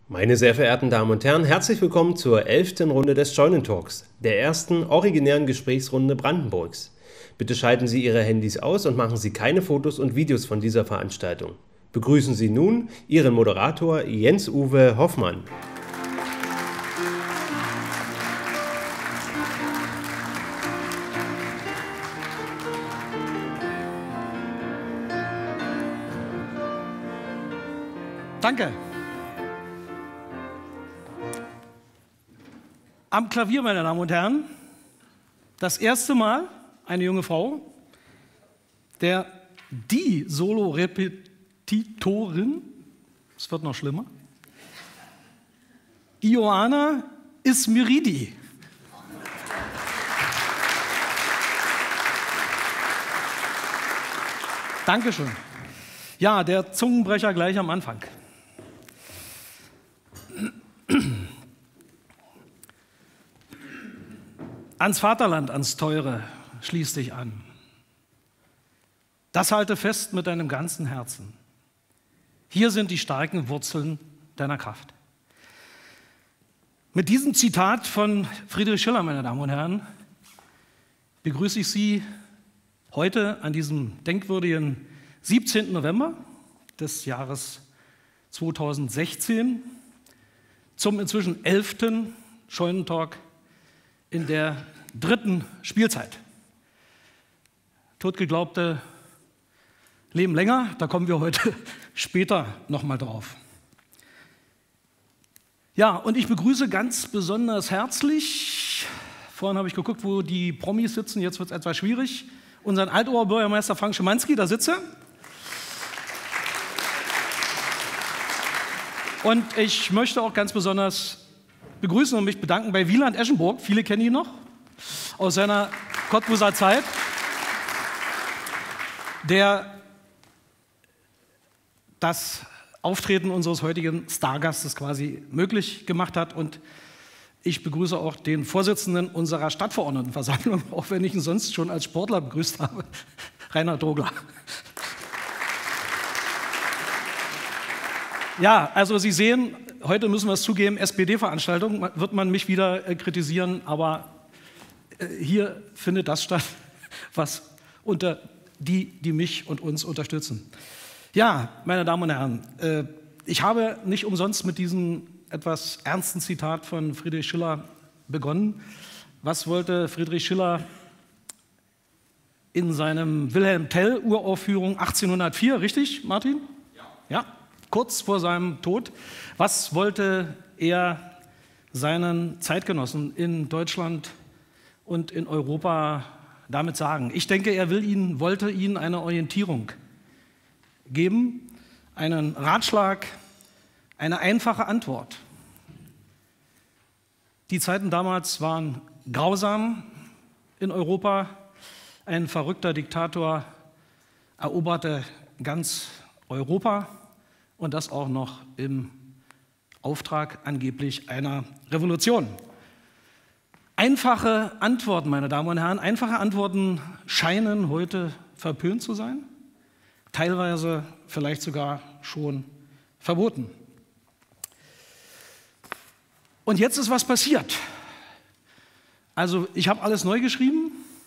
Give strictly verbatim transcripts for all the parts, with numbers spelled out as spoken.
Meine sehr verehrten Damen und Herren, herzlich willkommen zur elften Runde des Scheunentalks, der ersten originären Gesprächsrunde Brandenburgs. Bitte schalten Sie Ihre Handys aus und machen Sie keine Fotos und Videos von dieser Veranstaltung. Begrüßen Sie nun Ihren Moderator Jens-Uwe Hoffmann. Danke. Am Klavier, meine Damen und Herren, das erste Mal eine junge Frau, der die Solo-Repetitorin, es wird noch schlimmer, Ioana Ismiridi. Dankeschön. Ja, der Zungenbrecher gleich am Anfang. Ans Vaterland, ans Teure, schließ dich an. Das halte fest mit deinem ganzen Herzen. Hier sind die starken Wurzeln deiner Kraft. Mit diesem Zitat von Friedrich Schiller, meine Damen und Herren, begrüße ich Sie heute an diesem denkwürdigen siebzehnten November des Jahres zweitausendsechzehn zum inzwischen elften Scheunentalk in der dritten Spielzeit. Totgeglaubte leben länger, da kommen wir heute später nochmal drauf. Ja, und ich begrüße ganz besonders herzlich, vorhin habe ich geguckt, wo die Promis sitzen, jetzt wird es etwas schwierig, unseren Altoberbürgermeister Frank Schimanski, da sitzt er. Und ich möchte auch ganz besonders begrüßen und mich bedanken bei Wieland Eschenburg, viele kennen ihn noch, aus seiner Cottbuser Zeit, der das Auftreten unseres heutigen Stargastes quasi möglich gemacht hat. Und ich begrüße auch den Vorsitzenden unserer Stadtverordnetenversammlung, auch wenn ich ihn sonst schon als Sportler begrüßt habe, Reinhard Drogler. Ja, also Sie sehen, heute müssen wir es zugeben, S P D-Veranstaltung, wird man mich wieder äh, kritisieren, aber äh, hier findet das statt, was unter die, die mich und uns unterstützen. Ja, meine Damen und Herren, äh, ich habe nicht umsonst mit diesem etwas ernsten Zitat von Friedrich Schiller begonnen. Was wollte Friedrich Schiller in seinem Wilhelm Tell-Uraufführung achtzehnhundertvier, richtig, Martin? Ja. Ja. Kurz vor seinem Tod, was wollte er seinen Zeitgenossen in Deutschland und in Europa damit sagen? Ich denke, er will ihnen, wollte ihnen eine Orientierung geben, einen Ratschlag, eine einfache Antwort. Die Zeiten damals waren grausam in Europa. Ein verrückter Diktator eroberte ganz Europa. Und das auch noch im Auftrag angeblich einer Revolution. Einfache Antworten, meine Damen und Herren, einfache Antworten scheinen heute verpönt zu sein, teilweise vielleicht sogar schon verboten. Und jetzt ist was passiert. Also ich habe alles neu geschrieben.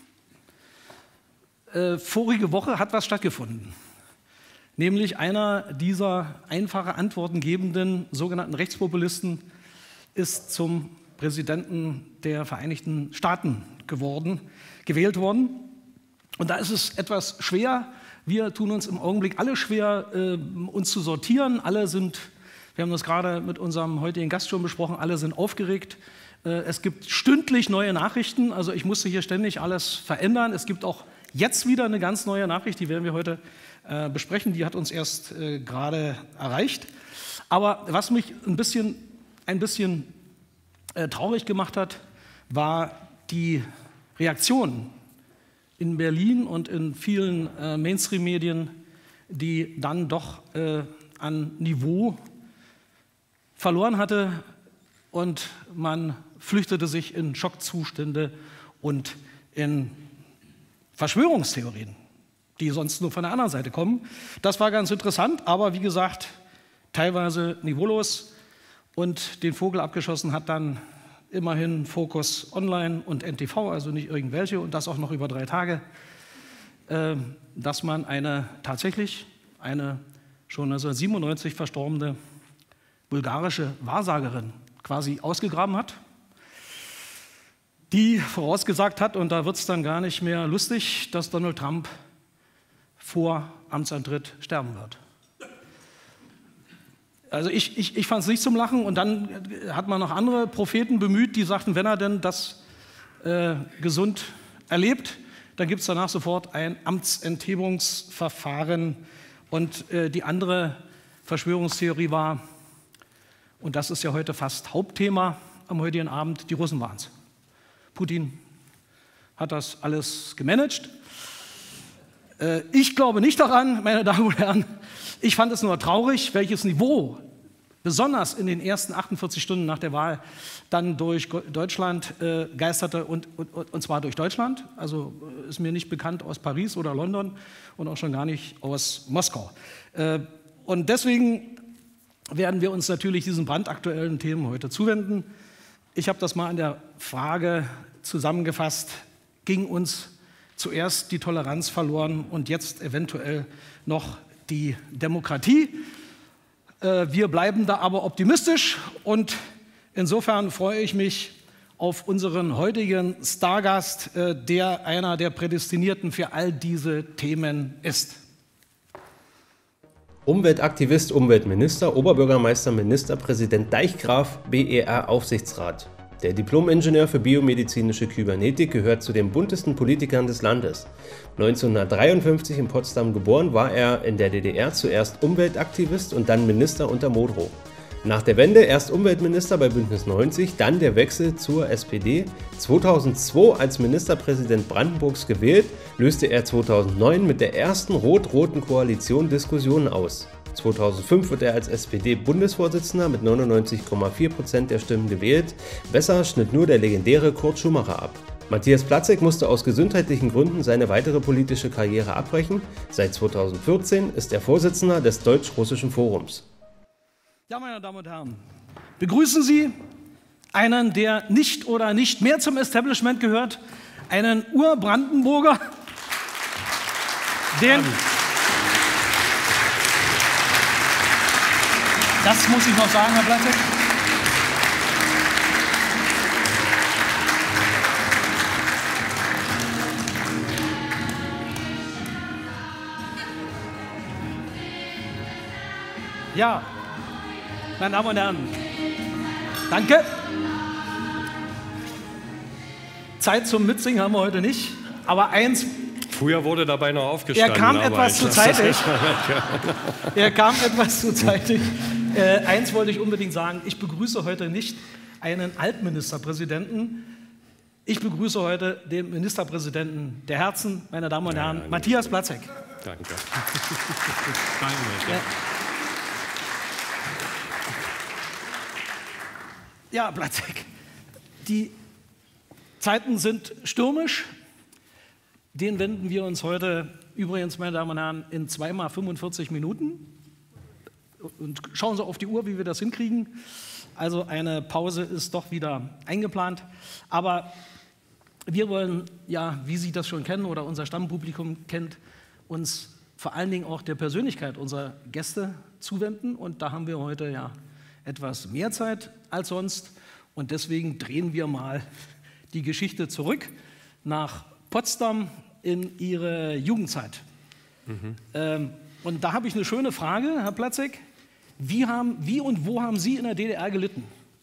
Äh, vorige Woche hat was stattgefunden. Nämlich einer dieser einfache Antworten gebenden sogenannten Rechtspopulisten ist zum Präsidenten der Vereinigten Staaten geworden, gewählt worden. Und da ist es etwas schwer. Wir tun uns im Augenblick alle schwer, äh, uns zu sortieren. Alle sind, wir haben das gerade mit unserem heutigen Gast schon besprochen, alle sind aufgeregt. Äh, es gibt stündlich neue Nachrichten. Also ich musste hier ständig alles verändern. Es gibt auch jetzt wieder eine ganz neue Nachricht, die werden wir heute äh, besprechen. Die hat uns erst äh, gerade erreicht. Aber was mich ein bisschen, ein bisschen äh, traurig gemacht hat, war die Reaktion in Berlin und in vielen äh, Mainstream-Medien, die dann doch äh, an Niveau verloren hatte und man flüchtete sich in Schockzustände und in Verschwörungstheorien, die sonst nur von der anderen Seite kommen. Das war ganz interessant, aber wie gesagt, teilweise niveaulos. Und den Vogel abgeschossen hat dann immerhin Focus Online und N T V, also nicht irgendwelche, und das auch noch über drei Tage, äh, dass man eine tatsächlich eine schon neunzehnhundertsiebenundneunzig verstorbene bulgarische Wahrsagerin quasi ausgegraben hat, die vorausgesagt hat, und da wird es dann gar nicht mehr lustig, dass Donald Trump vor Amtsantritt sterben wird. Also ich, ich, ich fand es nicht zum Lachen, und dann hat man noch andere Propheten bemüht, die sagten, wenn er denn das äh, gesund erlebt, dann gibt es danach sofort ein Amtsenthebungsverfahren. Und äh, die andere Verschwörungstheorie war, und das ist ja heute fast Hauptthema am heutigen Abend, die Russen waren es. Putin hat das alles gemanagt. Äh, ich glaube nicht daran, meine Damen und Herren. Ich fand es nur traurig, welches Niveau besonders in den ersten achtundvierzig Stunden nach der Wahl dann durch Deutschland äh, geisterte, und, und, und zwar durch Deutschland. Also äh, ist mir nicht bekannt aus Paris oder London und auch schon gar nicht aus Moskau. Äh, und deswegen werden wir uns natürlich diesen brandaktuellen Themen heute zuwenden. Ich habe das mal an der Frage zusammengefasst, ging uns zuerst die Toleranz verloren und jetzt eventuell noch die Demokratie? Wir bleiben da aber optimistisch, und insofern freue ich mich auf unseren heutigen Stargast, der einer der Prädestinierten für all diese Themen ist. Umweltaktivist, Umweltminister, Oberbürgermeister, Ministerpräsident, Deichgraf, B E R-Aufsichtsrat. Der Diplom-Ingenieur für biomedizinische Kybernetik gehört zu den buntesten Politikern des Landes. neunzehnhundertdreiundfünfzig in Potsdam geboren, war er in der D D R zuerst Umweltaktivist und dann Minister unter Modrow. Nach der Wende erst Umweltminister bei Bündnis neunzig, dann der Wechsel zur S P D. zweitausendzwei als Ministerpräsident Brandenburgs gewählt, löste er zweitausendneun mit der ersten rot-roten Koalition Diskussionen aus. zweitausendfünf wird er als S P D-Bundesvorsitzender mit neunundneunzig Komma vier Prozent der Stimmen gewählt. Besser schnitt nur der legendäre Kurt Schumacher ab. Matthias Platzek musste aus gesundheitlichen Gründen seine weitere politische Karriere abbrechen. Seit zweitausendvierzehn ist er Vorsitzender des Deutsch-Russischen Forums. Ja, meine Damen und Herren, begrüßen Sie einen, der nicht oder nicht mehr zum Establishment gehört, einen Ur-Brandenburger, den... Das muss ich noch sagen, Herr Platzek. Ja, meine Damen und Herren, danke. Zeit zum Mitsingen haben wir heute nicht, aber eins... Früher wurde dabei noch aufgestanden. Er kam etwas zu zeitig. Er kam etwas zu zeitig. Äh, eins wollte ich unbedingt sagen, ich begrüße heute nicht einen Altministerpräsidenten, ich begrüße heute den Ministerpräsidenten der Herzen, meine Damen und Herren, ja, Matthias Platzek. Danke. Ja. Ja, Platzek, die Zeiten sind stürmisch, denen wenden wir uns heute übrigens, meine Damen und Herren, in zweimal fünfundvierzig Minuten. Und schauen Sie auf die Uhr, wie wir das hinkriegen. Also eine Pause ist doch wieder eingeplant. Aber wir wollen, ja, wie Sie das schon kennen oder unser Stammpublikum kennt, uns vor allen Dingen auch der Persönlichkeit unserer Gäste zuwenden. Und da haben wir heute ja etwas mehr Zeit als sonst. Und deswegen drehen wir mal die Geschichte zurück nach Potsdam in Ihre Jugendzeit. Mhm. Ähm, und da habe ich eine schöne Frage, Herr Platzek. Wie, haben, wie und wo haben Sie in der D D R gelitten?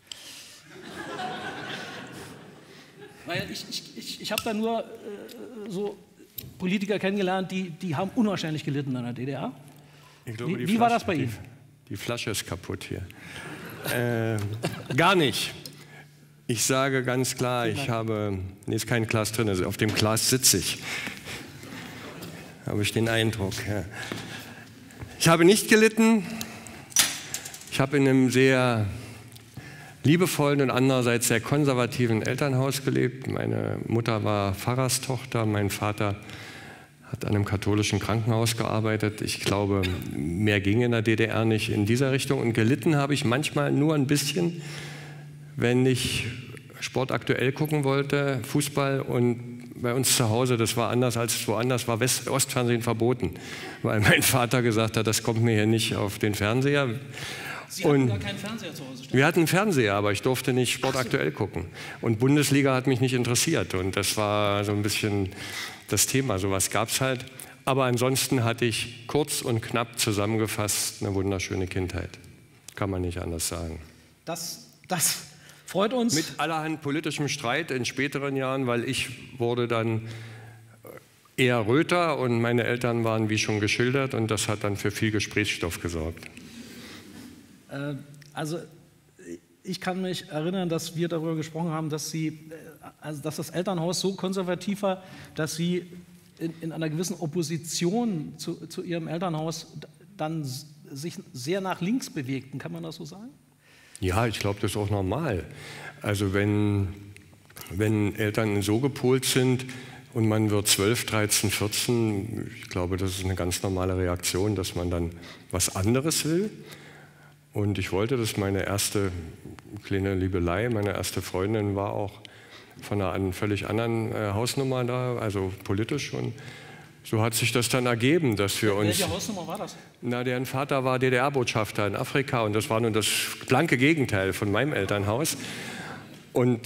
Weil ich, ich, ich, ich habe da nur äh, so Politiker kennengelernt, die, die haben unwahrscheinlich gelitten in der D D R. Ich glaube, wie die wie Flasche, war das bei Ihnen? Die, die Flasche ist kaputt hier. äh, gar nicht. Ich sage ganz klar, ich habe, nee, ist kein Glas drin, also auf dem Glas sitze ich. Habe ich den Eindruck. Ja. Ich habe nicht gelitten. Ich habe in einem sehr liebevollen und andererseits sehr konservativen Elternhaus gelebt. Meine Mutter war Pfarrerstochter, mein Vater hat an einem katholischen Krankenhaus gearbeitet. Ich glaube, mehr ging in der D D R nicht in dieser Richtung. Und gelitten habe ich manchmal nur ein bisschen, wenn ich Sport aktuell gucken wollte, Fußball, und bei uns zu Hause, das war anders als woanders, war West Ostfernsehen verboten, weil mein Vater gesagt hat, das kommt mir hier nicht auf den Fernseher. Sie hatten gar keinen Fernseher zu Hause stehen? Wir hatten einen Fernseher, aber ich durfte nicht Sport aktuell gucken. Und Bundesliga hat mich nicht interessiert. Und das war so ein bisschen das Thema. Sowas gab es halt. Aber ansonsten hatte ich kurz und knapp zusammengefasst eine wunderschöne Kindheit. Kann man nicht anders sagen. Das, das freut uns. Mit allerhand politischem Streit in späteren Jahren, weil ich wurde dann eher röter und meine Eltern waren wie schon geschildert. Und das hat dann für viel Gesprächsstoff gesorgt. Also ich kann mich erinnern, dass wir darüber gesprochen haben, dass, Sie, also dass das Elternhaus so konservativ war, dass Sie in, in einer gewissen Opposition zu, zu Ihrem Elternhaus dann sich sehr nach links bewegten. Kann man das so sagen? Ja, ich glaube, das ist auch normal. Also wenn, wenn Eltern so gepolt sind und man wird zwölf, dreizehn, vierzehn, ich glaube, das ist eine ganz normale Reaktion, dass man dann was anderes will. Und ich wollte, dass meine erste kleine Liebelei, meine erste Freundin war auch von einer völlig anderen äh, Hausnummer da, also politisch. Und so hat sich das dann ergeben, dass wir uns... Welche Hausnummer war das? Na, deren Vater war D D R-Botschafter in Afrika und das war nun das blanke Gegenteil von meinem Elternhaus. Und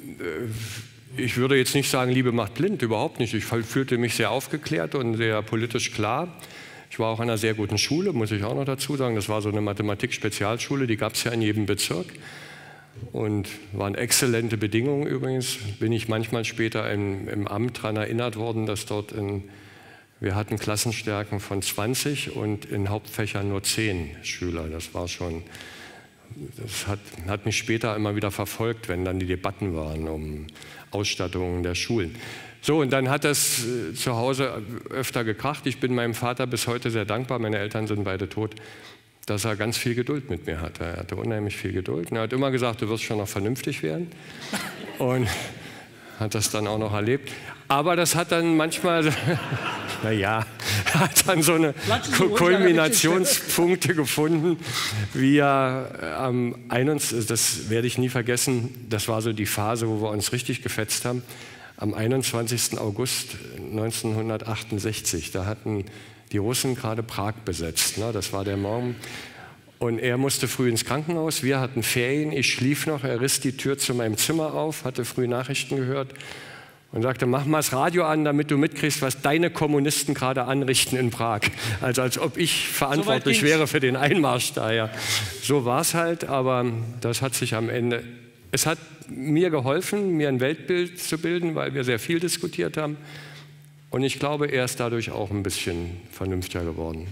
äh, ich würde jetzt nicht sagen, Liebe macht blind, überhaupt nicht. Ich fühlte mich sehr aufgeklärt und sehr politisch klar. Ich war auch an einer sehr guten Schule, muss ich auch noch dazu sagen. Das war so eine Mathematik-Spezialschule, die gab es ja in jedem Bezirk. Und waren exzellente Bedingungen übrigens. Bin ich manchmal später im, im Amt daran erinnert worden, dass dort in, wir hatten Klassenstärken von zwanzig und in Hauptfächern nur zehn Schüler. Das war schon, das hat, hat mich später immer wieder verfolgt, wenn dann die Debatten waren um Ausstattungen der Schulen. So, und dann hat das äh, zu Hause öfter gekracht. Ich bin meinem Vater bis heute sehr dankbar, meine Eltern sind beide tot, dass er ganz viel Geduld mit mir hatte. Er hatte unheimlich viel Geduld. Und er hat immer gesagt, du wirst schon noch vernünftig werden. Und hat das dann auch noch erlebt. Aber das hat dann manchmal, naja, hat dann so eine Kulminationspunkte gefunden, wie er am einundzwanzigsten, das werde ich nie vergessen, das war so die Phase, wo wir uns richtig gefetzt haben. Am einundzwanzigsten August neunzehnhundertachtundsechzig, da hatten die Russen gerade Prag besetzt, ne? Das war der Morgen. Und er musste früh ins Krankenhaus, wir hatten Ferien, ich schlief noch, er riss die Tür zu meinem Zimmer auf, hatte früh Nachrichten gehört und sagte, mach mal das Radio an, damit du mitkriegst, was deine Kommunisten gerade anrichten in Prag. Also als ob ich verantwortlich so wäre für den Einmarsch daher. So war es halt, aber das hat sich am Ende... Es hat mir geholfen, mir ein Weltbild zu bilden, weil wir sehr viel diskutiert haben. Und ich glaube, er ist dadurch auch ein bisschen vernünftiger geworden.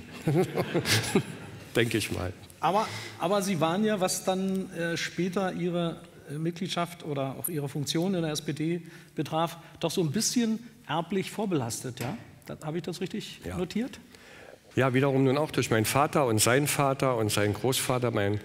Denke ich mal. Aber, aber Sie waren ja, was dann äh, später Ihre äh, Mitgliedschaft oder auch Ihre Funktion in der S P D betraf, doch so ein bisschen erblich vorbelastet, ja? Habe ich das richtig ja. notiert? Ja, wiederum nun auch durch meinen Vater und seinen Vater und seinen Großvater, mein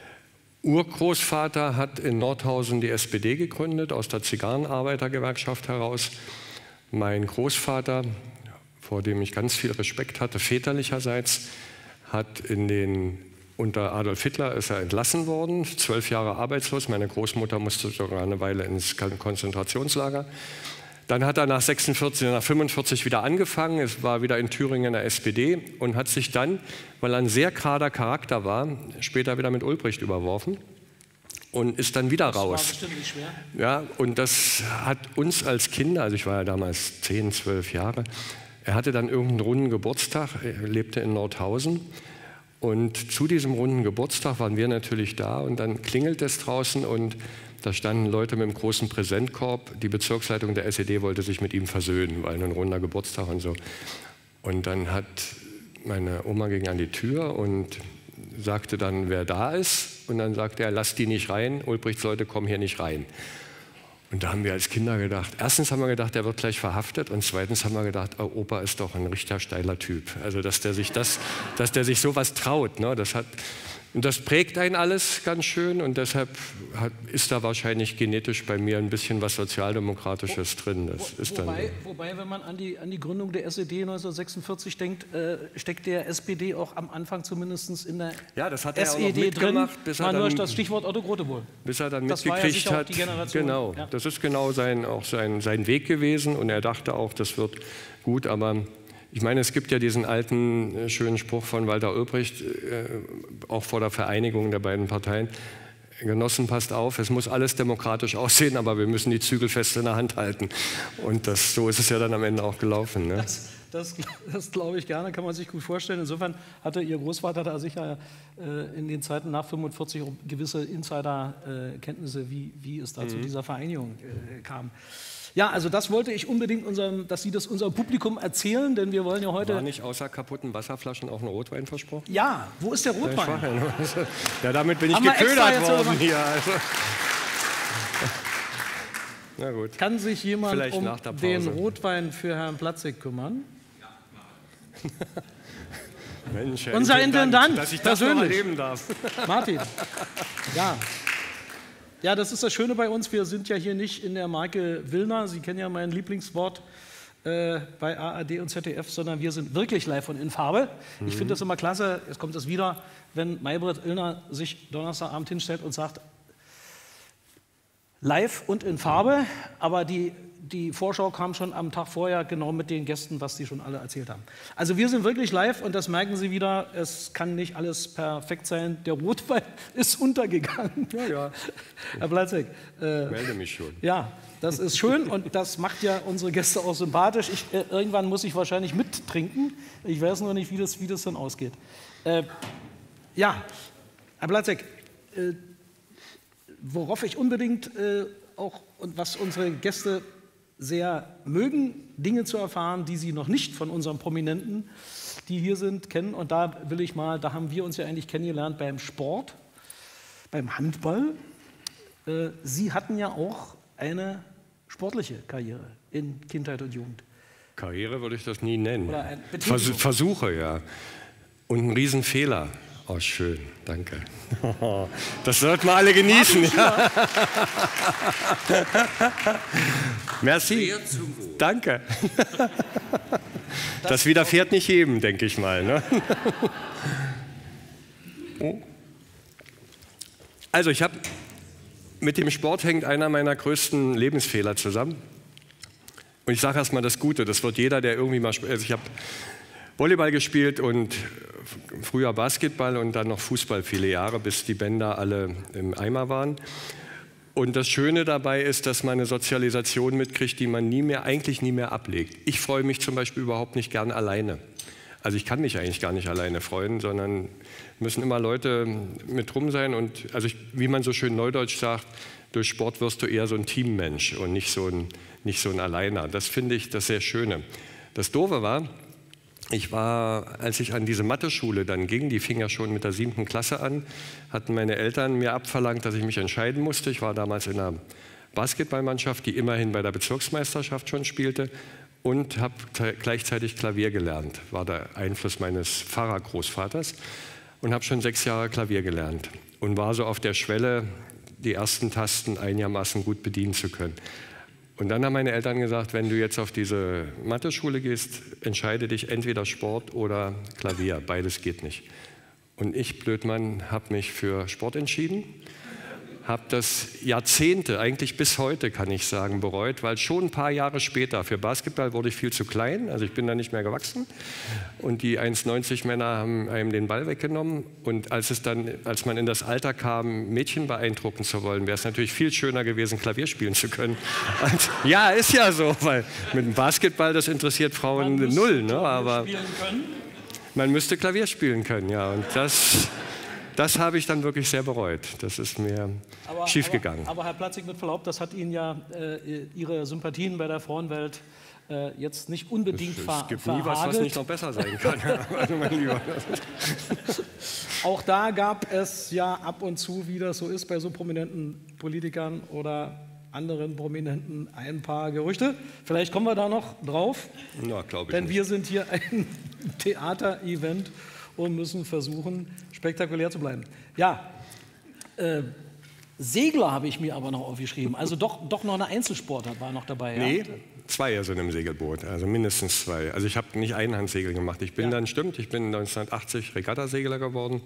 Urgroßvater hat in Nordhausen die S P D gegründet, aus der Zigarrenarbeitergewerkschaft heraus. Mein Großvater, vor dem ich ganz viel Respekt hatte, väterlicherseits, hat in den, unter Adolf Hitler ist er entlassen worden, zwölf Jahre arbeitslos. Meine Großmutter musste sogar eine Weile ins Konzentrationslager. Dann hat er nach sechsundvierzig, nach fünfundvierzig wieder angefangen, es war wieder in Thüringen in der S P D und hat sich dann, weil er ein sehr gerader Charakter war, später wieder mit Ulbricht überworfen und ist dann wieder raus. Das war bestimmt nicht schwer. Ja, und das hat uns als Kinder, also ich war ja damals zehn, zwölf Jahre, er hatte dann irgendeinen runden Geburtstag, er lebte in Nordhausen und zu diesem runden Geburtstag waren wir natürlich da und dann klingelt es draußen und da standen Leute mit einem großen Präsentkorb. Die Bezirksleitung der S E D wollte sich mit ihm versöhnen, weil ein runder Geburtstag und so. Und dann hat meine Oma ging an die Tür und sagte dann, wer da ist. Und dann sagte er, lass die nicht rein, Ulbrichts Leute kommen hier nicht rein. Und da haben wir als Kinder gedacht, erstens haben wir gedacht, er wird gleich verhaftet und zweitens haben wir gedacht, oh, Opa ist doch ein richtig steiler Typ. Also dass der sich, das, dass der sich sowas traut, ne? Das hat Und das prägt einen alles ganz schön und deshalb hat, ist da wahrscheinlich genetisch bei mir ein bisschen was Sozialdemokratisches drin. Das Wo, ist wobei, dann, wobei, wenn man an die, an die Gründung der S E D neunzehnhundertsechsundvierzig denkt, äh, steckt der S P D auch am Anfang zumindest in der ja, das hat er S E D auch noch mitgemacht, drin. bis er Mal dann, durch das Stichwort Otto Grotewohl. Bis er dann das war ja mitgekriegt sicher auch hat, die Generation. genau, Ja. das ist genau sein, auch sein, sein Weg gewesen und er dachte auch, das wird gut, aber ich meine, es gibt ja diesen alten, äh, schönen Spruch von Walter Ulbricht, äh, auch vor der Vereinigung der beiden Parteien, Genossen, passt auf, es muss alles demokratisch aussehen, aber wir müssen die Zügel fest in der Hand halten. Und das, so ist es ja dann am Ende auch gelaufen. Ne? Das, das, das glaube ich gerne, kann man sich gut vorstellen. Insofern hatte Ihr Großvater da sicher äh, in den Zeiten nach fünfundvierzig auch gewisse Insider-Kenntnisse, äh, wie, wie es da mhm. zu dieser Vereinigung äh, kam. Ja, also das wollte ich unbedingt, unserem, dass Sie das unserem Publikum erzählen, denn wir wollen ja heute... War nicht außer kaputten Wasserflaschen auch ein Rotwein versprochen? Ja, wo ist der Rotwein? Ja, ja damit bin ich Haben wir extra geködert jetzt worden hier. Also. Na gut. Kann sich jemand Vielleicht um nach der Pause. den Rotwein für Herrn Platzek kümmern? Mensch, Herr Unser Intendant, Intendant, dass ich das noch persönlich. erleben darf. Martin, ja. Ja, das ist das Schöne bei uns. Wir sind ja hier nicht in der Marke Willner. Sie kennen ja mein Lieblingswort äh, bei A R D und Z D F, sondern wir sind wirklich live und in Farbe. Mhm. Ich finde das immer klasse. Jetzt kommt es wieder, wenn Maybrit Illner sich Donnerstagabend hinstellt und sagt, live und in Farbe, aber die, die Vorschau kam schon am Tag vorher genau mit den Gästen, was die schon alle erzählt haben. Also wir sind wirklich live und das merken Sie wieder, es kann nicht alles perfekt sein. Der Rotwein ist untergegangen. Ja, ja. Herr Platzek. Äh, Melde mich schon. Ja, das ist schön und das macht ja unsere Gäste auch sympathisch. Ich, äh, irgendwann muss ich wahrscheinlich mittrinken. Ich weiß nur nicht, wie das, wie das dann ausgeht. Äh, ja, Herr Platzek, äh, worauf ich unbedingt äh, auch und was unsere Gäste sehr mögen, Dinge zu erfahren, die sie noch nicht von unseren Prominenten, die hier sind, kennen. Und da will ich mal, da haben wir uns ja eigentlich kennengelernt beim Sport, beim Handball. Äh, Sie hatten ja auch eine sportliche Karriere in Kindheit und Jugend. Karriere würde ich das nie nennen. Oder ein Vers Versuche, ja. Und ein Riesenfehler. Oh, schön, danke. Das sollten wir alle genießen. Ja. Merci. Danke. Das widerfährt nicht jedem, denke ich mal. Ne? Also ich habe, mit dem Sport hängt einer meiner größten Lebensfehler zusammen. Und ich sage erst mal das Gute, das wird jeder, der irgendwie mal, also ich habe Volleyball gespielt und früher Basketball und dann noch Fußball viele Jahre, bis die Bänder alle im Eimer waren. Und das Schöne dabei ist, dass man eine Sozialisation mitkriegt, die man nie mehr, eigentlich nie mehr ablegt. Ich freue mich zum Beispiel überhaupt nicht gern alleine. Also ich kann mich eigentlich gar nicht alleine freuen, sondern müssen immer Leute mit rum sein. Und also ich, wie man so schön neudeutsch sagt, durch Sport wirst du eher so ein Teammensch und nicht so ein, nicht so ein Alleiner. Das finde ich das sehr Schöne. Das Doofe war, ich war, als ich an diese Mathe-Schule dann ging, die fing ja schon mit der siebten Klasse an, hatten meine Eltern mir abverlangt, dass ich mich entscheiden musste. Ich war damals in einer Basketballmannschaft, die immerhin bei der Bezirksmeisterschaft schon spielte und habe gleichzeitig Klavier gelernt. War der Einfluss meines Pfarrergroßvaters und habe schon sechs Jahre Klavier gelernt und war so auf der Schwelle, die ersten Tasten einigermaßen gut bedienen zu können. Und dann haben meine Eltern gesagt, wenn du jetzt auf diese Mathe-Schule gehst, entscheide dich entweder Sport oder Klavier, beides geht nicht. Und ich, Blödmann, habe mich für Sport entschieden, habe das Jahrzehnte, eigentlich bis heute kann ich sagen, bereut, weil schon ein paar Jahre später, für Basketball wurde ich viel zu klein, also ich bin da nicht mehr gewachsen und die eins neunzig Männer haben einem den Ball weggenommen und als, es dann, als man in das Alter kam, Mädchen beeindrucken zu wollen, wäre es natürlich viel schöner gewesen, Klavier spielen zu können. Und, ja, ist ja so, weil mit dem Basketball, das interessiert Frauen null, ne? Aber man müsste Klavier spielen können, ja, und das... Das habe ich dann wirklich sehr bereut. Das ist mir aber, schiefgegangen. Aber, aber Herr Platzek, mit Verlaub, das hat Ihnen ja äh, Ihre Sympathien bei der Frauenwelt äh, jetzt nicht unbedingt ver Es gibt nie was, was nicht noch besser sein kann. Also, mein Lieber. Auch da gab es ja ab und zu, wie das so ist bei so prominenten Politikern oder anderen Prominenten, ein paar Gerüchte. Vielleicht kommen wir da noch drauf. Na, glaube ich Denn nicht. wir sind hier ein Theater-Event. und müssen versuchen, spektakulär zu bleiben. Ja, äh, Segler habe ich mir aber noch aufgeschrieben. Also doch, doch noch eine Einzelsportart war noch dabei. Nee, ja? zwei also in einem Segelboot, also mindestens zwei. Also ich habe nicht Einhandsegel gemacht. Ich bin Ja. dann, stimmt, ich bin neunzehnhundertachtzig Regattasegler geworden.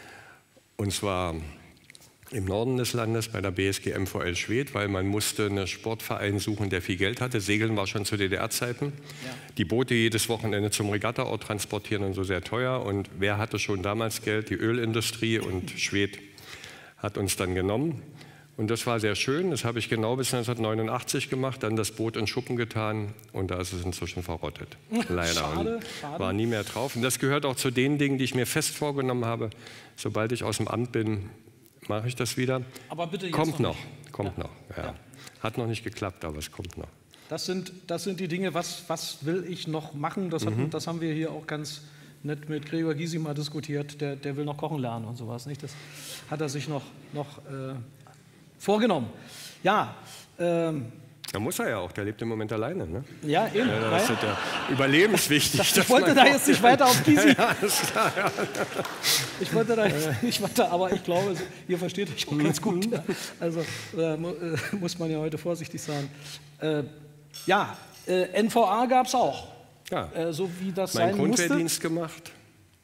Und zwar im Norden des Landes bei der B S G M V L Schwedt, weil man musste einen Sportverein suchen, der viel Geld hatte. Segeln war schon zu D D R-Zeiten. Ja. Die Boote jedes Wochenende zum Regattaort transportieren und so sehr teuer. Und wer hatte schon damals Geld? Die Ölindustrie, und Schwedt hat uns dann genommen. Und das war sehr schön. Das habe ich genau bis neunzehnhundertneunundachtzig gemacht, dann das Boot in Schuppen getan und da ist es inzwischen verrottet. Leider. Schade, und schade. War nie mehr drauf. Und das gehört auch zu den Dingen, die ich mir fest vorgenommen habe. Sobald ich aus dem Amt bin, mache ich das wieder. Aber bitte jetzt kommt noch, noch kommt ja. noch. Ja. Ja. Hat noch nicht geklappt, aber es kommt noch. Das sind, das sind die Dinge, was, was will ich noch machen? Das, hat, Mhm. das haben wir hier auch ganz nett mit Gregor Gysi mal diskutiert. Der, der will noch kochen lernen und sowas. Nicht? Das hat er sich noch, noch äh, vorgenommen. Ja, ähm, Da muss er ja auch, der lebt im Moment alleine. Ne? ja, eben. Ja, das ist ja überlebenswichtig. Ich wollte da jetzt nicht weiter auf Gysi. Ja, ist klar, ja. Ich wollte da ich wollte, aber ich glaube, ihr versteht euch auch ganz gut. Ja. Also äh, mu- äh, muss man ja heute vorsichtig sein. Äh, ja, äh, N V A gab es auch. Ja. Äh, so wie das Meinen sein musste. Grundwehrdienst gemacht,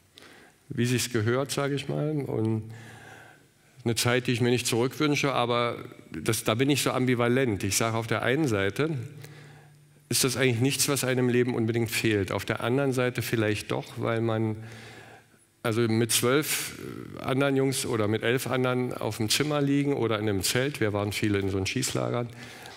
wie sich's gehört, sage ich mal. Und eine Zeit, die ich mir nicht zurückwünsche, aber das, da bin ich so ambivalent. Ich sage, auf der einen Seite ist das eigentlich nichts, was einem im Leben unbedingt fehlt. Auf der anderen Seite vielleicht doch, weil man also mit zwölf anderen Jungs oder mit elf anderen auf dem Zimmer liegen oder in einem Zelt, wir waren viele in so einem Schießlager,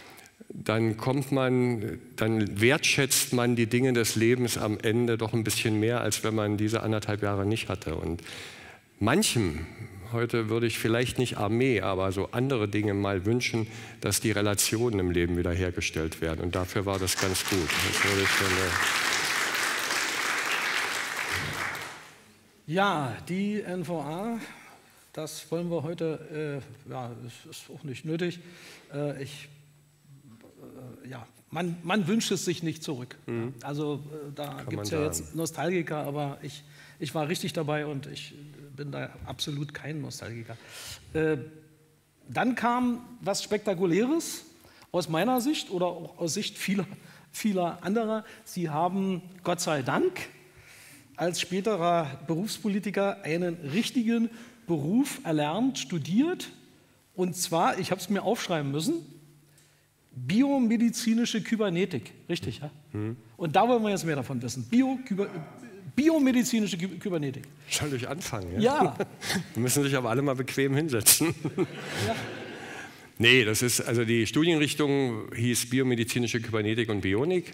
dann kommt man, dann wertschätzt man die Dinge des Lebens am Ende doch ein bisschen mehr, als wenn man diese anderthalb Jahre nicht hatte. Und manchem, heute würde ich vielleicht nicht Armee, aber so andere Dinge mal wünschen, dass die Relationen im Leben wiederhergestellt werden. Und dafür war das ganz gut. Das würde ich dann, äh Ja, die N V A, das wollen wir heute, äh, ja, es ist auch nicht nötig. Äh, ich, äh, ja, man, man wünscht es sich nicht zurück. Mhm. Also äh, da gibt es ja sagen. jetzt Nostalgiker, aber ich, ich war richtig dabei und ich bin da absolut kein Nostalgiker. Äh, dann kam was Spektakuläres aus meiner Sicht oder auch aus Sicht vieler, vieler anderer. Sie haben, Gott sei Dank, als späterer Berufspolitiker einen richtigen Beruf erlernt, studiert. Und zwar, ich habe es mir aufschreiben müssen, biomedizinische Kybernetik. Richtig, ja? Mhm. Und da wollen wir jetzt mehr davon wissen. Bio, Kyber, biomedizinische Ky Kybernetik. Soll ich anfangen? Ja. Ja. Wir müssen sich aber alle mal bequem hinsetzen. Ja. Nee, das ist, also die Studienrichtung hieß biomedizinische Kybernetik und Bionik.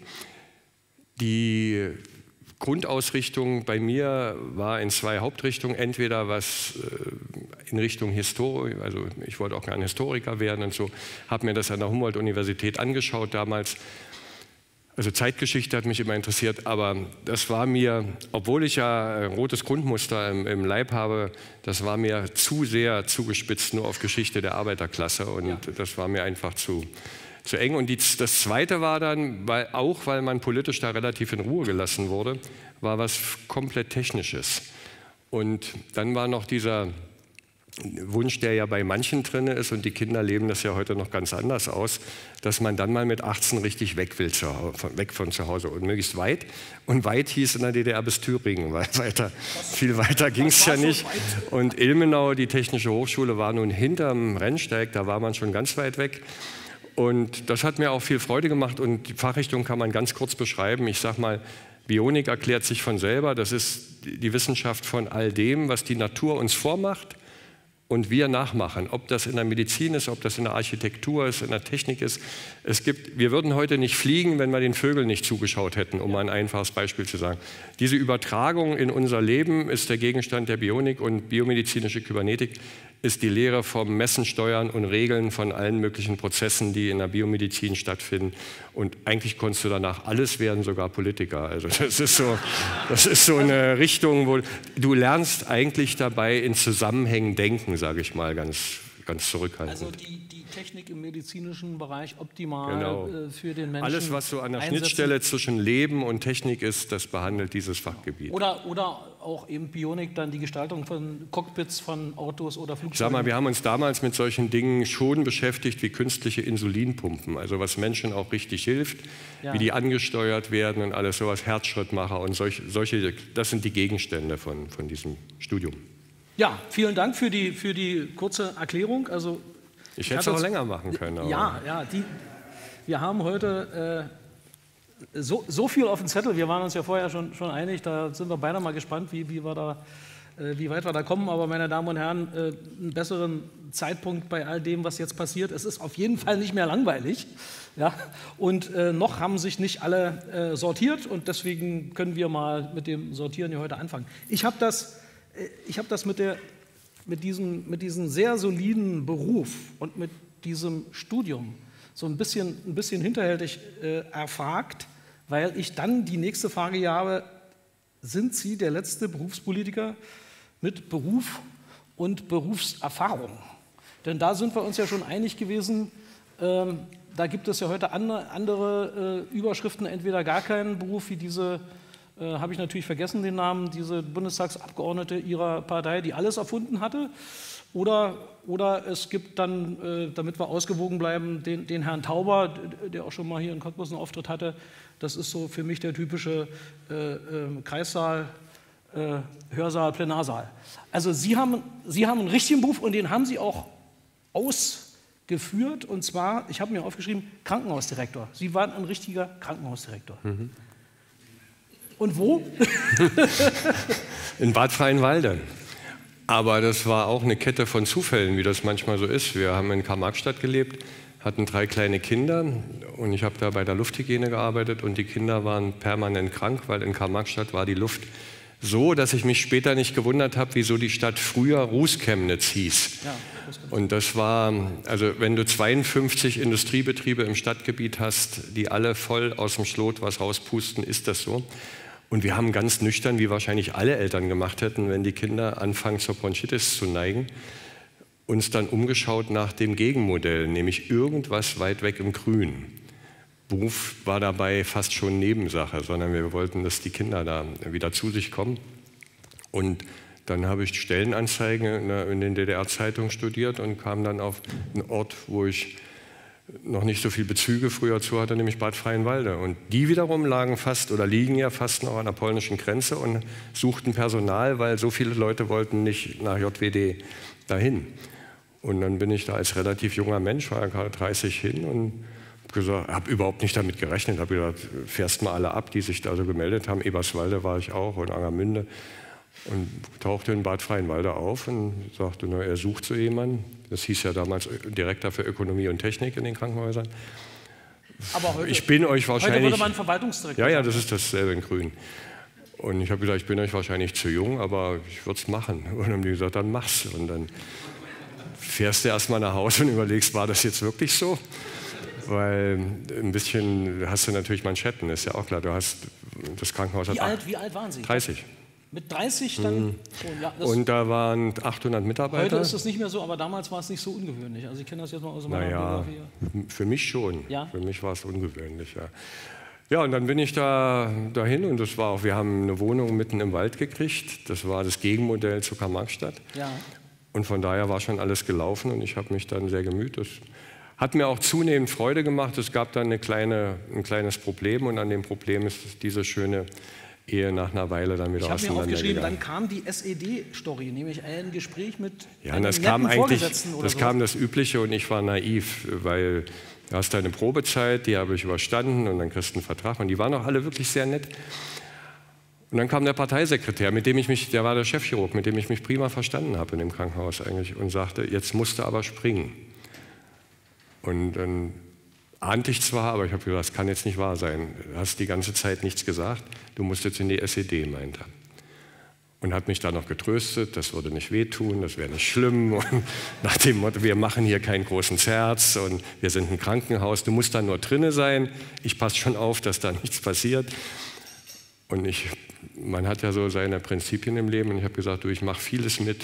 Die Grundausrichtung bei mir war in zwei Hauptrichtungen, entweder was in Richtung Historie, also ich wollte auch gerne Historiker werden und so, habe mir das an der Humboldt-Universität angeschaut damals. Also Zeitgeschichte hat mich immer interessiert, aber das war mir, obwohl ich ja ein rotes Grundmuster im, im Leib habe, das war mir zu sehr zugespitzt nur auf Geschichte der Arbeiterklasse und ja. Das war mir einfach zu... zu eng. Und die, das Zweite war dann, weil, auch weil man politisch da relativ in Ruhe gelassen wurde, war was komplett Technisches. Und dann war noch dieser Wunsch, der ja bei manchen drin ist, und die Kinder leben das ja heute noch ganz anders aus, dass man dann mal mit achtzehn richtig weg will, zu, weg von zu Hause und möglichst weit. Und weit hieß in der D D R bis Thüringen, weil weiter, viel weiter ging es ja nicht. Und Ilmenau, die Technische Hochschule, war nun hinterm Rennsteig, da war man schon ganz weit weg. Und das hat mir auch viel Freude gemacht und die Fachrichtung kann man ganz kurz beschreiben. Ich sage mal, Bionik erklärt sich von selber. Das ist die Wissenschaft von all dem, was die Natur uns vormacht und wir nachmachen. Ob das in der Medizin ist, ob das in der Architektur ist, in der Technik ist. Es gibt, wir würden heute nicht fliegen, wenn wir den Vögeln nicht zugeschaut hätten, um mal ein einfaches Beispiel zu sagen. Diese Übertragung in unser Leben ist der Gegenstand der Bionik und biomedizinische Kybernetik ist die Lehre vom Messen, Steuern und Regeln von allen möglichen Prozessen, die in der Biomedizin stattfinden. Und eigentlich konntest du danach alles werden, sogar Politiker. Also das ist so, das ist so eine Richtung, wo du lernst eigentlich dabei in Zusammenhängen denken, sage ich mal ganz ganz zurückhaltend. Also die, die Technik im medizinischen Bereich optimal genau. äh, für den Menschen. Alles, was so an der einsetzen. Schnittstelle zwischen Leben und Technik ist, das behandelt dieses Fachgebiet. Oder, oder auch eben Bionik, dann die Gestaltung von Cockpits von Autos oder Flugzeugen. Ich sag mal, wir haben uns damals mit solchen Dingen schon beschäftigt wie künstliche Insulinpumpen, also was Menschen auch richtig hilft, ja. wie die angesteuert werden und alles sowas, Herzschrittmacher und solch, solche, das sind die Gegenstände von, von diesem Studium. Ja, vielen Dank für die, für die kurze Erklärung. Also, ich, ich hätte es auch länger machen können. Aber ja, ja die, wir haben heute äh, so, so viel auf dem Zettel. Wir waren uns ja vorher schon, schon einig. Da sind wir beide mal gespannt, wie, wie, wir da, äh, wie weit wir da kommen. Aber meine Damen und Herren, äh, einen besseren Zeitpunkt bei all dem, was jetzt passiert. Es ist auf jeden Fall nicht mehr langweilig. Ja? Und äh, noch haben sich nicht alle äh, sortiert. Und deswegen können wir mal mit dem Sortieren hier heute anfangen. Ich habe das... Ich habe das mit, der, mit, diesem, mit diesem sehr soliden Beruf und mit diesem Studium so ein bisschen, ein bisschen hinterhältig äh, erfragt, weil ich dann die nächste Frage hier habe, sind Sie der letzte Berufspolitiker mit Beruf und Berufserfahrung? Denn da sind wir uns ja schon einig gewesen, ähm, da gibt es ja heute andere, andere äh, Überschriften, entweder gar keinen Beruf wie diese Äh, habe ich natürlich vergessen den Namen, diese Bundestagsabgeordnete ihrer Partei, die alles erfunden hatte. Oder, oder es gibt dann, äh, damit wir ausgewogen bleiben, den, den Herrn Tauber, der auch schon mal hier in Cottbus einen Auftritt hatte. Das ist so für mich der typische äh, äh, Kreissaal, äh, Hörsaal, Plenarsaal. Also Sie haben, Sie haben einen richtigen Beruf und den haben Sie auch ausgeführt. Und zwar, ich habe mir aufgeschrieben, Krankenhausdirektor. Sie waren ein richtiger Krankenhausdirektor. Mhm. Und wo? In Bad Freienwalde. Aber das war auch eine Kette von Zufällen, wie das manchmal so ist. Wir haben in Karl-Marx-Stadt gelebt, hatten drei kleine Kinder und ich habe da bei der Lufthygiene gearbeitet und die Kinder waren permanent krank, weil in Karl-Marx-Stadt war die Luft so, dass ich mich später nicht gewundert habe, wieso die Stadt früher Rußchemnitz hieß. Ja, und das war, also wenn du zweiundfünfzig Industriebetriebe im Stadtgebiet hast, die alle voll aus dem Schlot was rauspusten, ist das so. Und wir haben ganz nüchtern, wie wahrscheinlich alle Eltern gemacht hätten, wenn die Kinder anfangen zur Bronchitis zu neigen, uns dann umgeschaut nach dem Gegenmodell, nämlich irgendwas weit weg im Grün. Beruf war dabei fast schon Nebensache, sondern wir wollten, dass die Kinder da wieder zu sich kommen. Und dann habe ich Stellenanzeigen in den D D R-Zeitungen studiert und kam dann auf einen Ort, wo ich noch nicht so viel Bezüge früher zu hatte, nämlich Bad Freienwalde. Und die wiederum lagen fast oder liegen ja fast noch an der polnischen Grenze und suchten Personal, weil so viele Leute wollten nicht nach J W D dahin. Und dann bin ich da als relativ junger Mensch, war ja gerade dreißig hin und habe überhaupt nicht damit gerechnet. Habe gesagt, fährst mal alle ab, die sich da so gemeldet haben. Eberswalde war ich auch und Angermünde. Und tauchte in Bad Freienwalde auf und sagte, na, er sucht so jemanden. Das hieß ja damals Direktor für Ökonomie und Technik in den Krankenhäusern. Aber heute, ich bin euch wahrscheinlich, heute würde man Verwaltungsdirektor Ja, ja, das ist dasselbe in Grün. Und ich habe gesagt, ich bin euch wahrscheinlich zu jung, aber ich würde es machen. Und dann haben die gesagt, dann mach's. Und dann fährst du erst mal nach Hause und überlegst, war das jetzt wirklich so? Weil ein bisschen hast du natürlich Manschetten, ist ja auch klar. Du hast das Krankenhaus. Wie alt, wie alt waren Sie? dreißig. Mit dreißig dann mhm. schon, ja. Und da waren achthundert Mitarbeiter. Heute ist das nicht mehr so, aber damals war es nicht so ungewöhnlich. Also ich kenne das jetzt mal aus meiner naja, Biografie. Für mich schon. Ja? Für mich war es ungewöhnlich, ja. Ja, und dann bin ich da dahin und das war auch, wir haben eine Wohnung mitten im Wald gekriegt. Das war das Gegenmodell zu Karl-Marx-Stadt. Ja. Und von daher war schon alles gelaufen und ich habe mich dann sehr gemüht. Das hat mir auch zunehmend Freude gemacht. Es gab dann eine kleine, ein kleines Problem und an dem Problem ist diese schöne Ehe nach einer Weile dann wieder auseinandergegangen. Ich habe mir aufgeschrieben, dann kam die S E D-Story, nämlich ein Gespräch mit ja, einem das netten kam eigentlich, Vorgesetzten oder das so. kam das Übliche und ich war naiv, weil du hast eine Probezeit, die habe ich überstanden und dann kriegst du einen Vertrag und die waren auch alle wirklich sehr nett. Und dann kam der Parteisekretär, mit dem ich mich, der war der Chefchirurg, mit dem ich mich prima verstanden habe in dem Krankenhaus eigentlich und sagte, jetzt musst du aber springen. Und dann ahnte ich zwar, aber ich habe gesagt, das kann jetzt nicht wahr sein. Du hast die ganze Zeit nichts gesagt, du musst jetzt in die S E D, meinte er. Und hat mich dann noch getröstet, das würde nicht wehtun, das wäre nicht schlimm. Und nach dem Motto, wir machen hier keinen großen Scherz und wir sind ein Krankenhaus, du musst da nur drinne sein, ich passe schon auf, dass da nichts passiert. Und ich, man hat ja so seine Prinzipien im Leben und ich habe gesagt, du, ich mache vieles mit,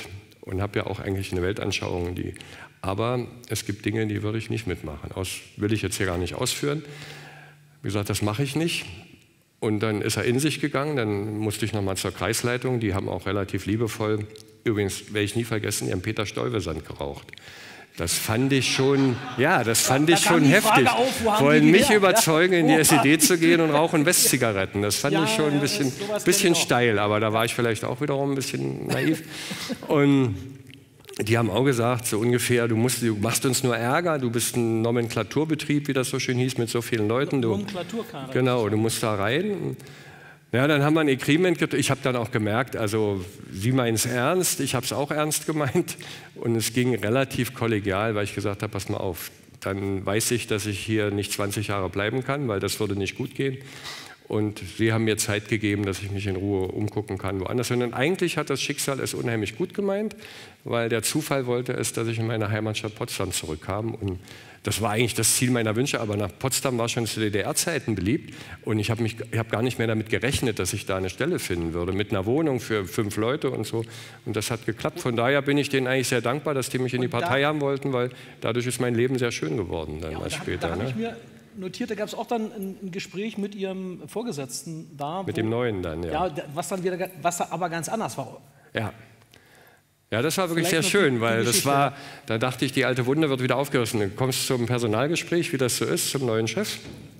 und habe ja auch eigentlich eine Weltanschauung, die, aber es gibt Dinge, die würde ich nicht mitmachen. Das will ich jetzt hier gar nicht ausführen. Wie gesagt, das mache ich nicht. Und dann ist er in sich gegangen, dann musste ich nochmal zur Kreisleitung, die haben auch relativ liebevoll, übrigens werde ich nie vergessen, die haben Peter Stuyvesant geraucht. Das fand ich schon, ja, das fand da ich schon heftig. Auf, Wollen mich her? überzeugen, ja? in die S E D zu gehen und rauchen Westzigaretten. Das fand ja, ich schon ein ja, bisschen, das, bisschen steil, aber da war ich vielleicht auch wiederum ein bisschen naiv. Und die haben auch gesagt, so ungefähr, du, musst, du machst uns nur Ärger, du bist ein Nomenklaturbetrieb, wie das so schön hieß, mit so vielen Leuten. Du, Nomenklaturkader. Genau, du musst da rein. Ja, dann haben wir ein Agreement getroffen. Ich habe dann auch gemerkt, also Sie meinen es ernst, ich habe es auch ernst gemeint. Und es ging relativ kollegial, weil ich gesagt habe, pass mal auf, dann weiß ich, dass ich hier nicht zwanzig Jahre bleiben kann, weil das würde nicht gut gehen. Und Sie haben mir Zeit gegeben, dass ich mich in Ruhe umgucken kann woanders. Und eigentlich hat das Schicksal es unheimlich gut gemeint, weil der Zufall wollte es, dass ich in meine Heimatstadt Potsdam zurückkam. Und das war eigentlich das Ziel meiner Wünsche, aber nach Potsdam war schon zu D D R-Zeiten beliebt. Und ich habe hab gar nicht mehr damit gerechnet, dass ich da eine Stelle finden würde, mit einer Wohnung für fünf Leute und so. Und das hat geklappt. Von daher bin ich denen eigentlich sehr dankbar, dass die mich in die Partei haben wollten, weil dadurch ist mein Leben sehr schön geworden dann ja, mal da, später. Da ne? ich mir notiert, da gab es auch dann ein, ein Gespräch mit Ihrem Vorgesetzten da. Mit wo, dem Neuen dann, ja. Ja, was dann wieder, was aber ganz anders war. Ja. Ja, das war wirklich Vielleicht sehr noch schön, die weil das Geschichte. war, da dachte ich, die alte Wunde wird wieder aufgerissen. Du kommst zum Personalgespräch, wie das so ist, zum neuen Chef.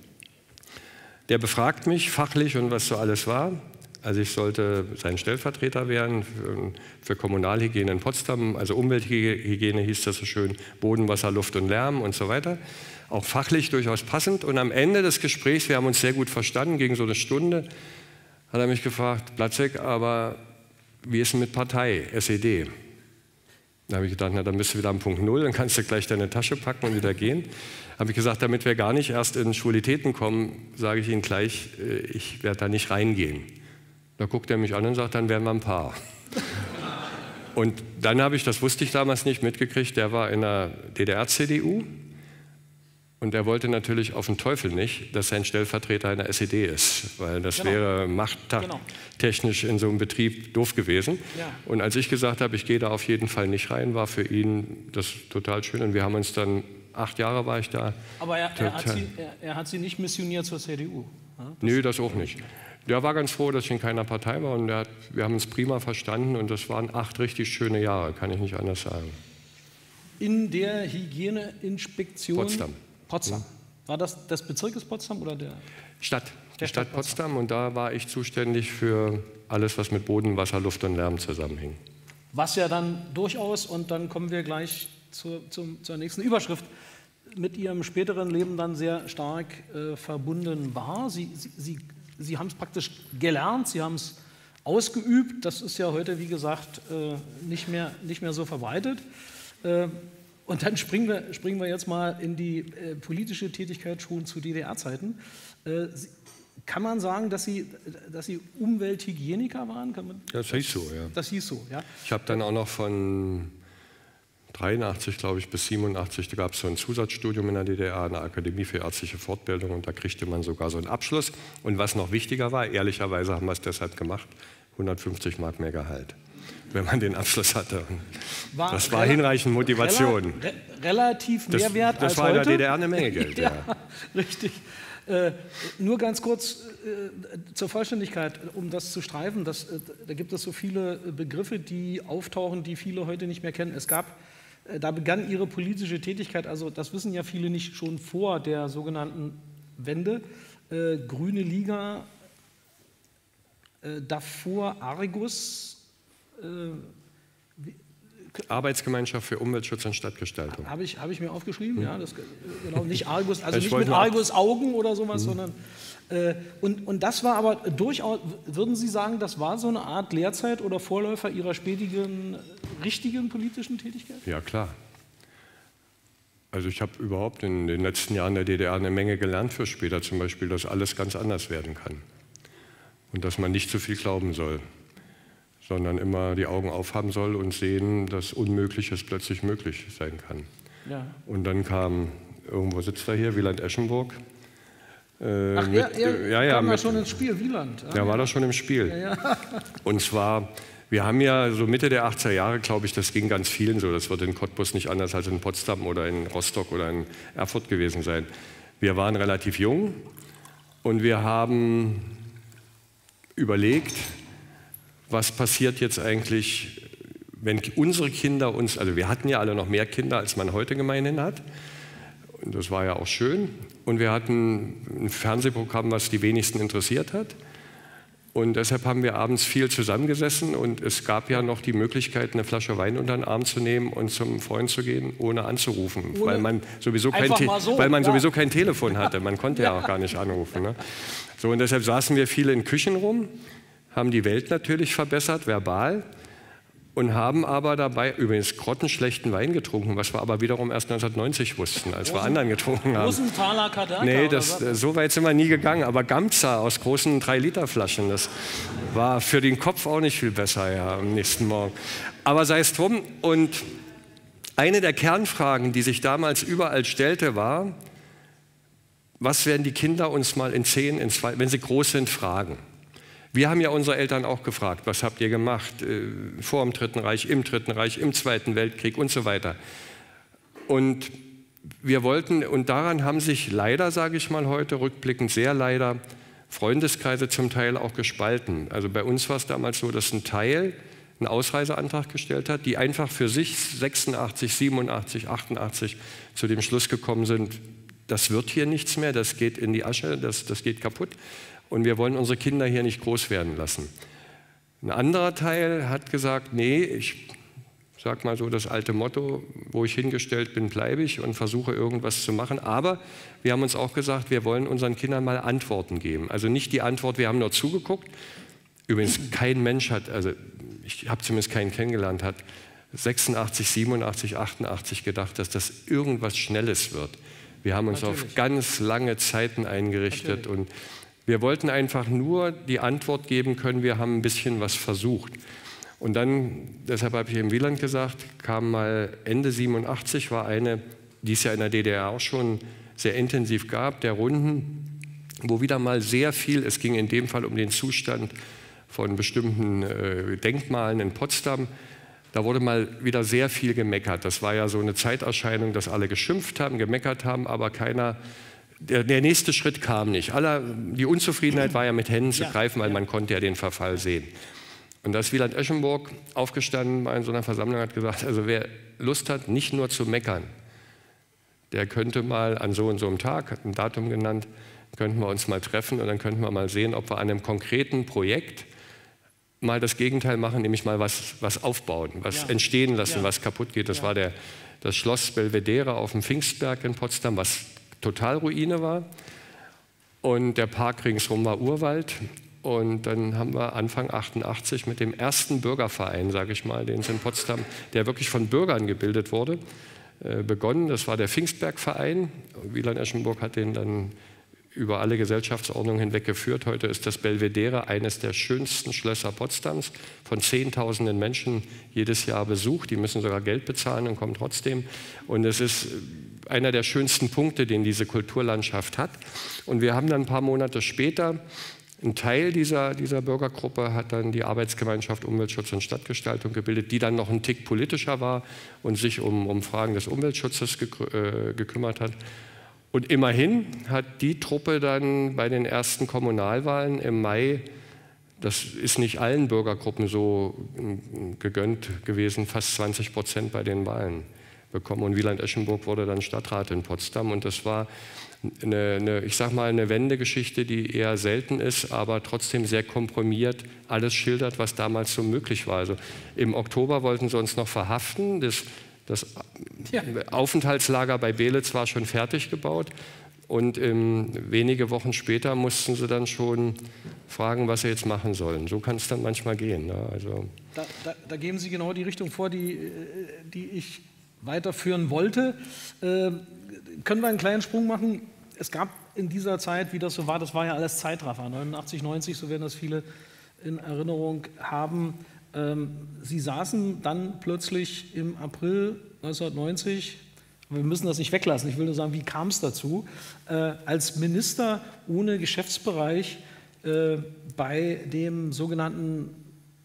Der befragt mich fachlich und was so alles war. Also ich sollte sein Stellvertreter werden für, für Kommunalhygiene in Potsdam, also Umwelthygiene hieß das so schön, Boden, Wasser, Luft und Lärm und so weiter. Auch fachlich durchaus passend. Und am Ende des Gesprächs, wir haben uns sehr gut verstanden, gegen so eine Stunde, hat er mich gefragt, Platzek, aber wie ist denn mit Partei, S E D? Da habe ich gedacht, na, dann bist du wieder am Punkt Null, dann kannst du gleich deine Tasche packen und wieder gehen. Habe ich gesagt, damit wir gar nicht erst in Schwulitäten kommen, sage ich Ihnen gleich, ich werde da nicht reingehen. Da guckt er mich an und sagt, dann werden wir ein Paar. Und dann habe ich, das wusste ich damals nicht, mitgekriegt, der war in der D D R-C D U und er wollte natürlich auf den Teufel nicht, dass sein Stellvertreter in der S E D ist, weil das genau. wäre machttechnisch genau. in so einem Betrieb doof gewesen. Ja. Und als ich gesagt habe, ich gehe da auf jeden Fall nicht rein, war für ihn das total schön und wir haben uns dann, acht Jahre war ich da. Aber er, er, hat, sie, er, er hat Sie nicht missioniert zur C D U? Ja, das Nö, das auch nicht. Der war ganz froh, dass ich in keiner Partei war und der hat, wir haben uns prima verstanden und das waren acht richtig schöne Jahre, kann ich nicht anders sagen. In der Hygieneinspektion Potsdam. Potsdam. Mhm. War das des Bezirkes Potsdam oder der Stadt? Der die Stadt, Stadt Potsdam. Potsdam. Und da war ich zuständig für alles, was mit Boden, Wasser, Luft und Lärm zusammenhing. Was ja dann durchaus, und dann kommen wir gleich zur, zum, zur nächsten Überschrift, mit Ihrem späteren Leben dann sehr stark äh, verbunden war. Sie, Sie, Sie, Sie haben es praktisch gelernt, Sie haben es ausgeübt. Das ist ja heute, wie gesagt, äh, nicht mehr, nicht mehr so verbreitet. Äh, und dann springen wir, springen wir jetzt mal in die äh, politische Tätigkeit schon zu D D R-Zeiten. Äh, kann man sagen, dass Sie, dass Sie Umwelthygieniker waren? Kann man, das hieß so, ja. Das hieß so, ja. Ich habe dann auch noch von dreiundachtzig, glaube ich, bis siebenundachtzig, da gab es so ein Zusatzstudium in der D D R, eine Akademie für ärztliche Fortbildung und da kriegte man sogar so einen Abschluss. Und was noch wichtiger war, ehrlicherweise haben wir es deshalb gemacht, hundertfünfzig Mark mehr Gehalt, wenn man den Abschluss hatte. War das war hinreichend Motivation. Rel relativ mehr das, wert das als war heute. in der D D R eine Menge Geld. ja, ja. Richtig. Äh, nur ganz kurz äh, zur Vollständigkeit, um das zu streifen. Das, äh, da gibt es so viele Begriffe, die auftauchen, die viele heute nicht mehr kennen. Es gab Da begann Ihre politische Tätigkeit, also das wissen ja viele nicht, schon vor der sogenannten Wende. Äh, Grüne Liga, äh, davor Argus. Äh, wie, Arbeitsgemeinschaft für Umweltschutz und Stadtgestaltung. Habe ich, hab ich mir aufgeschrieben, hm. ja, das, genau, nicht Argus, also ich nicht mit Argus Augen oder sowas, hm. sondern äh, und, und das war aber durchaus, würden Sie sagen, das war so eine Art Lehrzeit oder Vorläufer Ihrer spätigen, richtigen politischen Tätigkeit? Ja, klar. Also ich habe überhaupt in den letzten Jahren der D D R eine Menge gelernt für später, zum Beispiel, dass alles ganz anders werden kann und dass man nicht zu viel glauben soll, sondern immer die Augen aufhaben soll und sehen, dass Unmögliches plötzlich möglich sein kann. Ja. Und dann kam, irgendwo sitzt er hier, Wieland Eschenburg. Äh, Ach, mit, er, er ja, ja, kam mit, da schon ins Spiel, Wieland. Ja, war da schon im Spiel. Ja, ja. Und zwar, Wir haben ja so Mitte der achtziger Jahre, glaube ich, das ging ganz vielen so. Das wird in Cottbus nicht anders als in Potsdam oder in Rostock oder in Erfurt gewesen sein. Wir waren relativ jung und wir haben überlegt, was passiert jetzt eigentlich, wenn unsere Kinder uns, also wir hatten ja alle noch mehr Kinder, als man heute gemeinhin hat. Und das war ja auch schön. Und wir hatten ein Fernsehprogramm, was die wenigsten interessiert hat. Und deshalb haben wir abends viel zusammengesessen und es gab ja noch die Möglichkeit, eine Flasche Wein unter den Arm zu nehmen und zum Freund zu gehen, ohne anzurufen, ohne weil man sowieso kein, so, weil man ja. sowieso kein Telefon hatte. Man konnte ja, ja auch gar nicht anrufen. Ne? So, und deshalb saßen wir viele in Küchen rum, haben die Welt natürlich verbessert, verbal, und haben aber dabei übrigens grottenschlechten Wein getrunken, was wir aber wiederum erst neunzehnhundertneunzig wussten, als Rosen, wir anderen getrunken haben. Rosenthaler Kadaka? Nee, das, so weit sind wir nie gegangen, aber Gamza aus großen drei Liter Flaschen, das war für den Kopf auch nicht viel besser ja, am nächsten Morgen. Aber sei es drum, und eine der Kernfragen, die sich damals überall stellte, war, was werden die Kinder uns mal in zehn, in zwei, wenn sie groß sind, fragen? Wir haben ja unsere Eltern auch gefragt, was habt ihr gemacht äh, vor dem Dritten Reich, im Dritten Reich, im Zweiten Weltkrieg und so weiter. Und wir wollten, und daran haben sich leider, sage ich mal heute, rückblickend sehr leider, Freundeskreise zum Teil auch gespalten. Also bei uns war es damals so, dass ein Teil einen Ausreiseantrag gestellt hat, die einfach für sich sechsundachtzig, siebenundachtzig, achtundachtzig zu dem Schluss gekommen sind, das wird hier nichts mehr, das geht in die Asche, das, das geht kaputt. Und wir wollen unsere Kinder hier nicht groß werden lassen. Ein anderer Teil hat gesagt, nee, ich sag mal so das alte Motto, wo ich hingestellt bin, bleibe ich und versuche irgendwas zu machen. Aber wir haben uns auch gesagt, wir wollen unseren Kindern mal Antworten geben. Also nicht die Antwort, wir haben nur zugeguckt. Übrigens, kein Mensch hat, also ich habe zumindest keinen kennengelernt, hat sechsundachtzig, siebenundachtzig, achtundachtzig gedacht, dass das irgendwas Schnelles wird. Wir haben uns Natürlich. auf ganz lange Zeiten eingerichtet Natürlich. und wir wollten einfach nur die Antwort geben können, wir haben ein bisschen was versucht. Und dann, deshalb habe ich im Wieland gesagt, kam mal Ende siebenundachtzig, war eine, die es ja in der D D R auch schon sehr intensiv gab, der Runden, wo wieder mal sehr viel, es ging in dem Fall um den Zustand von bestimmten äh, Denkmalen in Potsdam, da wurde mal wieder sehr viel gemeckert. Das war ja so eine Zeiterscheinung, dass alle geschimpft haben, gemeckert haben, aber keiner... Der, der nächste Schritt kam nicht. Aller, die Unzufriedenheit war ja mit Händen zu greifen, weil man konnte ja den Verfall sehen. Und da ist Wieland Eschenburg aufgestanden bei so einer Versammlung und hat gesagt, also wer Lust hat, nicht nur zu meckern, der könnte mal an so und so einem Tag, hat ein Datum genannt, könnten wir uns mal treffen und dann könnten wir mal sehen, ob wir an einem konkreten Projekt mal das Gegenteil machen, nämlich mal was, was aufbauen, was ja. entstehen lassen, ja. was kaputt geht. Das ja. war der, das Schloss Belvedere auf dem Pfingstberg in Potsdam, was total Ruine war, und der Park ringsherum war Urwald. Und dann haben wir Anfang achtundachtzig mit dem ersten Bürgerverein, sage ich mal, den es in Potsdam, der wirklich von Bürgern gebildet wurde, äh, begonnen. Das war der Pfingstbergverein. Wieland Eschenburg hat den dann über alle Gesellschaftsordnungen hinweg geführt. Heute ist das Belvedere eines der schönsten Schlösser Potsdams, von Zehntausenden Menschen jedes Jahr besucht. Die müssen sogar Geld bezahlen und kommen trotzdem. Und es ist einer der schönsten Punkte, den diese Kulturlandschaft hat. Und wir haben dann ein paar Monate später, ein Teil dieser, dieser Bürgergruppe hat dann die Arbeitsgemeinschaft Umweltschutz und Stadtgestaltung gebildet, die dann noch ein Tick politischer war und sich um, um Fragen des Umweltschutzes gekü äh, gekümmert hat. Und immerhin hat die Truppe dann bei den ersten Kommunalwahlen im Mai, das ist nicht allen Bürgergruppen so gegönnt gewesen, fast zwanzig Prozent bei den Wahlen bekommen. Und Wieland Eschenburg wurde dann Stadtrat in Potsdam. Und das war eine, eine, ich sag mal, eine Wendegeschichte, die eher selten ist, aber trotzdem sehr komprimiert alles schildert, was damals so möglich war. Also im Oktober wollten sie uns noch verhaften. Das, das ja. Aufenthaltslager bei Belitz war schon fertig gebaut. Und ähm, wenige Wochen später mussten sie dann schon fragen, was sie jetzt machen sollen. So kann es dann manchmal gehen. Ne? Also da, da, da geben Sie genau die Richtung vor, die, die ich weiterführen wollte. Äh, können wir einen kleinen Sprung machen? Es gab in dieser Zeit, wie das so war, das war ja alles Zeitraffer, neunundachtzig, neunzig, so werden das viele in Erinnerung haben. Ähm, Sie saßen dann plötzlich im April neunzehnhundertneunzig, wir müssen das nicht weglassen, ich will nur sagen, wie kam es dazu, äh, als Minister ohne Geschäftsbereich äh, bei dem sogenannten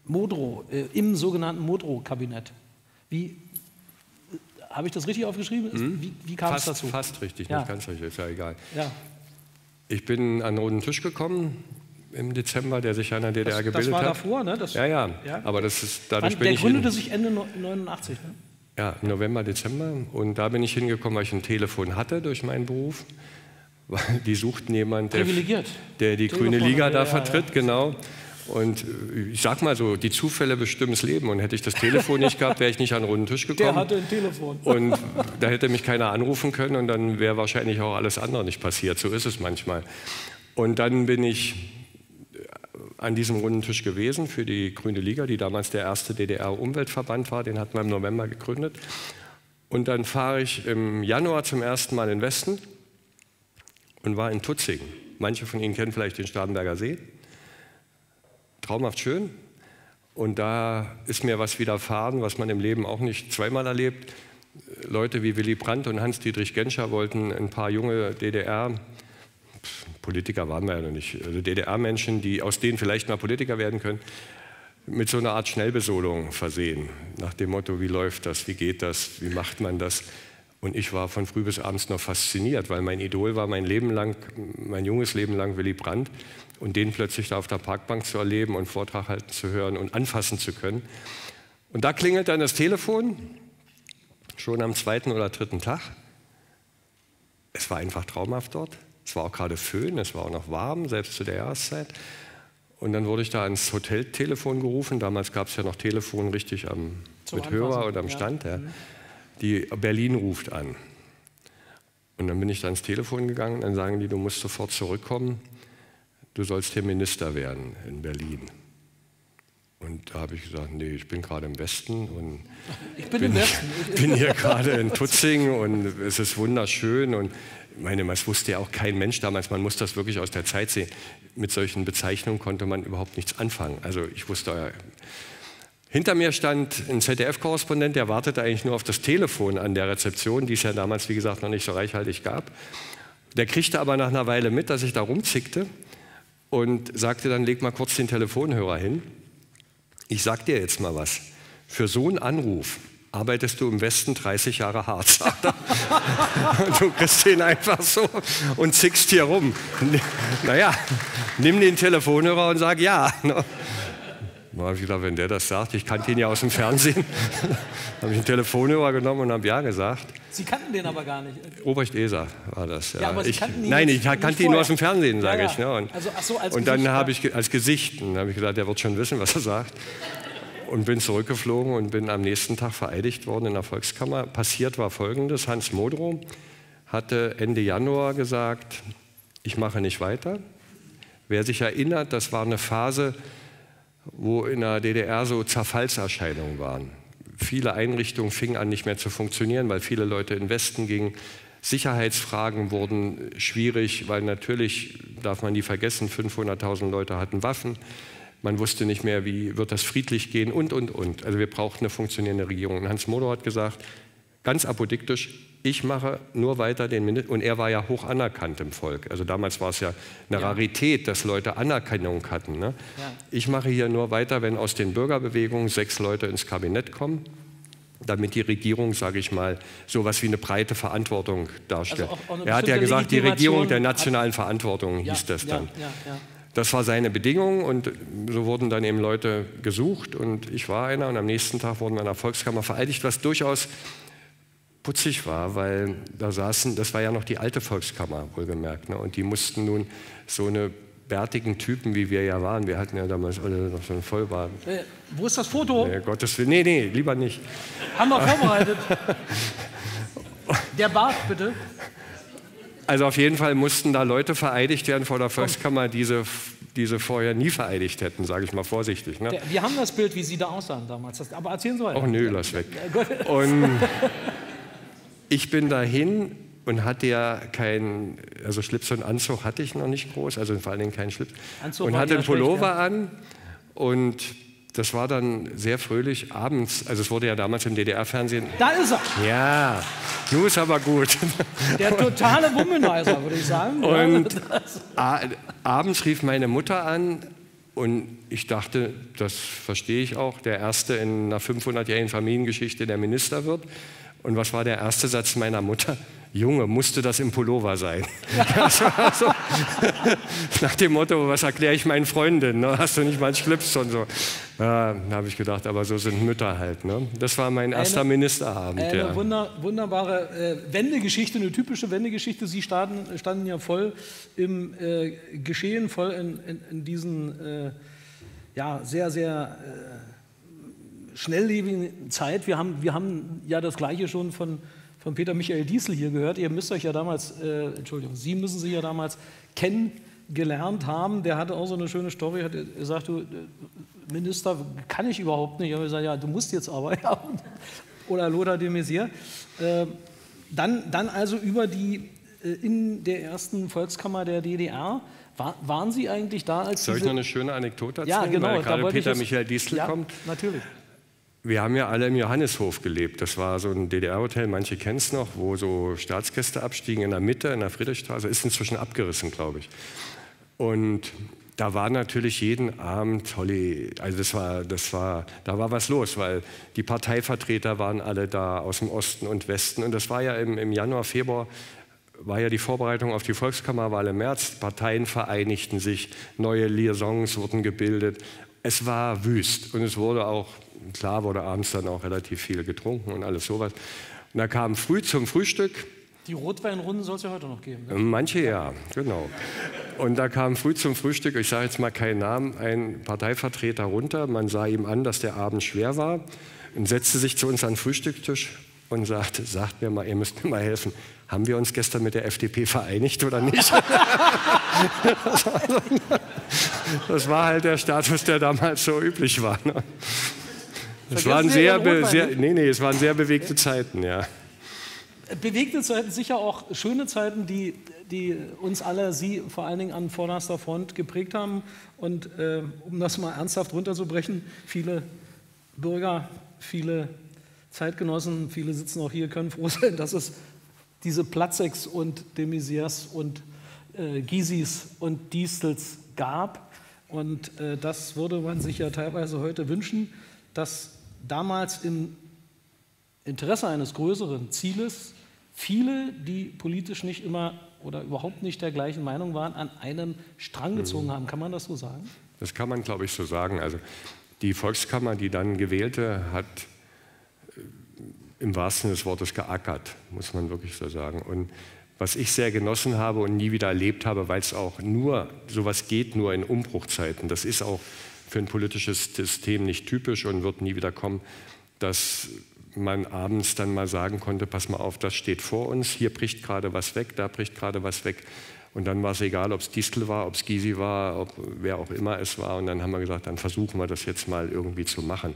Modrow, äh, im sogenannten Modrow-Kabinett. Wie, habe ich das richtig aufgeschrieben? Mhm. Wie, wie kam fast, es dazu? Fast richtig, ja. nicht ganz richtig, ist ja egal. Ja. Ich bin an den runden Tisch gekommen im Dezember, der sich an der D D R das, gebildet hat. Das war hat. davor, ne? Das, ja, ja, ja, aber das ist, dadurch Wann, bin der ich gründete in, sich Ende neunundachtzig, ne? Ja, im November, Dezember. Und da bin ich hingekommen, weil ich ein Telefon hatte durch meinen Beruf. Die suchten jemanden, der, der die Telefon Grüne Liga da ja, vertritt, ja. genau. Und ich sag mal so, die Zufälle bestimmen das Leben. Und hätte ich das Telefon nicht gehabt, wäre ich nicht an den runden Tisch gekommen. Der hatte ein Telefon. Und da hätte mich keiner anrufen können und dann wäre wahrscheinlich auch alles andere nicht passiert. So ist es manchmal. Und dann bin ich an diesem runden Tisch gewesen für die Grüne Liga, die damals der erste D D R-Umweltverband war. Den hatten wir im November gegründet. Und dann fahre ich im Januar zum ersten Mal in den Westen und war in Tutzing. Manche von Ihnen kennen vielleicht den Starnberger See. Traumhaft schön. Und da ist mir was widerfahren, was man im Leben auch nicht zweimal erlebt. Leute wie Willy Brandt und Hans-Dietrich Genscher wollten ein paar junge D D R, Politiker waren wir ja noch nicht, also D D R-Menschen, die aus denen vielleicht mal Politiker werden können, mit so einer Art Schnellbesoldung versehen. Nach dem Motto, wie läuft das, wie geht das, wie macht man das? Und ich war von früh bis abends noch fasziniert, weil mein Idol war mein Leben lang, mein junges Leben lang Willy Brandt. Und den plötzlich da auf der Parkbank zu erleben und Vortrag halten zu hören und anfassen zu können. Und da klingelt dann das Telefon, schon am zweiten oder dritten Tag. Es war einfach traumhaft dort. Es war auch gerade Föhn, es war auch noch warm, selbst zu der Jahreszeit. Und dann wurde ich da ans Hoteltelefon gerufen. Damals gab es ja noch Telefon richtig am, mit Hörer oder am Stand. Ja. Die Berlin ruft an. Und dann bin ich da ans Telefon gegangen. Dann sagen die, du musst sofort zurückkommen. Du sollst hier Minister werden in Berlin. Und da habe ich gesagt, nee, ich bin gerade im Westen und ich bin, bin, im Westen. bin hier gerade in Tutzing und es ist wunderschön. Und ich meine, das wusste ja auch kein Mensch damals, man muss das wirklich aus der Zeit sehen. Mit solchen Bezeichnungen konnte man überhaupt nichts anfangen. Also ich wusste, ja, hinter mir stand ein Z D F-Korrespondent, der wartete eigentlich nur auf das Telefon an der Rezeption, die es ja damals, wie gesagt, noch nicht so reichhaltig gab. Der kriegte aber nach einer Weile mit, dass ich da rumzickte und sagte dann, leg mal kurz den Telefonhörer hin. Ich sag dir jetzt mal was. Für so einen Anruf arbeitest du im Westen dreißig Jahre hart, sagt er. Du kriegst den einfach so und zickst hier rum. Naja, nimm den Telefonhörer und sag ja. Da habe ich gedacht, wenn der das sagt, ich kannte ihn ja aus dem Fernsehen, habe ich einen Telefonhörer genommen und habe ja gesagt. Sie kannten den aber gar nicht. Oberst Eser war das. Ja. Ja, aber Sie ich, kannten ihn nein, ich nicht kannte ihn nur aus dem Fernsehen, sage ja, ja. ich. Ne? Und, also, ach so, als und dann Gesicht, habe ja. ich als Gesicht, dann habe ich gesagt, der wird schon wissen, was er sagt. Und bin zurückgeflogen und bin am nächsten Tag vereidigt worden in der Volkskammer. Passiert war Folgendes: Hans Modrow hatte Ende Januar gesagt, ich mache nicht weiter. Wer sich erinnert, das war eine Phase, wo in der D D R so Zerfallserscheinungen waren. Viele Einrichtungen fingen an, nicht mehr zu funktionieren, weil viele Leute in den Westen gingen. Sicherheitsfragen wurden schwierig, weil natürlich, darf man nie vergessen, fünfhunderttausend Leute hatten Waffen. Man wusste nicht mehr, wie wird das friedlich gehen und, und, und. Also wir brauchten eine funktionierende Regierung. Und Hans Modrow hat gesagt, ganz apodiktisch, ich mache nur weiter den Minister. Und er war ja hoch anerkannt im Volk. Also damals war es ja eine ja. Rarität, dass Leute Anerkennung hatten. Ne? Ja. Ich mache hier nur weiter, wenn aus den Bürgerbewegungen sechs Leute ins Kabinett kommen, damit die Regierung, sage ich mal, so etwas wie eine breite Verantwortung darstellt. Also auch, auch er hat ja gesagt, die Regierung der nationalen Verantwortung ja, hieß das dann. Ja, ja, ja. Das war seine Bedingung und so wurden dann eben Leute gesucht und ich war einer und am nächsten Tag wurden wir in der Volkskammer vereidigt, was durchaus putzig war, weil da saßen, das war ja noch die alte Volkskammer, wohlgemerkt, ne? Und die mussten nun so eine bärtigen Typen, wie wir ja waren, wir hatten ja damals alle noch so einen Vollbart. Äh, wo ist das Foto? Nee, Gottes Willen, nee, nee, lieber nicht. Haben wir vorbereitet. Der Bart, bitte. Also auf jeden Fall mussten da Leute vereidigt werden vor der Volkskammer, die sie, die sie vorher nie vereidigt hätten, sage ich mal vorsichtig. Ne? Wir haben das Bild, wie Sie da aussahen damals. Aber erzählen Sie weiter. Ach nö, lass weg. Und ich bin dahin und hatte ja keinen, also Schlips und Anzug hatte ich noch nicht groß, also vor allen Dingen keinen Schlips. Anzug und hatte einen Pullover schlecht, ja. an und das war dann sehr fröhlich abends, also es wurde ja damals im D D R-Fernsehen. Da ist er! Ja, nun ist aber gut. Der totale Womanizer, würde ich sagen. Und abends rief meine Mutter an Und ich dachte, das verstehe ich auch, der Erste in einer fünfhundertjährigen Familiengeschichte, der Minister wird. Und was war der erste Satz meiner Mutter? Junge, musste das im Pullover sein? Das war so, nach dem Motto, was erkläre ich meinen Freundinnen? Ne? Hast du nicht mal einen Schlips und so. Ja, da habe ich gedacht, aber so sind Mütter halt. Ne? Das war mein erster eine, Ministerabend. Eine ja. wunder, wunderbare äh, Wendegeschichte, eine typische Wendegeschichte. Sie standen, standen ja voll im äh, Geschehen, voll in, in, in diesen äh, ja, sehr, sehr äh, schnelllebigen Zeit. Wir haben, wir haben ja das Gleiche schon von von Peter Michael Diesel hier gehört. Ihr müsst euch ja damals, äh, Entschuldigung, Sie müssen sich ja damals kennengelernt haben. Der hatte auch so eine schöne Story, hat gesagt, du Minister, kann ich überhaupt nicht. Ich habe gesagt, ja, du musst jetzt aber. Ja. Oder Lothar de Maizière. Äh, dann, dann also über die, äh, in der ersten Volkskammer der D D R, war, waren Sie eigentlich da als Soll ich noch eine schöne Anekdote erzählen? Ja, genau. Weil gerade da Peter das, Michael Diesel ja, kommt. Natürlich. Wir haben ja alle im Johannishof gelebt. Das war so ein D D R-Hotel, manche kennen es noch, wo so Staatsgäste abstiegen in der Mitte, in der Friedrichstraße. Ist inzwischen abgerissen, glaube ich. Und da war natürlich jeden Abend, Holly, also das war, das war, da war was los, weil die Parteivertreter waren alle da aus dem Osten und Westen. Und das war ja im, im Januar, Februar, war ja die Vorbereitung auf die Volkskammerwahl im März. Parteien vereinigten sich, neue Liaisons wurden gebildet. Es war wüst und es wurde auch, klar wurde abends dann auch relativ viel getrunken und alles sowas. Und da kam früh zum Frühstück. Die Rotweinrunden soll es ja heute noch geben. Ne? Manche ja, genau. Und da kam früh zum Frühstück, ich sage jetzt mal keinen Namen, ein Parteivertreter runter. Man sah ihm an, dass der Abend schwer war und setzte sich zu uns an den Frühstückstisch und sagte, sagt mir mal, ihr müsst mir mal helfen. Haben wir uns gestern mit der F D P vereinigt oder nicht? Das war halt der Status, der damals so üblich war. Ne? Es waren sehr, sehr, nee, nee, es waren sehr bewegte Zeiten, ja. Bewegte Zeiten, sicher auch schöne Zeiten, die, die uns alle, Sie vor allen Dingen an vorderster Front geprägt haben. Und äh, um das mal ernsthaft runterzubrechen, viele Bürger, viele Zeitgenossen, viele sitzen auch hier, können froh sein, dass es diese Platzeks und de Maizières und äh, Gysis und Diesels gab. Und äh, das würde man sich ja teilweise heute wünschen, dass damals im Interesse eines größeren Zieles viele, die politisch nicht immer oder überhaupt nicht der gleichen Meinung waren, an einen Strang gezogen haben. Kann man das so sagen? Das kann man, glaube ich, so sagen. Also die Volkskammer, die dann gewählte, hat im wahrsten Sinne des Wortes geackert, muss man wirklich so sagen. Und was ich sehr genossen habe und nie wieder erlebt habe, weil es auch nur, sowas geht nur in Umbruchzeiten, das ist auch für ein politisches System nicht typisch und wird nie wieder kommen, dass man abends dann mal sagen konnte, pass mal auf, das steht vor uns, hier bricht gerade was weg, da bricht gerade was weg. Und dann war es egal, ob es Distel war, ob es Gysi war, ob wer auch immer es war. Und dann haben wir gesagt, dann versuchen wir das jetzt mal irgendwie zu machen.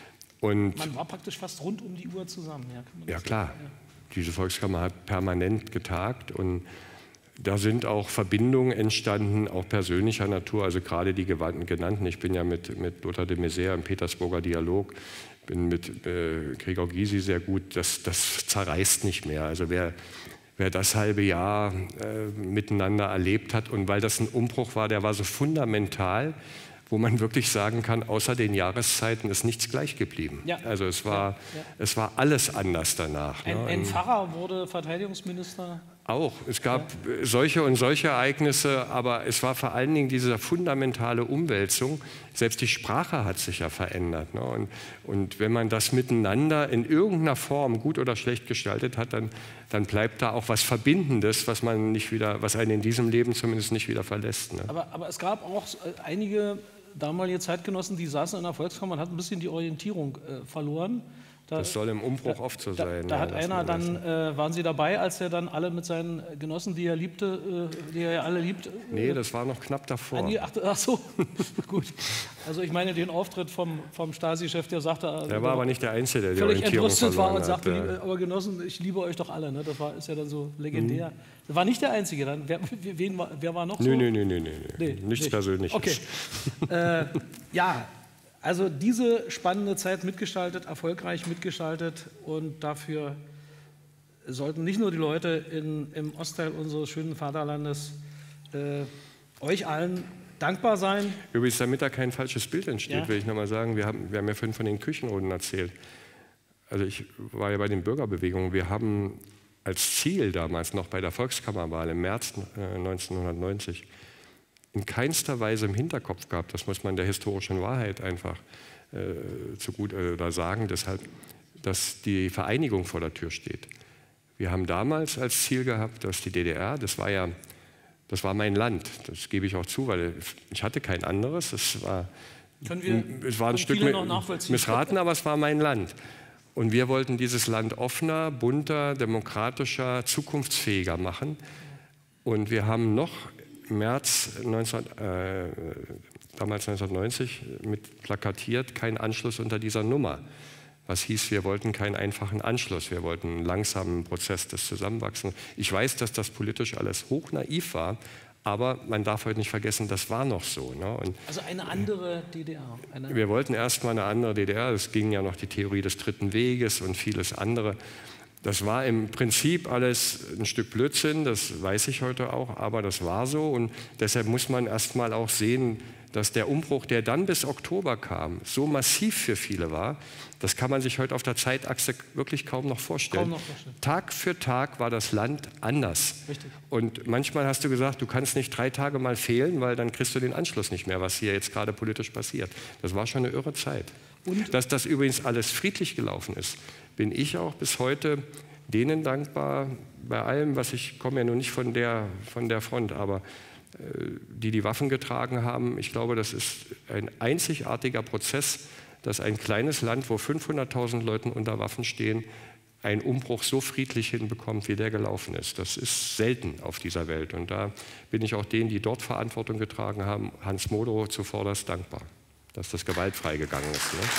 Und man war praktisch fast rund um die Uhr zusammen. Ja, kann man ja das klar, sagen? Ja. Diese Volkskammer hat permanent getagt und da sind auch Verbindungen entstanden, auch persönlicher Natur, also gerade die genannten. Ich bin ja mit, mit Lothar de Maizière im Petersburger Dialog, bin mit äh, Gregor Gysi sehr gut, das, das zerreißt nicht mehr. Also wer, wer das halbe Jahr äh, miteinander erlebt hat und weil das ein Umbruch war, der war so fundamental, wo man wirklich sagen kann, außer den Jahreszeiten ist nichts gleich geblieben. Ja. Also es war, ja, ja. es war alles anders danach. Ein, ne? ein Pfarrer wurde Verteidigungsminister? Auch. Es gab ja. solche und solche Ereignisse, aber es war vor allen Dingen diese fundamentale Umwälzung. Selbst die Sprache hat sich ja verändert. Ne? Und, und wenn man das miteinander in irgendeiner Form gut oder schlecht gestaltet hat, dann, dann bleibt da auch was Verbindendes, was man nicht wieder, was einen in diesem Leben zumindest nicht wieder verlässt. Ne? Aber, aber es gab auch einige damalige Zeitgenossen, die saßen in der Volkskammer und hatten ein bisschen die Orientierung äh, verloren. Da, das soll im Umbruch da, oft so da, sein. Da ja, hat einer dann, äh, waren Sie dabei, als er dann alle mit seinen Genossen, die er liebte, äh, die er ja alle liebt? Äh, nee, das war noch knapp davor. Die, ach, ach so, gut. Also ich meine den Auftritt vom, vom Stasi-Chef, der sagte... Der war aber nicht der Einzige, der die völlig Orientierung entrüstet war und hat, sagte, ja. liebe, aber Genossen, ich liebe euch doch alle. Ne? Das war, ist ja dann so legendär. Mhm. Das war nicht der Einzige. Dann. Wer, wen, wer war noch nö, so? Nö, nö, nö, nö. nee, Nichts nicht. Persönliches. Okay. äh, ja, also diese spannende Zeit mitgestaltet, erfolgreich mitgestaltet und dafür sollten nicht nur die Leute in, im Ostteil unseres schönen Vaterlandes äh, euch allen dankbar sein. Übrigens, damit da kein falsches Bild entsteht, Ja. will ich nochmal sagen, wir haben, wir haben ja vorhin von den Küchenroden erzählt. Also ich war ja bei den Bürgerbewegungen. Wir haben als Ziel damals noch bei der Volkskammerwahl im März neunzehnhundertneunzig in keinster Weise im Hinterkopf gehabt, das muss man der historischen Wahrheit einfach äh, zu gut äh, da sagen, deshalb, dass die Vereinigung vor der Tür steht. Wir haben damals als Ziel gehabt, dass die D D R, das war ja, das war mein Land, das gebe ich auch zu, weil ich hatte kein anderes, es war, Können wir, es war ein Stück missraten, aber es war mein Land. Und wir wollten dieses Land offener, bunter, demokratischer, zukunftsfähiger machen. Und wir haben noch im März neunzehn, äh, damals neunzehnhundertneunzig mit plakatiert, kein Anschluss unter dieser Nummer. Was hieß, wir wollten keinen einfachen Anschluss, wir wollten einen langsamen Prozess des Zusammenwachsens. Ich weiß, dass das politisch alles hochnaiv war, aber man darf heute nicht vergessen, das war noch so. Ne? Und also eine andere D D R. Eine wir wollten erstmal eine andere D D R, es ging ja noch die Theorie des dritten Weges und vieles andere. Das war im Prinzip alles ein Stück Blödsinn, das weiß ich heute auch, aber das war so und deshalb muss man erstmal auch sehen, dass der Umbruch, der dann bis Oktober kam, so massiv für viele war, das kann man sich heute auf der Zeitachse wirklich kaum noch vorstellen. Kaum noch vorstellen. Tag für Tag war das Land anders. Richtig. Und manchmal hast du gesagt, du kannst nicht drei Tage mal fehlen, weil dann kriegst du den Anschluss nicht mehr, was hier jetzt gerade politisch passiert. Das war schon eine irre Zeit. Und dass das übrigens alles friedlich gelaufen ist, bin ich auch bis heute denen dankbar, bei allem, was ich komme ja nun nicht von der, von der Front, aber die die Waffen getragen haben. Ich glaube, das ist ein einzigartiger Prozess, dass ein kleines Land, wo fünfhunderttausend Leute unter Waffen stehen, einen Umbruch so friedlich hinbekommt, wie der gelaufen ist. Das ist selten auf dieser Welt. Und da bin ich auch denen, die dort Verantwortung getragen haben, Hans Modrow zuvorderst dankbar, dass das gewaltfrei gegangen ist. Ne?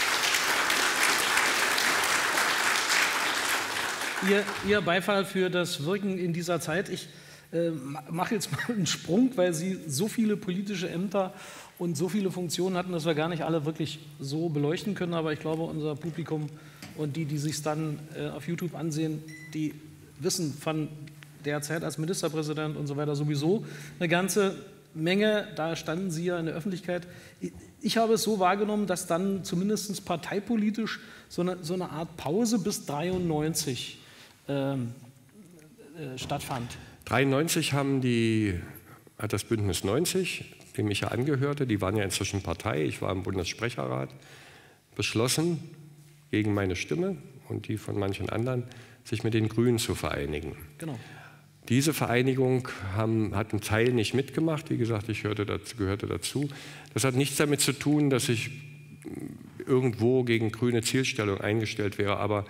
Ihr, Ihr Beifall für das Wirken in dieser Zeit. Ich äh, mache jetzt mal einen Sprung, weil Sie so viele politische Ämter und so viele Funktionen hatten, dass wir gar nicht alle wirklich so beleuchten können. Aber ich glaube, unser Publikum und die, die sich dann äh, auf YouTube ansehen, die wissen von der Zeit als Ministerpräsident und so weiter sowieso eine ganze Menge. Da standen Sie ja in der Öffentlichkeit. Ich habe es so wahrgenommen, dass dann zumindest parteipolitisch so eine, so eine Art Pause bis dreiundneunzig ähm, äh, stattfand. dreiundneunzig haben die, hat das Bündnis neunzig, dem ich ja angehörte, die waren ja inzwischen Partei, ich war im Bundessprecherrat, beschlossen, gegen meine Stimme und die von manchen anderen, sich mit den Grünen zu vereinigen. Genau. Diese Vereinigung haben, hat einen Teil nicht mitgemacht, wie gesagt, ich hörte dazu, gehörte dazu. Das hat nichts damit zu tun, dass ich irgendwo gegen grüne Zielstellung eingestellt wäre, aber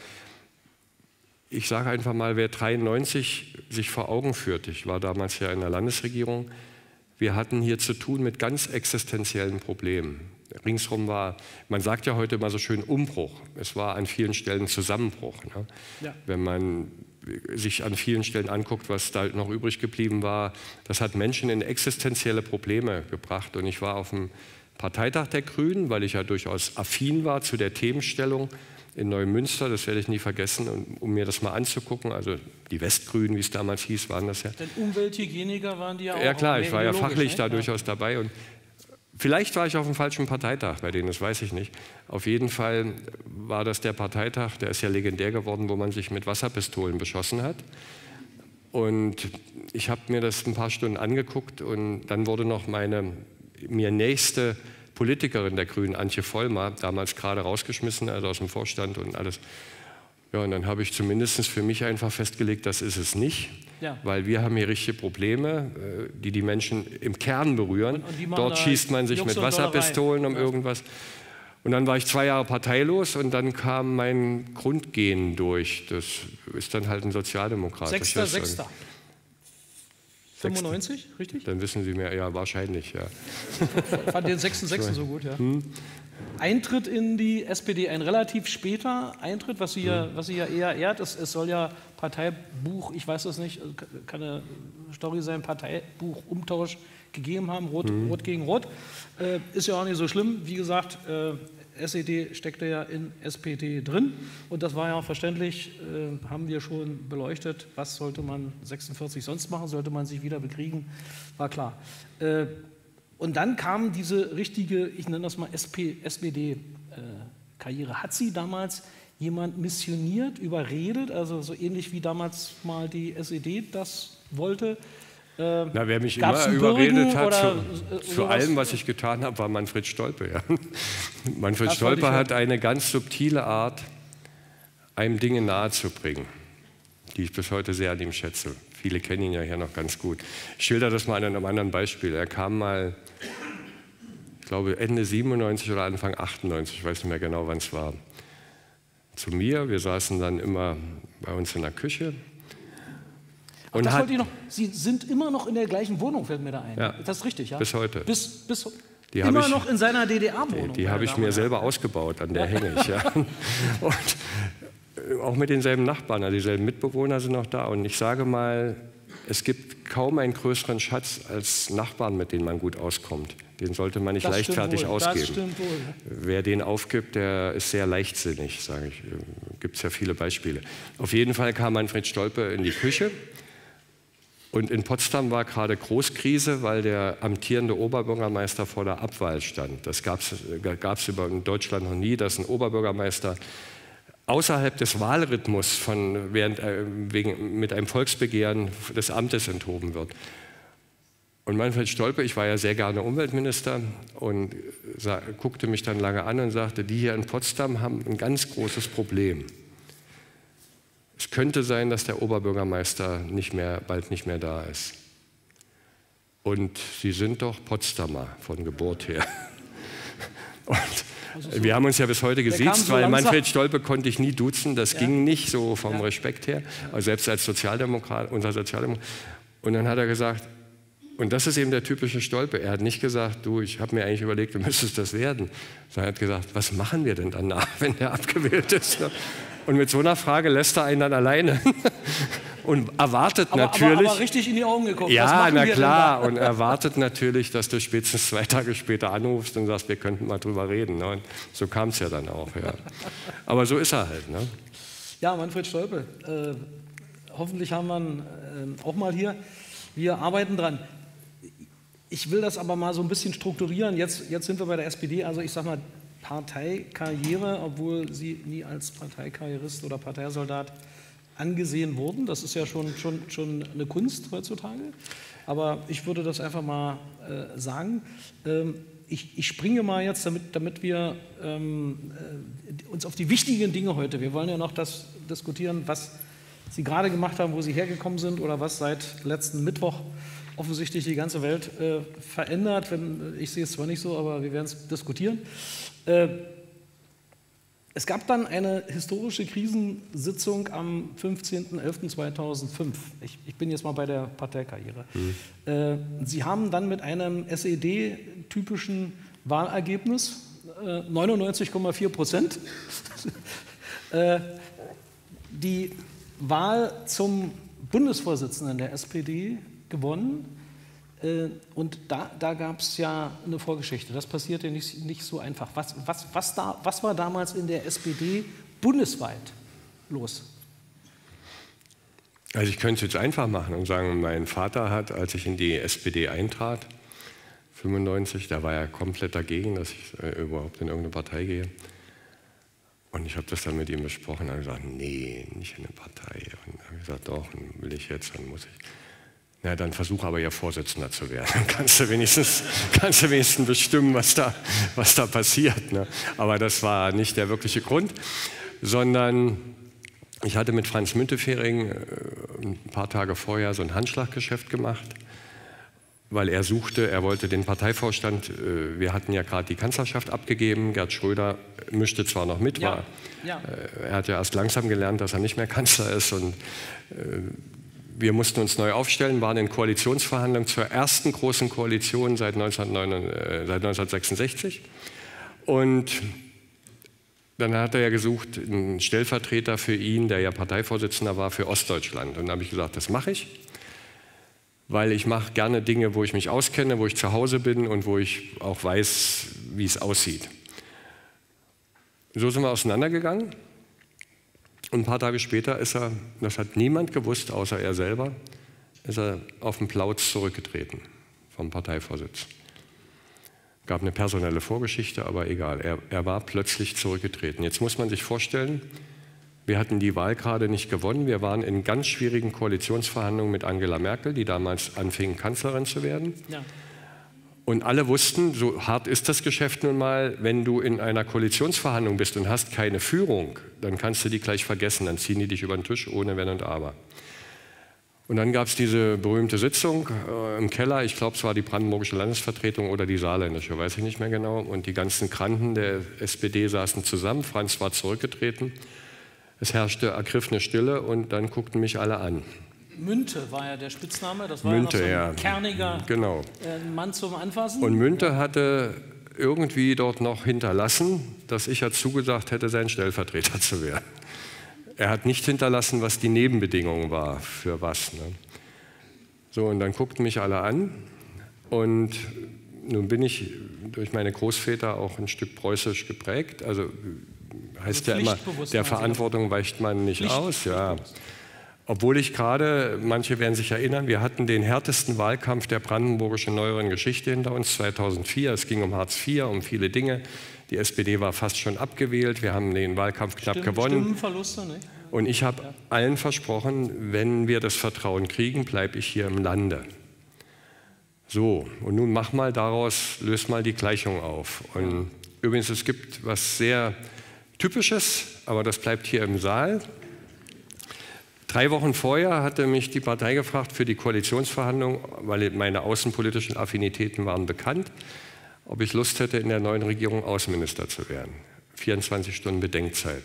ich sage einfach mal, wer dreiundneunzig sich vor Augen führt, ich war damals ja in der Landesregierung, wir hatten hier zu tun mit ganz existenziellen Problemen. Ringsrum war, man sagt ja heute immer so schön Umbruch, es war an vielen Stellen Zusammenbruch. Ne? Ja. Wenn man sich an vielen Stellen anguckt, was da noch übrig geblieben war, das hat Menschen in existenzielle Probleme gebracht. Und ich war auf dem Parteitag der Grünen, weil ich ja durchaus affin war zu der Themenstellung in Neumünster, das werde ich nie vergessen, und, um mir das mal anzugucken, also die Westgrünen, wie es damals hieß, waren das ja. Denn Umwelthygieniker waren die ja auch. Ja klar, ich war ja fachlich ne? da durchaus dabei und vielleicht war ich auf dem falschen Parteitag bei denen, das weiß ich nicht. Auf jeden Fall war das der Parteitag, der ist ja legendär geworden, wo man sich mit Wasserpistolen beschossen hat. Und ich habe mir das ein paar Stunden angeguckt und dann wurde noch meine mir nächste Politikerin der Grünen, Antje Vollmer, damals gerade rausgeschmissen, also aus dem Vorstand und alles. Ja, und dann habe ich zumindest für mich einfach festgelegt, das ist es nicht, ja. Weil wir haben hier richtige Probleme, die die Menschen im Kern berühren. Und, und Dort schießt man sich mit Wasserpistolen um ja. irgendwas. Und dann war ich zwei Jahre parteilos und dann kam mein Grundgehen durch. Das ist dann halt ein sozialdemokratisches. Sechster, Sechster. fünfundneunzig, richtig? Dann wissen Sie mehr, ja, wahrscheinlich, ja. Ich fand den sechsten sechsten so gut, ja. Hm. Eintritt in die S P D, ein relativ später Eintritt, was Sie ja, was Sie ja eher ehrt. Es, es soll ja Parteibuch, ich weiß das nicht, kann eine Story sein, Parteibuch-Umtausch gegeben haben, Rot, hm. Rot gegen Rot. Äh, ist ja auch nicht so schlimm. Wie gesagt, äh, S E D steckte ja in S P D drin und das war ja auch verständlich, äh, haben wir schon beleuchtet, was sollte man sechsundvierzig sonst machen, sollte man sich wieder bekriegen, war klar. Äh, und dann kam diese richtige, ich nenne das mal S P D-Karriere. Hat sie damals jemand missioniert, überredet, also so ähnlich wie damals mal die S E D das wollte? Äh, Na, wer mich immer überredet hat zu, zu allem, was ich getan habe, war Manfred Stolpe. Ja. Manfred das Stolpe hat eine ganz subtile Art, einem Dinge nahezubringen, die ich bis heute sehr an ihm schätze. Viele kennen ihn ja hier noch ganz gut. Ich schilder das mal an einem anderen Beispiel. Er kam mal, ich glaube Ende siebenundneunzig oder Anfang achtundneunzig, ich weiß nicht mehr genau, wann es war, zu mir. Wir saßen dann immer bei uns in der Küche. Und das wollte ich noch, Sie sind immer noch in der gleichen Wohnung, fällt mir da ein. Ja, das ist richtig, ja? Bis heute. Bis, bis die immer ich, noch in seiner D D R-Wohnung. Die, die habe ich mir selber ausgebaut, an der hänge ich. Ja. Und auch mit denselben Nachbarn, also dieselben Mitbewohner sind noch da. Und ich sage mal, es gibt kaum einen größeren Schatz als Nachbarn, mit denen man gut auskommt. Den sollte man nicht das leichtfertig ausgeben. Das stimmt wohl. Wer den aufgibt, der ist sehr leichtsinnig, sage ich. Gibt es ja viele Beispiele. Auf jeden Fall kam Manfred Stolpe in die Küche. Und in Potsdam war gerade Großkrise, weil der amtierende Oberbürgermeister vor der Abwahl stand. Das gab es in Deutschland noch nie, dass ein Oberbürgermeister außerhalb des Wahlrhythmus von, während, äh, wegen, mit einem Volksbegehren des Amtes enthoben wird. Und Manfred Stolpe, ich war ja sehr gerne Umweltminister und sah, guckte mich dann lange an und sagte, die hier in Potsdam haben ein ganz großes Problem. Es könnte sein, dass der Oberbürgermeister nicht mehr, bald nicht mehr da ist. Und Sie sind doch Potsdamer von Geburt her. Und also so, wir haben uns ja bis heute gesiezt, so weil Manfred Stolpe konnte ich nie duzen. Das ja. ging nicht so vom ja. Respekt her, also selbst als Sozialdemokrat, unser Sozialdemokrat. Und dann hat er gesagt, und das ist eben der typische Stolpe. Er hat nicht gesagt, du, ich habe mir eigentlich überlegt, du müsstest das werden. Sondern er hat gesagt, was machen wir denn danach, wenn der abgewählt ist? Und mit so einer Frage lässt er einen dann alleine und erwartet aber, natürlich... Aber, aber richtig in die Augen geguckt. Ja, na klar. Und erwartet natürlich, dass du spätestens zwei Tage später anrufst und sagst, wir könnten mal drüber reden. Und so kam es ja dann auch. Ja. Aber so ist er halt. Ne? Ja, Manfred Stolpe. Äh, hoffentlich haben wir ihn äh, auch mal hier. Wir arbeiten dran. Ich will das aber mal so ein bisschen strukturieren. Jetzt, jetzt sind wir bei der S P D. Also ich sage mal, Parteikarriere, obwohl Sie nie als Parteikarrierist oder Parteisoldat angesehen wurden. Das ist ja schon, schon, schon eine Kunst heutzutage. Aber ich würde das einfach mal äh, sagen. Ähm, ich, ich springe mal jetzt, damit, damit wir ähm, äh, uns auf die wichtigen Dinge heute, wir wollen ja noch das diskutieren, was Sie gerade gemacht haben, wo Sie hergekommen sind oder was seit letzten Mittwoch offensichtlich die ganze Welt äh, verändert. Wenn, ich sehe es zwar nicht so, aber wir werden es diskutieren. Äh, es gab dann eine historische Krisensitzung am fünfzehnten elften zweitausendfünf. Ich, ich bin jetzt mal bei der Parteikarriere. Mhm. Äh, Sie haben dann mit einem S E D-typischen Wahlergebnis, äh, neunundneunzig Komma vier Prozent, äh, die Wahl zum Bundesvorsitzenden der S P D gewonnen. Und da, da gab es ja eine Vorgeschichte. Das passierte nicht, nicht so einfach. Was, was, was, da, was war damals in der S P D bundesweit los? Also ich könnte es jetzt einfach machen und sagen, mein Vater hat, als ich in die S P D eintrat, fünfundneunzig, da war er komplett dagegen, dass ich äh, überhaupt in irgendeine Partei gehe. Und ich habe das dann mit ihm besprochen. Er hat gesagt, nee, nicht in eine Partei. Und er hat gesagt, doch, will ich jetzt, dann muss ich. Na, dann versuche aber ja Vorsitzender zu werden. Dann kannst du wenigstens, kannst du wenigstens bestimmen, was da, was da passiert. Ne? Aber das war nicht der wirkliche Grund, sondern ich hatte mit Franz Müntefering äh, ein paar Tage vorher so ein Handschlaggeschäft gemacht, weil er suchte, er wollte den Parteivorstand, äh, wir hatten ja gerade die Kanzlerschaft abgegeben, Gerd Schröder mischte zwar noch mit, ja, war, ja. Äh, er hat ja erst langsam gelernt, dass er nicht mehr Kanzler ist und äh, wir mussten uns neu aufstellen, waren in Koalitionsverhandlungen zur ersten großen Koalition seit, neunzehnhundertsechsundsechzig. Und dann hat er ja gesucht, einen Stellvertreter für ihn, der ja Parteivorsitzender war, für Ostdeutschland. Und dann habe ich gesagt, das mache ich, weil ich mache gerne Dinge, wo ich mich auskenne, wo ich zu Hause bin und wo ich auch weiß, wie es aussieht. So sind wir auseinandergegangen. Und ein paar Tage später ist er, das hat niemand gewusst, außer er selber, ist er auf den Plauz zurückgetreten vom Parteivorsitz. Gab eine personelle Vorgeschichte, aber egal. Er, er war plötzlich zurückgetreten. Jetzt muss man sich vorstellen, wir hatten die Wahl gerade nicht gewonnen. Wir waren in ganz schwierigen Koalitionsverhandlungen mit Angela Merkel, die damals anfing, Kanzlerin zu werden. Ja. Und alle wussten, so hart ist das Geschäft nun mal, wenn du in einer Koalitionsverhandlung bist und hast keine Führung, dann kannst du die gleich vergessen, dann ziehen die dich über den Tisch ohne Wenn und Aber. Und dann gab es diese berühmte Sitzung äh, im Keller, ich glaube, es war die brandenburgische Landesvertretung oder die saarländische, weiß ich nicht mehr genau. Und die ganzen Granden der S P D saßen zusammen, Franz war zurückgetreten. Es herrschte ergriffene Stille und dann guckten mich alle an. Münte war ja der Spitzname, das war Münte, ja noch so ein ja. kerniger genau. äh, Mann zum Anfassen. Und Münte hatte irgendwie dort noch hinterlassen, dass ich ja zugesagt hätte, sein Stellvertreter zu werden. Er hat nicht hinterlassen, was die Nebenbedingung war, für was. Ne? So, und dann guckten mich alle an. Und nun bin ich durch meine Großväter auch ein Stück preußisch geprägt. Also heißt ja immer, der Verantwortung weicht man nicht aus. Ja. Obwohl ich gerade, manche werden sich erinnern, wir hatten den härtesten Wahlkampf der brandenburgischen neueren Geschichte hinter uns, zweitausendvier. Es ging um Hartz vier, um viele Dinge. Die S P D war fast schon abgewählt. Wir haben den Wahlkampf knapp Stimmen, gewonnen. Stimmenverluste, ne? Und ich habe ja. allen versprochen, wenn wir das Vertrauen kriegen, bleibe ich hier im Lande. So, und nun mach mal daraus, löse mal die Gleichung auf. Und ja. übrigens, es gibt was sehr Typisches, aber das bleibt hier im Saal. Drei Wochen vorher hatte mich die Partei gefragt für die Koalitionsverhandlungen, weil meine außenpolitischen Affinitäten waren bekannt, ob ich Lust hätte, in der neuen Regierung Außenminister zu werden. vierundzwanzig Stunden Bedenkzeit.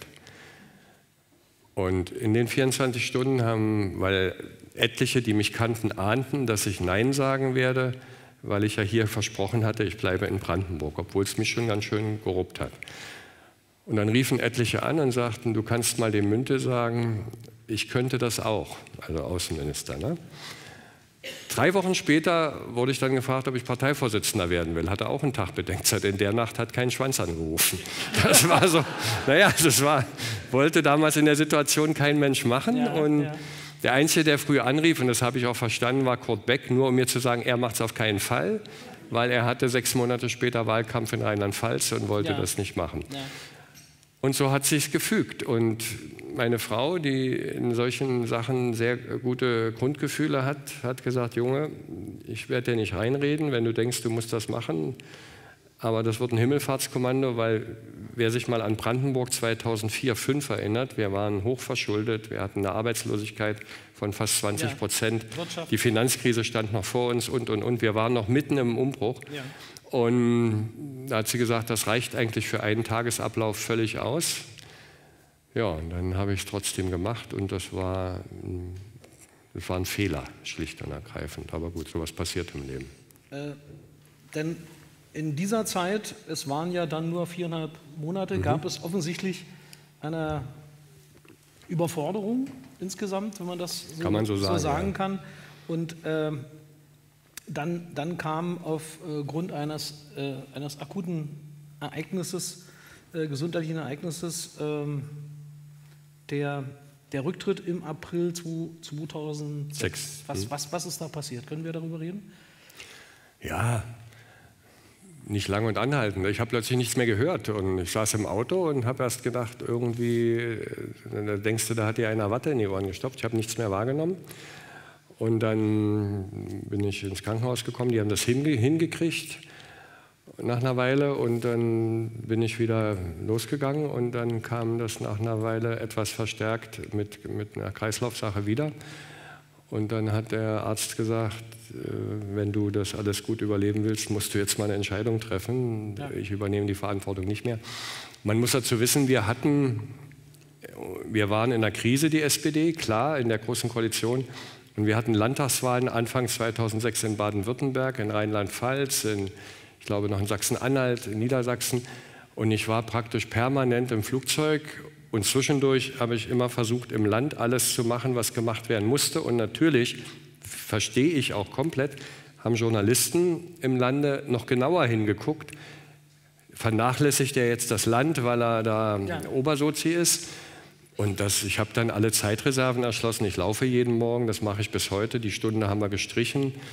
Und in den vierundzwanzig Stunden haben, weil etliche, die mich kannten, ahnten, dass ich Nein sagen werde, weil ich ja hier versprochen hatte, ich bleibe in Brandenburg, obwohl es mich schon ganz schön geruppt hat. Und dann riefen etliche an und sagten, du kannst mal dem Münte sagen, ich könnte das auch, also Außenminister. Ne? Drei Wochen später wurde ich dann gefragt, ob ich Parteivorsitzender werden will. Hatte auch einen Tag Bedenkzeit. In der Nacht hat kein Schwanz angerufen. Das war so, naja, das war, wollte damals in der Situation kein Mensch machen. Ja, und ja. der Einzige, der früh anrief, und das habe ich auch verstanden, war Kurt Beck, nur um mir zu sagen, er macht es auf keinen Fall, weil er hatte sechs Monate später Wahlkampf in Rheinland-Pfalz und wollte ja. das nicht machen. Ja. Und so hat sich's gefügt. Und meine Frau, die in solchen Sachen sehr gute Grundgefühle hat, hat gesagt, Junge, ich werde dir nicht reinreden, wenn du denkst, du musst das machen. Aber das wird ein Himmelfahrtskommando, weil wer sich mal an Brandenburg zweitausendvier fünf erinnert, wir waren hochverschuldet, wir hatten eine Arbeitslosigkeit von fast zwanzig Prozent. Ja, die Finanzkrise stand noch vor uns und, und, und. Wir waren noch mitten im Umbruch. Ja. Und da hat sie gesagt, das reicht eigentlich für einen Tagesablauf völlig aus. Ja, und dann habe ich es trotzdem gemacht und das war, das war ein Fehler, schlicht und ergreifend. Aber gut, sowas passiert im Leben. Äh, denn in dieser Zeit, es waren ja dann nur viereinhalb Monate, mhm. gab es offensichtlich eine Überforderung insgesamt, wenn man das so, kann man so sagen, so sagen ja. kann. Und äh, Dann, dann kam aufgrund äh, eines, äh, eines akuten Ereignisses, äh, gesundheitlichen Ereignisses, ähm, der, der Rücktritt im April zweitausendsechs. Was, hm. was, was ist da passiert? Können wir darüber reden? Ja, nicht lang und anhaltend. Ich habe plötzlich nichts mehr gehört und ich saß im Auto und habe erst gedacht, irgendwie, da denkst du, da hat dir einer Watte in die Ohren gestopft. Ich habe nichts mehr wahrgenommen. Und dann bin ich ins Krankenhaus gekommen, die haben das hinge hingekriegt nach einer Weile und dann bin ich wieder losgegangen und dann kam das nach einer Weile etwas verstärkt mit, mit einer Kreislaufsache wieder. Und dann hat der Arzt gesagt, wenn du das alles gut überleben willst, musst du jetzt mal eine Entscheidung treffen. Ja. Ich übernehme die Verantwortung nicht mehr. Man muss dazu wissen, wir hatten, wir waren in der Krise, die S P D, klar, in der Großen Koalition. Und wir hatten Landtagswahlen Anfang zweitausendsechs in Baden-Württemberg, in Rheinland-Pfalz, in, ich glaube noch in Sachsen-Anhalt, in Niedersachsen. Und ich war praktisch permanent im Flugzeug. Und zwischendurch habe ich immer versucht, im Land alles zu machen, was gemacht werden musste. Und natürlich, verstehe ich auch komplett, haben Journalisten im Lande noch genauer hingeguckt. Vernachlässigt er jetzt das Land, weil er da ja. Obersozi ist? Und das, ich habe dann alle Zeitreserven erschlossen. Ich laufe jeden Morgen, das mache ich bis heute. Die Stunde haben wir gestrichen.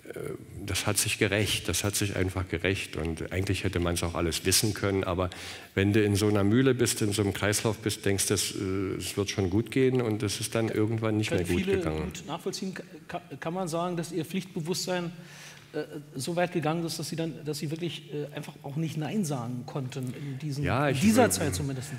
das hat sich gerecht, das hat sich einfach gerecht und eigentlich hätte man es auch alles wissen können, aber wenn du in so einer Mühle bist, in so einem Kreislauf bist, denkst du, es wird schon gut gehen und es ist dann irgendwann nicht mehr gut viele gegangen. Gut nachvollziehen, kann, kann man sagen, dass Ihr Pflichtbewusstsein äh, so weit gegangen ist, dass Sie, dann, dass Sie wirklich äh, einfach auch nicht Nein sagen konnten in, diesen, ja, ich, in dieser Zeit zumindest.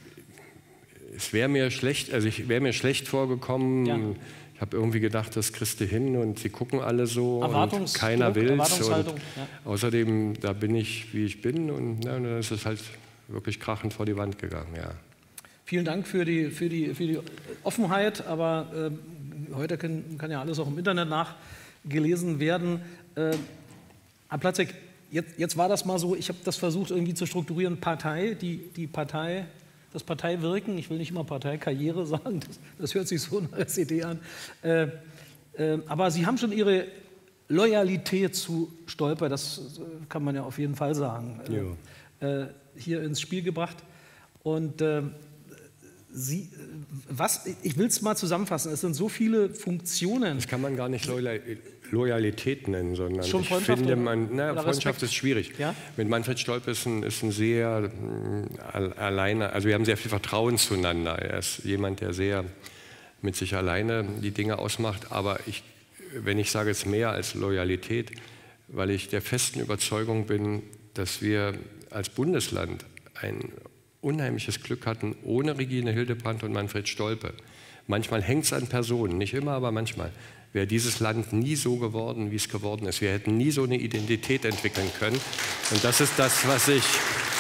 Es wäre mir schlecht, also ich wäre mir schlecht vorgekommen. Ja. Ich habe irgendwie gedacht, das kriegst du hin und sie gucken alle so und keiner will es. Ja. Außerdem, da bin ich, wie ich bin und ja, dann ist es halt wirklich krachend vor die Wand gegangen. Ja. Vielen Dank für die, für die, für die Offenheit, aber äh, heute kann, kann ja alles auch im Internet nachgelesen werden. Äh, Herr Platzek, jetzt, jetzt war das mal so, ich habe das versucht irgendwie zu strukturieren, Partei, die, die Partei, das Parteiwirken, ich will nicht immer Parteikarriere sagen, das, das hört sich so nach S E D an, äh, äh, aber Sie haben schon Ihre Loyalität zu Stolper, das kann man ja auf jeden Fall sagen, äh, äh, hier ins Spiel gebracht. Und äh, Sie, was, ich will es mal zusammenfassen, es sind so viele Funktionen. Das kann man gar nicht Loyal, Loyalität nennen, sondern Schon ich Freundschaft finde, oder, man, na, oder Freundschaft ist schwierig. Ja? Mit Manfred Stolpe ist ein, ist ein sehr äh, alleine, also wir haben sehr viel Vertrauen zueinander. Er ist jemand, der sehr mit sich alleine die Dinge ausmacht, aber ich, wenn ich sage, es ist mehr als Loyalität, weil ich der festen Überzeugung bin, dass wir als Bundesland ein unheimliches Glück hatten, ohne Regine Hildebrandt und Manfred Stolpe. Manchmal hängt es an Personen, nicht immer, aber manchmal. Wäre dieses Land nie so geworden, wie es geworden ist. Wir hätten nie so eine Identität entwickeln können. Und das ist das, was ich,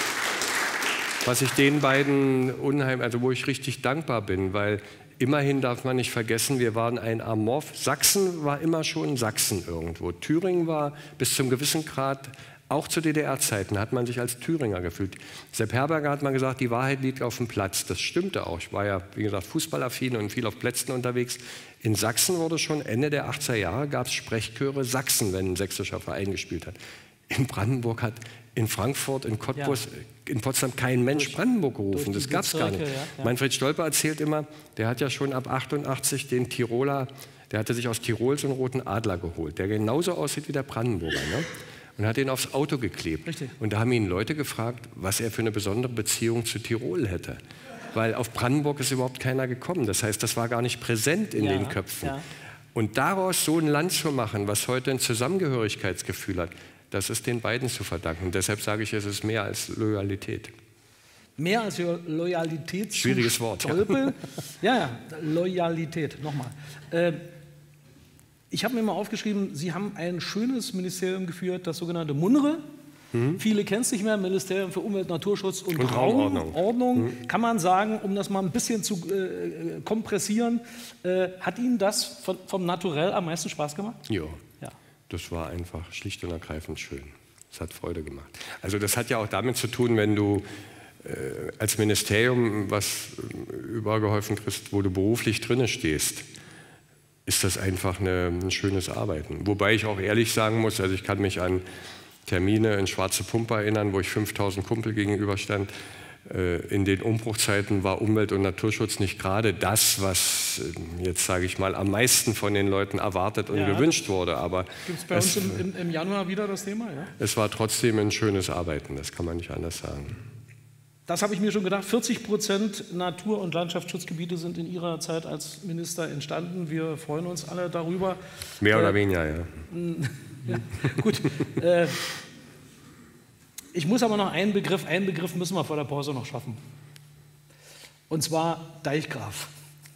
was ich den beiden unheimlich, also wo ich richtig dankbar bin, weil immerhin darf man nicht vergessen, wir waren ein Amorph. Sachsen war immer schon Sachsen irgendwo. Thüringen war bis zum gewissen Grad. Auch zu D D R-Zeiten hat man sich als Thüringer gefühlt. Sepp Herberger hat mal gesagt, die Wahrheit liegt auf dem Platz. Das stimmte auch. Ich war ja, wie gesagt, fußballaffin und viel auf Plätzen unterwegs. In Sachsen wurde schon Ende der achtziger Jahre, gab es Sprechchöre Sachsen, wenn ein sächsischer Verein gespielt hat. In Brandenburg hat, in Frankfurt, in Cottbus, ja. in Potsdam kein Mensch durch, Brandenburg gerufen. Das gab es gar nicht. Ja, ja. Manfred Stolpe erzählt immer, der hat ja schon ab achtundachtzig den Tiroler, der hatte sich aus Tirol so einen roten Adler geholt, der genauso aussieht wie der Brandenburger. Ne? Und hat ihn aufs Auto geklebt. Richtig. Und da haben ihn Leute gefragt, was er für eine besondere Beziehung zu Tirol hätte. Weil auf Brandenburg ist überhaupt keiner gekommen. Das heißt, das war gar nicht präsent in ja, den Köpfen. Ja. Und daraus so ein Land zu machen, was heute ein Zusammengehörigkeitsgefühl hat, das ist den beiden zu verdanken. Und deshalb sage ich, es ist mehr als Loyalität. Mehr als Loyalität? Schwieriges Wort. Stolpe. Ja, ja, Loyalität, nochmal. Äh, Ich habe mir mal aufgeschrieben, Sie haben ein schönes Ministerium geführt, das sogenannte MUNRE. Mhm. Viele kennen es nicht mehr, Ministerium für Umwelt, Naturschutz und, und Raumordnung. Ordnung. Mhm. Kann man sagen, um das mal ein bisschen zu äh, kompressieren, äh, hat Ihnen das von, vom Naturell am meisten Spaß gemacht? Jo. Ja, das war einfach schlicht und ergreifend schön. Es hat Freude gemacht. Also das hat ja auch damit zu tun, wenn du äh, als Ministerium was übergeholfen kriegst, wo du beruflich drinne stehst, ist das einfach eine, ein schönes Arbeiten. Wobei ich auch ehrlich sagen muss, also ich kann mich an Termine in Schwarze Pumpe erinnern, wo ich fünftausend Kumpel gegenüberstand. In den Umbruchzeiten war Umwelt- und Naturschutz nicht gerade das, was jetzt, sage ich mal, am meisten von den Leuten erwartet und ja, gewünscht wurde. Aber gibt es bei uns im, im, im Januar wieder das Thema? Ja? Es war trotzdem ein schönes Arbeiten, das kann man nicht anders sagen. Das habe ich mir schon gedacht. vierzig Prozent Natur- und Landschaftsschutzgebiete sind in Ihrer Zeit als Minister entstanden. Wir freuen uns alle darüber. Mehr oder äh, weniger, ja. ja gut. äh, ich muss aber noch einen Begriff, einen Begriff müssen wir vor der Pause noch schaffen. Und zwar Deichgraf.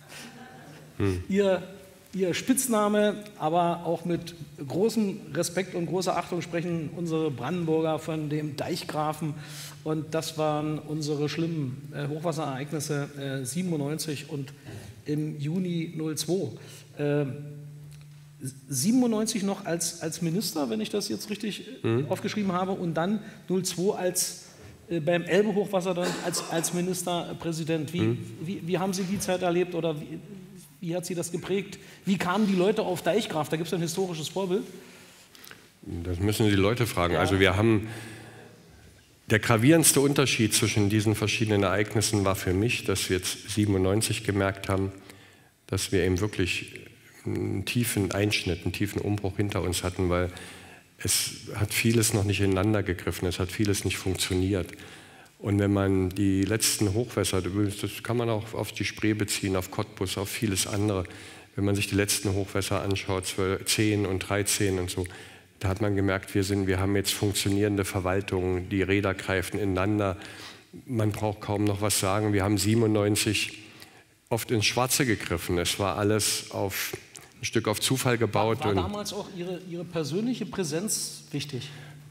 Hm. Ihr, Ihr Spitzname, aber auch mit großem Respekt und großer Achtung sprechen unsere Brandenburger von dem Deichgrafen. Und das waren unsere schlimmen äh, Hochwasserereignisse äh, siebenundneunzig und im Juni null zwei. Äh, siebenundneunzig noch als, als Minister, wenn ich das jetzt richtig mhm. aufgeschrieben habe, und dann null zwei als, äh, beim Elbe-Hochwasser dann als, als Ministerpräsident. Wie, mhm. wie, wie haben Sie die Zeit erlebt oder wie, wie hat Sie das geprägt? Wie kamen die Leute auf Deichgraf? Da gibt es ein historisches Vorbild. Das müssen Sie die Leute fragen. Ja. Also wir haben... Der gravierendste Unterschied zwischen diesen verschiedenen Ereignissen war für mich, dass wir jetzt siebenundneunzig gemerkt haben, dass wir eben wirklich einen tiefen Einschnitt, einen tiefen Umbruch hinter uns hatten, weil es hat vieles noch nicht ineinander gegriffen, es hat vieles nicht funktioniert. Und wenn man die letzten Hochwässer, das kann man auch auf die Spree beziehen, auf Cottbus, auf vieles andere, wenn man sich die letzten Hochwässer anschaut, zehn und dreizehn und so, da hat man gemerkt, wir, sind, wir haben jetzt funktionierende Verwaltungen, die Räder greifen ineinander, man braucht kaum noch was sagen. Wir haben siebenundneunzig oft ins Schwarze gegriffen, es war alles auf, ein Stück auf Zufall gebaut. War, war damals auch Ihre, Ihre persönliche Präsenz wichtig?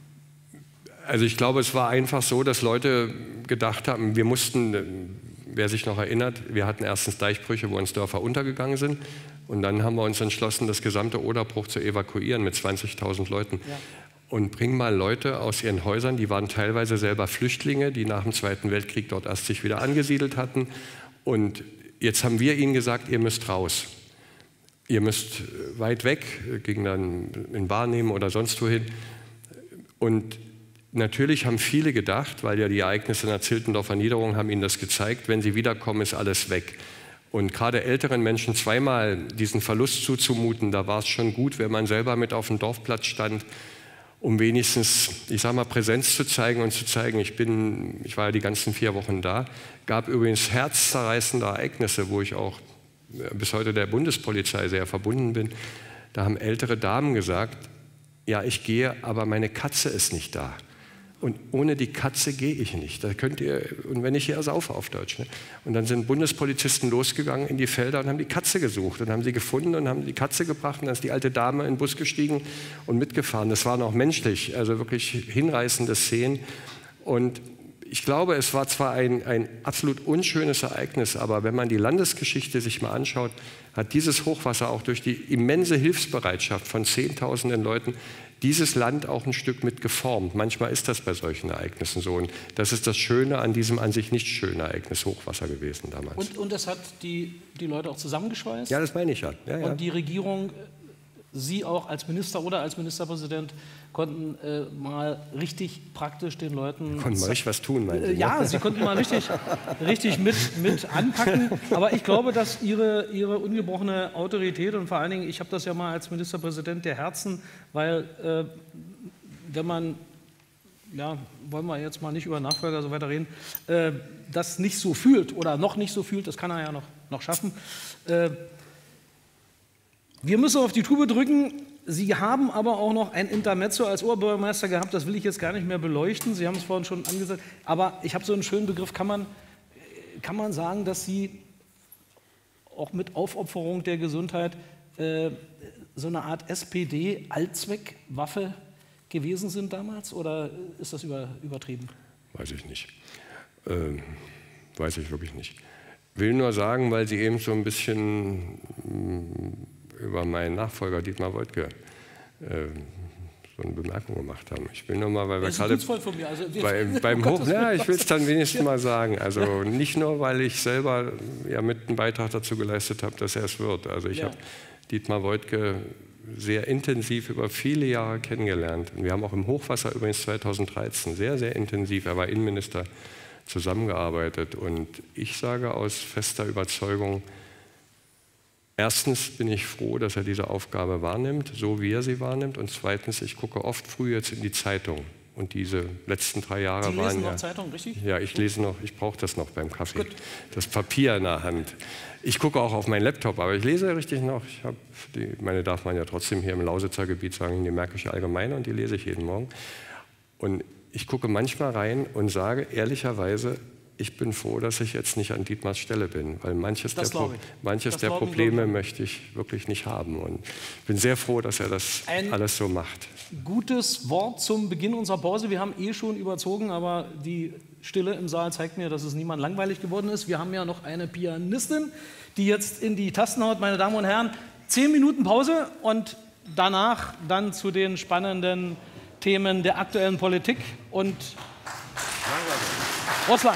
Also ich glaube, es war einfach so, dass Leute gedacht haben, wir mussten, wer sich noch erinnert, wir hatten erstens Deichbrüche, wo uns Dörfer untergegangen sind und dann haben wir uns entschlossen, das gesamte Oderbruch zu evakuieren mit zwanzigtausend Leuten. Ja. Und bring mal Leute aus ihren Häusern, die waren teilweise selber Flüchtlinge, die nach dem Zweiten Weltkrieg dort erst sich wieder angesiedelt hatten. Und jetzt haben wir ihnen gesagt, ihr müsst raus. Ihr müsst weit weg, ging dann in Wahrnehmen oder sonst wohin. Und natürlich haben viele gedacht, weil ja die Ereignisse in der Ziltendorfer Niederung haben ihnen das gezeigt, wenn sie wiederkommen, ist alles weg. Und gerade älteren Menschen zweimal diesen Verlust zuzumuten, da war es schon gut, wenn man selber mit auf dem Dorfplatz stand, um wenigstens, ich sage mal, Präsenz zu zeigen und zu zeigen, ich bin, ich war ja die ganzen vier Wochen da, gab übrigens herzzerreißende Ereignisse, wo ich auch bis heute der Bundespolizei sehr verbunden bin. Da haben ältere Damen gesagt, ja, ich gehe, aber meine Katze ist nicht da. Und ohne die Katze gehe ich nicht. Da könnt ihr, und wenn ich hier saufe auf Deutsch. Ne? Und dann sind Bundespolizisten losgegangen in die Felder und haben die Katze gesucht und haben sie gefunden und haben die Katze gebracht. Und dann ist die alte Dame in den Bus gestiegen und mitgefahren. Das war noch menschlich, also wirklich hinreißende Szenen. Und ich glaube, es war zwar ein, ein absolut unschönes Ereignis, aber wenn man die Landesgeschichte sich mal anschaut, hat dieses Hochwasser auch durch die immense Hilfsbereitschaft von Zehntausenden Leuten dieses Land auch ein Stück mit geformt. Manchmal ist das bei solchen Ereignissen so. Und das ist das Schöne an diesem an sich nicht schönen Ereignis Hochwasser gewesen damals. Und, und das hat die, die Leute auch zusammengeschweißt? Ja, das meine ich ja. Ja, ja. Und die Regierung, Sie auch als Minister oder als Ministerpräsident, konnten äh, mal richtig praktisch den Leuten... Konnten mal richtig was tun, meinen Sie? Äh, ja, Sie konnten mal richtig, richtig mit, mit anpacken. Aber ich glaube, dass Ihre, Ihre ungebrochene Autorität und vor allen Dingen, ich habe das ja mal als Ministerpräsident der Herzen, weil äh, wenn man, ja, wollen wir jetzt mal nicht über Nachfolger so weiter reden, äh, das nicht so fühlt oder noch nicht so fühlt, das kann er ja noch, noch schaffen. Äh, wir müssen auf die Tube drücken. Sie haben aber auch noch ein Intermezzo als Oberbürgermeister gehabt, das will ich jetzt gar nicht mehr beleuchten. Sie haben es vorhin schon angesagt, aber ich habe so einen schönen Begriff, kann man, kann man sagen, dass Sie auch mit Aufopferung der Gesundheit äh, so eine Art S P D-Allzweckwaffe gewesen sind damals oder ist das über, übertrieben? Weiß ich nicht. Ähm, weiß ich wirklich nicht. Will nur sagen, weil Sie eben so ein bisschen über meinen Nachfolger Dietmar Woidke äh, so eine Bemerkung gemacht haben. Ich will nur mal, weil wir gerade also bei, beim Hoch, ja, ich will es dann wenigstens mal sagen. Also nicht nur, weil ich selber ja mit einen Beitrag dazu geleistet habe, dass er es wird. Also ich ja. habe Dietmar Woidke sehr intensiv über viele Jahre kennengelernt. Und wir haben auch im Hochwasser übrigens zweitausenddreizehn sehr, sehr intensiv, er war Innenminister, zusammengearbeitet. Und ich sage aus fester Überzeugung, erstens bin ich froh, dass er diese Aufgabe wahrnimmt, so wie er sie wahrnimmt. Und zweitens, ich gucke oft früh jetzt in die Zeitung. Und diese letzten drei Jahre waren ja... Sie lesen noch Zeitung, richtig? Ja, ich lese noch, ich brauche das noch beim Kaffee. Gut. Das Papier in der Hand. Ich gucke auch auf meinen Laptop, aber ich lese richtig noch. Ich habe die, meine darf man ja trotzdem hier im Lausitzer Gebiet sagen, die Märkische Allgemeine und die lese ich jeden Morgen. Und ich gucke manchmal rein und sage ehrlicherweise, ich bin froh, dass ich jetzt nicht an Dietmars Stelle bin, weil manches das der, Pro manches der Probleme möchte ich wirklich nicht haben. Und ich bin sehr froh, dass er das Ein alles so macht. Gutes Wort zum Beginn unserer Pause. Wir haben eh schon überzogen, aber die Stille im Saal zeigt mir, dass es niemand langweilig geworden ist. Wir haben ja noch eine Pianistin, die jetzt in die Tasten haut. Meine Damen und Herren, zehn Minuten Pause und danach dann zu den spannenden Themen der aktuellen Politik und Russland.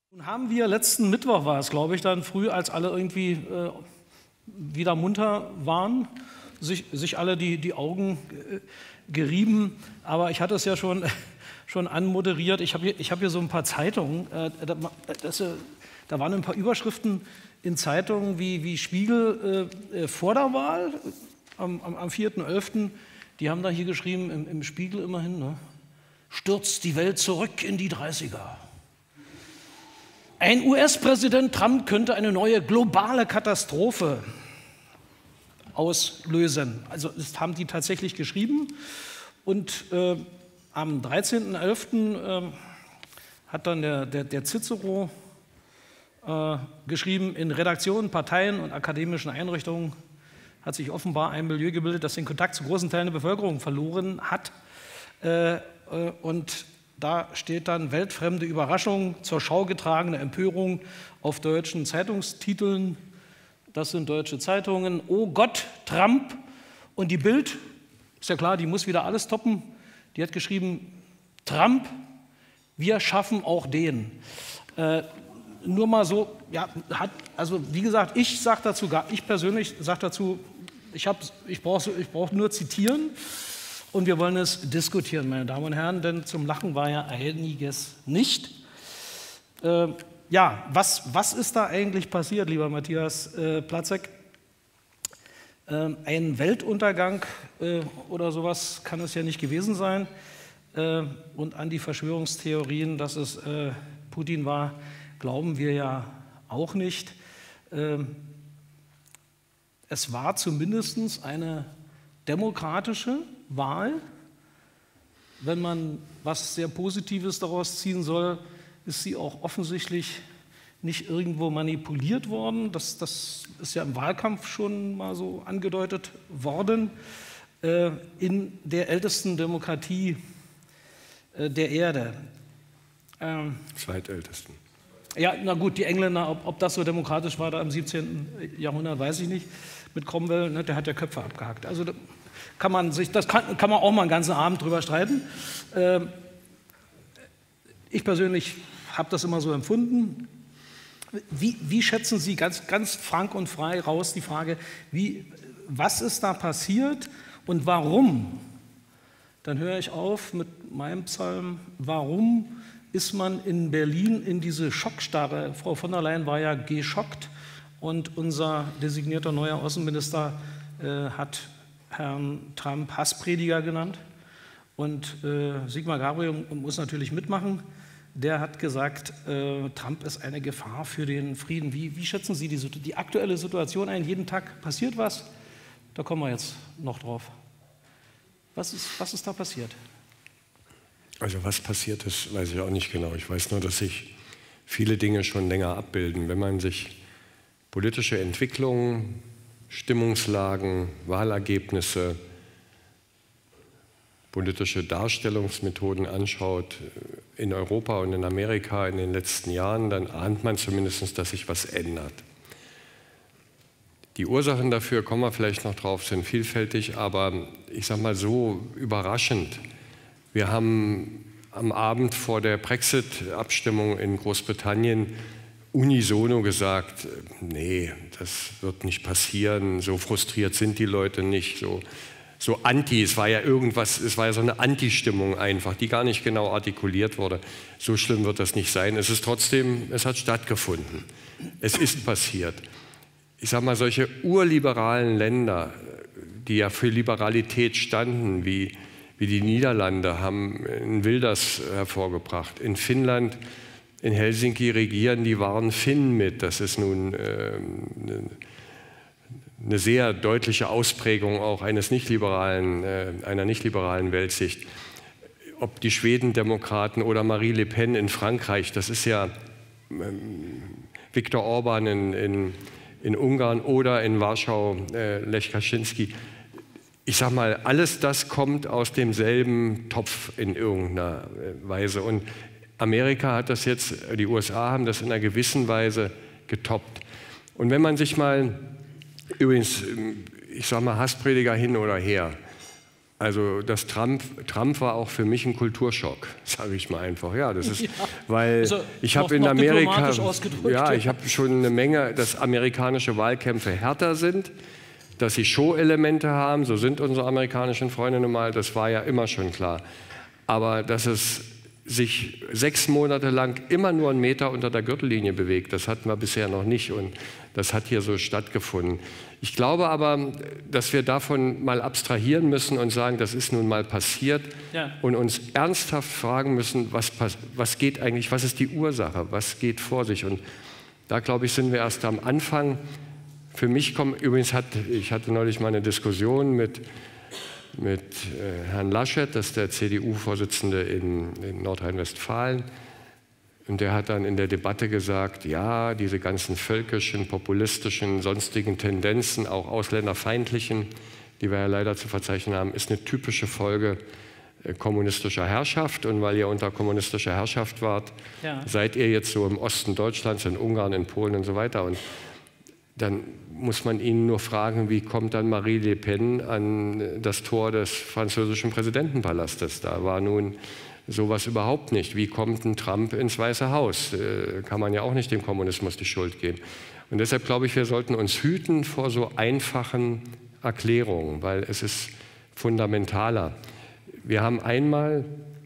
Nun haben wir letzten Mittwoch, war es glaube ich, dann früh, als alle irgendwie äh, wieder munter waren, sich, sich alle die, die Augen äh, gerieben. Aber ich hatte es ja schon, schon anmoderiert. Ich habe hier, ich hab hier so ein paar Zeitungen. Äh, da, das, äh, da waren ein paar Überschriften in Zeitungen wie, wie Spiegel äh, vor der Wahl am, am, am vierten elften Die haben da hier geschrieben, im, im Spiegel immerhin, ne? Stürzt die Welt zurück in die dreißiger. Ein U S-Präsident Trump könnte eine neue globale Katastrophe auslösen. Also das haben die tatsächlich geschrieben. Und äh, am dreizehnten elften äh, hat dann der, der, der Cicero äh, geschrieben, in Redaktionen, Parteien und akademischen Einrichtungen hat sich offenbar ein Milieu gebildet, das den Kontakt zu großen Teilen der Bevölkerung verloren hat. Äh, äh, und da steht dann weltfremde Überraschung, zur Schau getragene Empörung auf deutschen Zeitungstiteln. Das sind deutsche Zeitungen. Oh Gott, Trump. Und die Bild, ist ja klar, die muss wieder alles toppen. Die hat geschrieben, Trump, wir schaffen auch den. Äh, nur mal so, ja, hat, also wie gesagt, ich sage dazu, gar, ich persönlich sage dazu, ich, ich brauche ich brauch nur zitieren. Und wir wollen es diskutieren, meine Damen und Herren, denn zum Lachen war ja einiges nicht. Äh, ja, was, was ist da eigentlich passiert, lieber Matthias äh, Platzek? Äh, ein Weltuntergang äh, oder sowas kann es ja nicht gewesen sein. Äh, und an die Verschwörungstheorien, dass es äh, Putin war, glauben wir ja auch nicht. Äh, es war zumindest eine demokratische Wahl. Wenn man was sehr Positives daraus ziehen soll, ist sie auch offensichtlich nicht irgendwo manipuliert worden. Das, das ist ja im Wahlkampf schon mal so angedeutet worden. Äh, in der ältesten Demokratie äh, der Erde. Ähm, Zweitältesten. Ja, na gut, die Engländer, ob, ob das so demokratisch war da im siebzehnten Jahrhundert, weiß ich nicht. Mit Cromwell, ne, der hat ja Köpfe abgehackt. Also kann man sich, das kann, kann man auch mal einen ganzen Abend drüber streiten. Ähm, ich persönlich habe das immer so empfunden. Wie, wie schätzen Sie ganz, ganz frank und frei raus die Frage, wie, was ist da passiert und warum? Dann höre ich auf mit meinem Psalm. Warum ist man in Berlin in diese Schockstarre? Frau von der Leyen war ja geschockt und unser designierter neuer Außenminister äh, hat Herrn Trump Hassprediger genannt. Und äh, Sigmar Gabriel muss natürlich mitmachen. Der hat gesagt, äh, Trump ist eine Gefahr für den Frieden. Wie, wie schätzen Sie die, die aktuelle Situation ein? Jeden Tag passiert was? Da kommen wir jetzt noch drauf. Was ist, was ist da passiert? Also was passiert ist, weiß ich auch nicht genau. Ich weiß nur, dass sich viele Dinge schon länger abbilden. Wenn man sich politische Entwicklungen, Stimmungslagen, Wahlergebnisse, politische Darstellungsmethoden anschaut in Europa und in Amerika in den letzten Jahren, dann ahnt man zumindest, dass sich was ändert. Die Ursachen dafür, kommen wir vielleicht noch drauf, sind vielfältig, aber ich sage mal so überraschend. Wir haben am Abend vor der Brexit-Abstimmung in Großbritannien unisono gesagt, nee, das wird nicht passieren, so frustriert sind die Leute nicht, so, so anti, es war ja irgendwas, es war ja so eine Anti-Stimmung einfach, die gar nicht genau artikuliert wurde. So schlimm wird das nicht sein. Es ist trotzdem, es hat stattgefunden. Es ist passiert. Ich sage mal, solche urliberalen Länder, die ja für Liberalität standen, wie, wie die Niederlande, haben in Wilders hervorgebracht. In Finnland, in Helsinki regieren die wahren Finnen mit. Das ist nun äh, eine sehr deutliche Ausprägung auch eines nicht-liberalen, äh, einer nicht-liberalen Weltsicht. Ob die Schwedendemokraten oder Marie Le Pen in Frankreich, das ist ja ähm, Viktor Orban in, in, in Ungarn oder in Warschau äh, Lech Kaczynski. Ich sage mal, alles das kommt aus demselben Topf in irgendeiner Weise. Und Amerika hat das jetzt, die U S A haben das in einer gewissen Weise getoppt. Und wenn man sich mal, übrigens, ich sage mal, Hassprediger hin oder her, Also das Trump, Trump war auch für mich ein Kulturschock, sage ich mal einfach. Ja, das ist, ja. weil also ich habe in Amerika, ja, ich habe schon eine Menge, dass amerikanische Wahlkämpfe härter sind, dass sie Show-Elemente haben, so sind unsere amerikanischen Freunde nun mal, das war ja immer schon klar. Aber dass es sich sechs Monate lang immer nur einen Meter unter der Gürtellinie bewegt, das hatten wir bisher noch nicht und das hat hier so stattgefunden. Ich glaube aber, dass wir davon mal abstrahieren müssen und sagen, das ist nun mal passiert ja. und uns ernsthaft fragen müssen, was, was geht eigentlich, was ist die Ursache, was geht vor sich. Und da, glaube ich, sind wir erst am Anfang. Für mich kommen, übrigens, hat, ich hatte neulich mal eine Diskussion mit, mit äh, Herrn Laschet, das ist der C D U-Vorsitzende in, in Nordrhein-Westfalen. Und der hat dann in der Debatte gesagt, ja, diese ganzen völkischen, populistischen, sonstigen Tendenzen, auch ausländerfeindlichen, die wir ja leider zu verzeichnen haben, ist eine typische Folge äh, kommunistischer Herrschaft. Und weil ihr unter kommunistischer Herrschaft wart, ja. seid ihr jetzt so im Osten Deutschlands, in Ungarn, in Polen und so weiter. Und dann muss man ihn nur fragen, wie kommt dann Marie Le Pen an das Tor des französischen Präsidentenpalastes? Da war nun sowas überhaupt nicht. Wie kommt ein Trump ins Weiße Haus? Äh, kann man ja auch nicht dem Kommunismus die Schuld geben. Und deshalb glaube ich, wir sollten uns hüten vor so einfachen Erklärungen, weil es ist fundamentaler. Wir haben einmal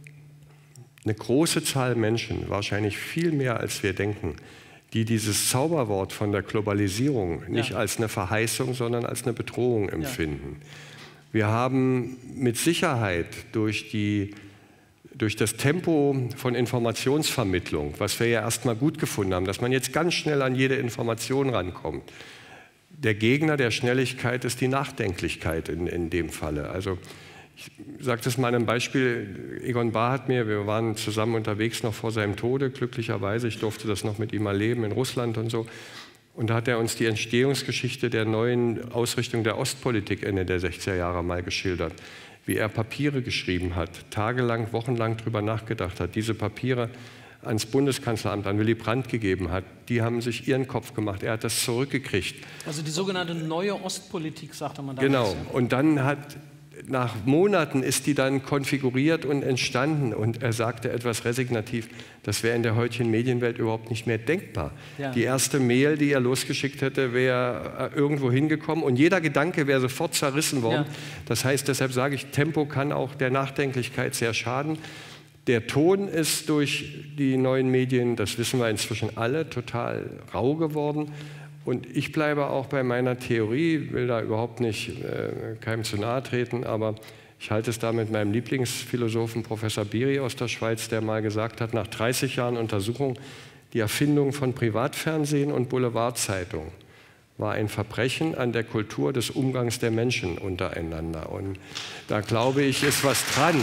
eine große Zahl Menschen, wahrscheinlich viel mehr als wir denken, die dieses Zauberwort von der Globalisierung nicht ja. als eine Verheißung, sondern als eine Bedrohung empfinden. Ja. Wir haben mit Sicherheit durch die durch das Tempo von Informationsvermittlung, was wir ja erstmal gut gefunden haben, dass man jetzt ganz schnell an jede Information rankommt. Der Gegner der Schnelligkeit ist die Nachdenklichkeit in, in dem Falle. Also ich sage das mal an einem Beispiel. Egon Bahr hat mir, wir waren zusammen unterwegs noch vor seinem Tode, glücklicherweise, ich durfte das noch mit ihm erleben in Russland und so. Und da hat er uns die Entstehungsgeschichte der neuen Ausrichtung der Ostpolitik Ende der sechziger Jahre mal geschildert. Wie er Papiere geschrieben hat, tagelang, wochenlang drüber nachgedacht hat, diese Papiere ans Bundeskanzleramt, an Willy Brandt gegeben hat, die haben sich ihren Kopf gemacht, er hat das zurückgekriegt. Also die sogenannte neue Ostpolitik, sagte man damals. Genau, und dann hat, nach Monaten ist die dann konfiguriert und entstanden und er sagte etwas resignativ, das wäre in der heutigen Medienwelt überhaupt nicht mehr denkbar. Ja. Die erste Mail, die er losgeschickt hätte, wäre irgendwo hingekommen und jeder Gedanke wäre sofort zerrissen worden. Ja. Das heißt, deshalb sage ich, Tempo kann auch der Nachdenklichkeit sehr schaden. Der Ton ist durch die neuen Medien, das wissen wir inzwischen alle, total rau geworden. Und ich bleibe auch bei meiner Theorie, will da überhaupt nicht äh, keinem zu nahe treten, aber ich halte es da mit meinem Lieblingsphilosophen Professor Biri aus der Schweiz, der mal gesagt hat, nach dreißig Jahren Untersuchung, die Erfindung von Privatfernsehen und Boulevardzeitung war ein Verbrechen an der Kultur des Umgangs der Menschen untereinander. Und da glaube ich, ist was dran.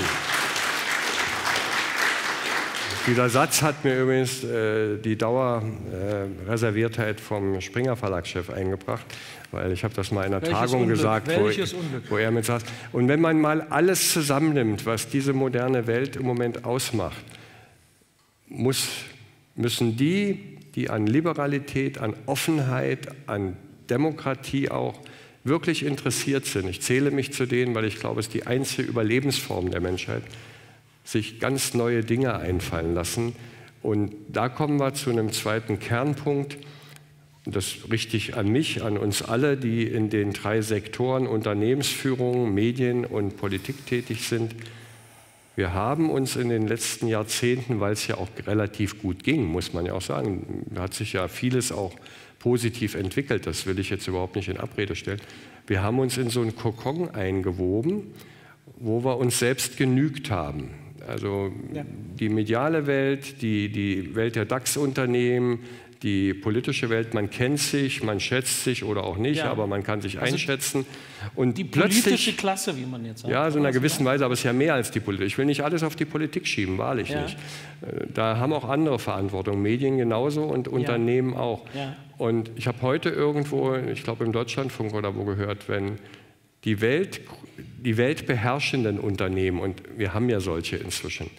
Dieser Satz hat mir übrigens äh, die Dauerreserviertheit äh, vom Springer Verlagschef eingebracht, weil ich habe das mal in einer Welches Tagung Unglück? gesagt, wo, wo er mit saß. Und wenn man mal alles zusammennimmt, was diese moderne Welt im Moment ausmacht, muss, müssen die, die an Liberalität, an Offenheit, an Demokratie auch wirklich interessiert sind, ich zähle mich zu denen, weil ich glaube, es ist die einzige Überlebensform der Menschheit, sich ganz neue Dinge einfallen lassen. Und da kommen wir zu einem zweiten Kernpunkt. Das richte ich an mich, an uns alle, die in den drei Sektoren Unternehmensführung, Medien und Politik tätig sind. Wir haben uns in den letzten Jahrzehnten, weil es ja auch relativ gut ging, muss man ja auch sagen, hat sich ja vieles auch positiv entwickelt, das will ich jetzt überhaupt nicht in Abrede stellen. Wir haben uns in so einen Kokon eingewoben, wo wir uns selbst genügt haben. Also ja. die mediale Welt, die, die Welt der DAX-Unternehmen, die politische Welt, man kennt sich, man schätzt sich oder auch nicht, ja. aber man kann sich also einschätzen. Und die politische Klasse, wie man jetzt sagt. Ja, so in einer gewissen Weise, aber es ist ja mehr als die Politik. Ich will nicht alles auf die Politik schieben, wahrlich ja. nicht. Da haben auch andere Verantwortung, Medien genauso und ja. Unternehmen auch. Ja. Und ich habe heute irgendwo, ich glaube im Deutschlandfunk oder wo gehört, wenn die Welt, die weltbeherrschenden Unternehmen, und wir haben ja solche inzwischen,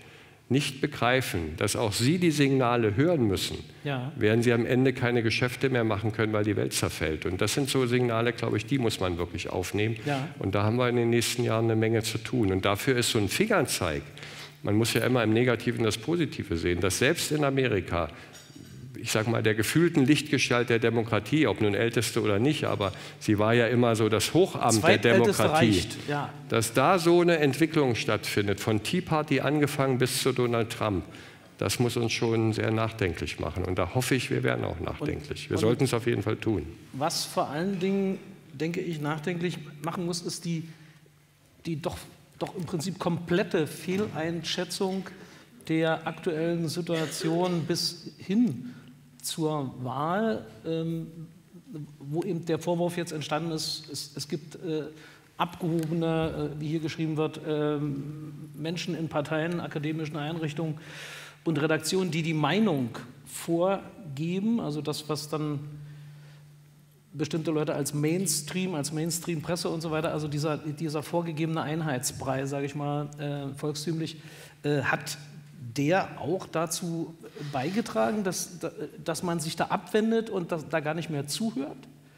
nicht begreifen, dass auch sie die Signale hören müssen, ja. werden sie am Ende keine Geschäfte mehr machen können, weil die Welt zerfällt. Und das sind so Signale, glaube ich, die muss man wirklich aufnehmen. Ja. Und da haben wir in den nächsten Jahren eine Menge zu tun. Und dafür ist so ein Fingerzeig, man muss ja immer im Negativen das Positive sehen, dass selbst in Amerika, ich sage mal, der gefühlten Lichtgestalt der Demokratie, ob nun älteste oder nicht, aber sie war ja immer so das Hochamt der Demokratie, reicht, ja. dass da so eine Entwicklung stattfindet, von Tea Party angefangen bis zu Donald Trump, das muss uns schon sehr nachdenklich machen. Und da hoffe ich, wir werden auch nachdenklich. Wir und sollten es auf jeden Fall tun. Was vor allen Dingen, denke ich, nachdenklich machen muss, ist die, die doch, doch im Prinzip komplette Fehleinschätzung der aktuellen Situation bis hin zur Wahl, ähm, wo eben der Vorwurf jetzt entstanden ist, es, es gibt äh, abgehobene, äh, wie hier geschrieben wird, äh, Menschen in Parteien, akademischen Einrichtungen und Redaktionen, die die Meinung vorgeben, also das, was dann bestimmte Leute als Mainstream, als Mainstream-Presse und so weiter, also dieser, dieser vorgegebene Einheitsbrei, sage ich mal, äh, volkstümlich, äh, hat der auch dazu beigetragen, dass, dass man sich da abwendet und da gar nicht mehr zuhört?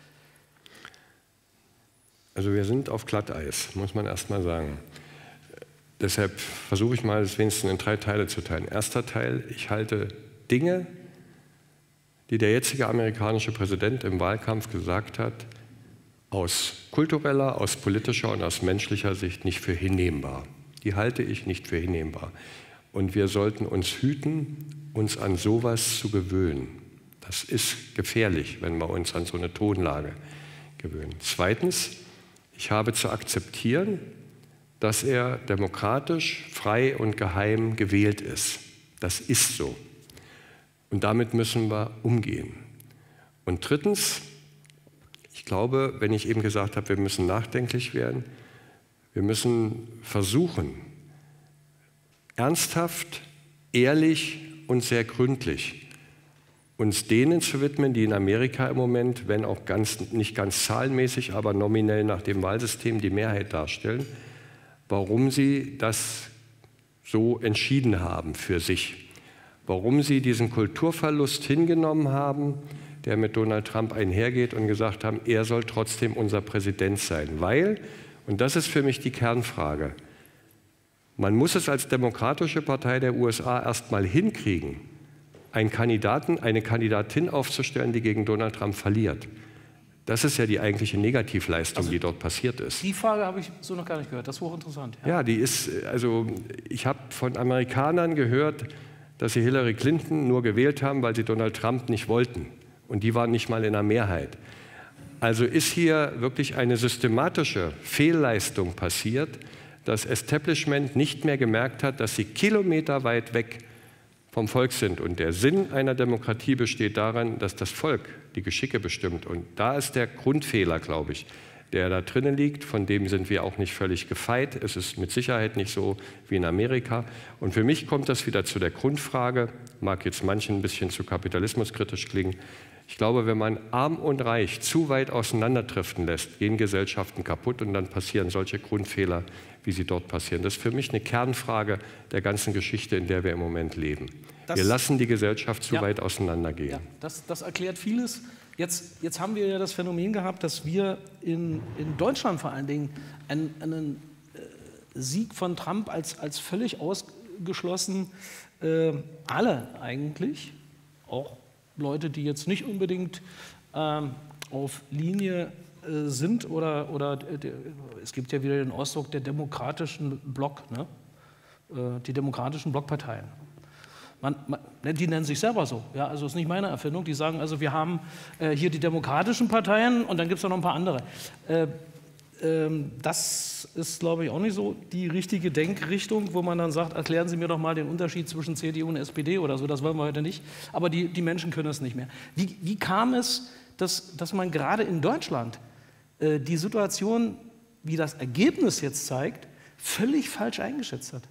Also wir sind auf Glatteis, muss man erst mal sagen. Deshalb versuche ich mal, das wenigstens in drei Teile zu teilen. Erster Teil, ich halte Dinge, die der jetzige amerikanische Präsident im Wahlkampf gesagt hat, aus kultureller, aus politischer und aus menschlicher Sicht nicht für hinnehmbar. Die halte ich nicht für hinnehmbar. Und wir sollten uns hüten, uns an sowas zu gewöhnen. Das ist gefährlich, wenn wir uns an so eine Tonlage gewöhnen. Zweitens, ich habe zu akzeptieren, dass er demokratisch, frei und geheim gewählt ist. Das ist so. Und damit müssen wir umgehen. Und drittens, ich glaube, wenn ich eben gesagt habe, wir müssen nachdenklich werden, wir müssen versuchen, ernsthaft, ehrlich und sehr gründlich uns denen zu widmen, die in Amerika im Moment, wenn auch ganz, nicht ganz zahlenmäßig, aber nominell nach dem Wahlsystem die Mehrheit darstellen, warum sie das so entschieden haben für sich, warum sie diesen Kulturverlust hingenommen haben, der mit Donald Trump einhergeht und gesagt haben, er soll trotzdem unser Präsident sein, weil, und das ist für mich die Kernfrage, man muss es als demokratische Partei der U S A erst mal hinkriegen, einen Kandidaten, eine Kandidatin aufzustellen, die gegen Donald Trump verliert. Das ist ja die eigentliche Negativleistung, also, die dort passiert ist. Die Frage habe ich so noch gar nicht gehört. Das ist hochinteressant. Ja, ja die ist, also ich habe von Amerikanern gehört, dass sie Hillary Clinton nur gewählt haben, weil sie Donald Trump nicht wollten. Und die waren nicht mal in der Mehrheit. Also ist hier wirklich eine systematische Fehlleistung passiert, das Establishment nicht mehr gemerkt hat, dass sie kilometerweit weg vom Volk sind. Und der Sinn einer Demokratie besteht darin, dass das Volk die Geschicke bestimmt. Und da ist der Grundfehler, glaube ich, der da drinnen liegt. Von dem sind wir auch nicht völlig gefeit. Es ist mit Sicherheit nicht so wie in Amerika. Und für mich kommt das wieder zu der Grundfrage, mag jetzt manchen ein bisschen zu kapitalismuskritisch klingen. Ich glaube, wenn man arm und reich zu weit auseinanderdriften lässt, gehen Gesellschaften kaputt und dann passieren solche Grundfehler, wie sie dort passieren. Das ist für mich eine Kernfrage der ganzen Geschichte, in der wir im Moment leben. Das, wir lassen die Gesellschaft zu ja, weit auseinandergehen. Ja, das, das erklärt vieles. Jetzt, jetzt haben wir ja das Phänomen gehabt, dass wir in, in Deutschland vor allen Dingen einen, einen äh, Sieg von Trump als, als völlig ausgeschlossen, äh, alle eigentlich, auch Leute, die jetzt nicht unbedingt ähm, auf Linie äh, sind oder, oder äh, es gibt ja wieder den Ausdruck der demokratischen Block, ne? äh, die demokratischen Blockparteien. Man, man, die nennen sich selber so, ja, also ist nicht meine Erfindung. Die sagen also, wir haben äh, hier die demokratischen Parteien und dann gibt es noch ein paar andere. Äh, ähm, das ist, glaube ich, auch nicht so die richtige Denkrichtung, wo man dann sagt, erklären Sie mir doch mal den Unterschied zwischen C D U und S P D oder so, das wollen wir heute nicht. Aber die, die Menschen können es nicht mehr. Wie, wie kam es, dass, dass man gerade in Deutschland äh, die Situation, wie das Ergebnis jetzt zeigt, völlig falsch eingeschätzt hat?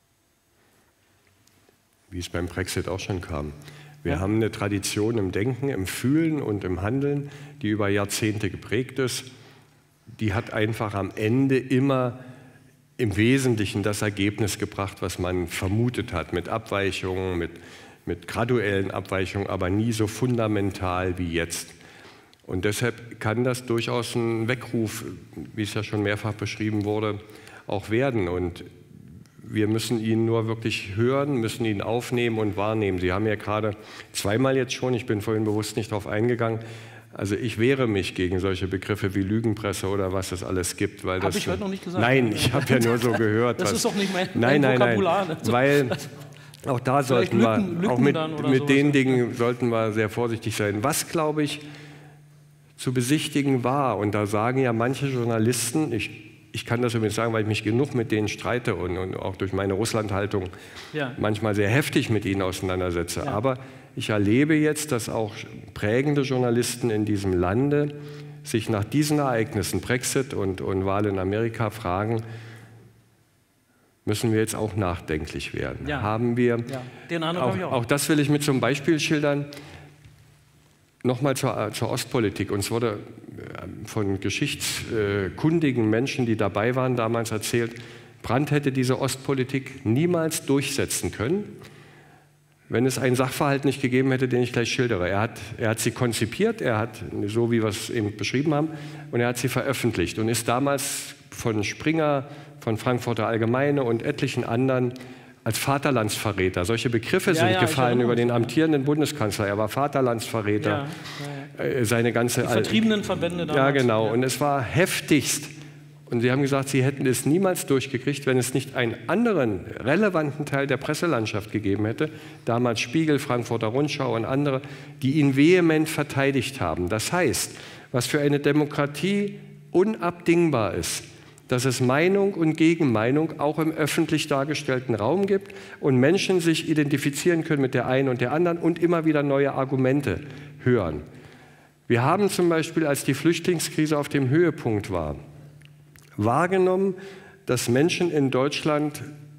Wie es beim Brexit auch schon kam. Wir ja. haben eine Tradition im Denken, im Fühlen und im Handeln, die über Jahrzehnte geprägt ist. Die hat einfach am Ende immer im Wesentlichen das Ergebnis gebracht, was man vermutet hat, mit Abweichungen, mit, mit graduellen Abweichungen, aber nie so fundamental wie jetzt. Und deshalb kann das durchaus ein Weckruf, wie es ja schon mehrfach beschrieben wurde, auch werden. Und wir müssen ihn nur wirklich hören, müssen ihn aufnehmen und wahrnehmen. Sie haben ja gerade zweimal jetzt schon, ich bin vorhin bewusst nicht darauf eingegangen, also ich wehre mich gegen solche Begriffe wie Lügenpresse oder was es alles gibt. Habe ich heute noch nicht gesagt? Nein, ich habe ja nur so gehört. Das was, ist doch nicht mein, nein, mein nein, Vokabular. Nein, weil auch da sollten Lücken, wir, Lücken auch mit, mit den sowas. Dingen sollten wir sehr vorsichtig sein. Was, glaube ich, zu besichtigen war, und da sagen ja manche Journalisten, ich, ich kann das übrigens sagen, weil ich mich genug mit denen streite und, und auch durch meine Russlandhaltung ja. manchmal sehr heftig mit ihnen auseinandersetze. Ja. Aber ich erlebe jetzt, dass auch prägende Journalisten in diesem Lande sich nach diesen Ereignissen, Brexit und, und Wahl in Amerika, fragen, müssen wir jetzt auch nachdenklich werden? Ja. Haben wir, ja. Den Eindruck auch, habe ich auch. auch das will ich mit so einem Beispiel schildern, nochmal zur, zur Ostpolitik. Uns wurde von geschichtskundigen Menschen, die dabei waren, damals erzählt, Brandt hätte diese Ostpolitik niemals durchsetzen können, wenn es einen Sachverhalt nicht gegeben hätte, den ich gleich schildere. Er hat, er hat sie konzipiert, er hat, so wie wir es eben beschrieben haben, und er hat sie veröffentlicht und ist damals von Springer, von Frankfurter Allgemeine und etlichen anderen als Vaterlandsverräter. Solche Begriffe ja, sind ja, gefallen über den amtierenden Bundeskanzler. Er war Vaterlandsverräter. Ja, ja, ja. Seine ganze Die Vertriebenenverbände damals. Ja, genau. Ja. Und es war heftigst. Und sie haben gesagt, sie hätten es niemals durchgekriegt, wenn es nicht einen anderen relevanten Teil der Presselandschaft gegeben hätte. Damals Spiegel, Frankfurter Rundschau und andere, die ihn vehement verteidigt haben. Das heißt, was für eine Demokratie unabdingbar ist, dass es Meinung und Gegenmeinung auch im öffentlich dargestellten Raum gibt und Menschen sich identifizieren können mit der einen und der anderen und immer wieder neue Argumente hören. Wir haben zum Beispiel, als die Flüchtlingskrise auf dem Höhepunkt war, wahrgenommen, dass Menschen in Deutschland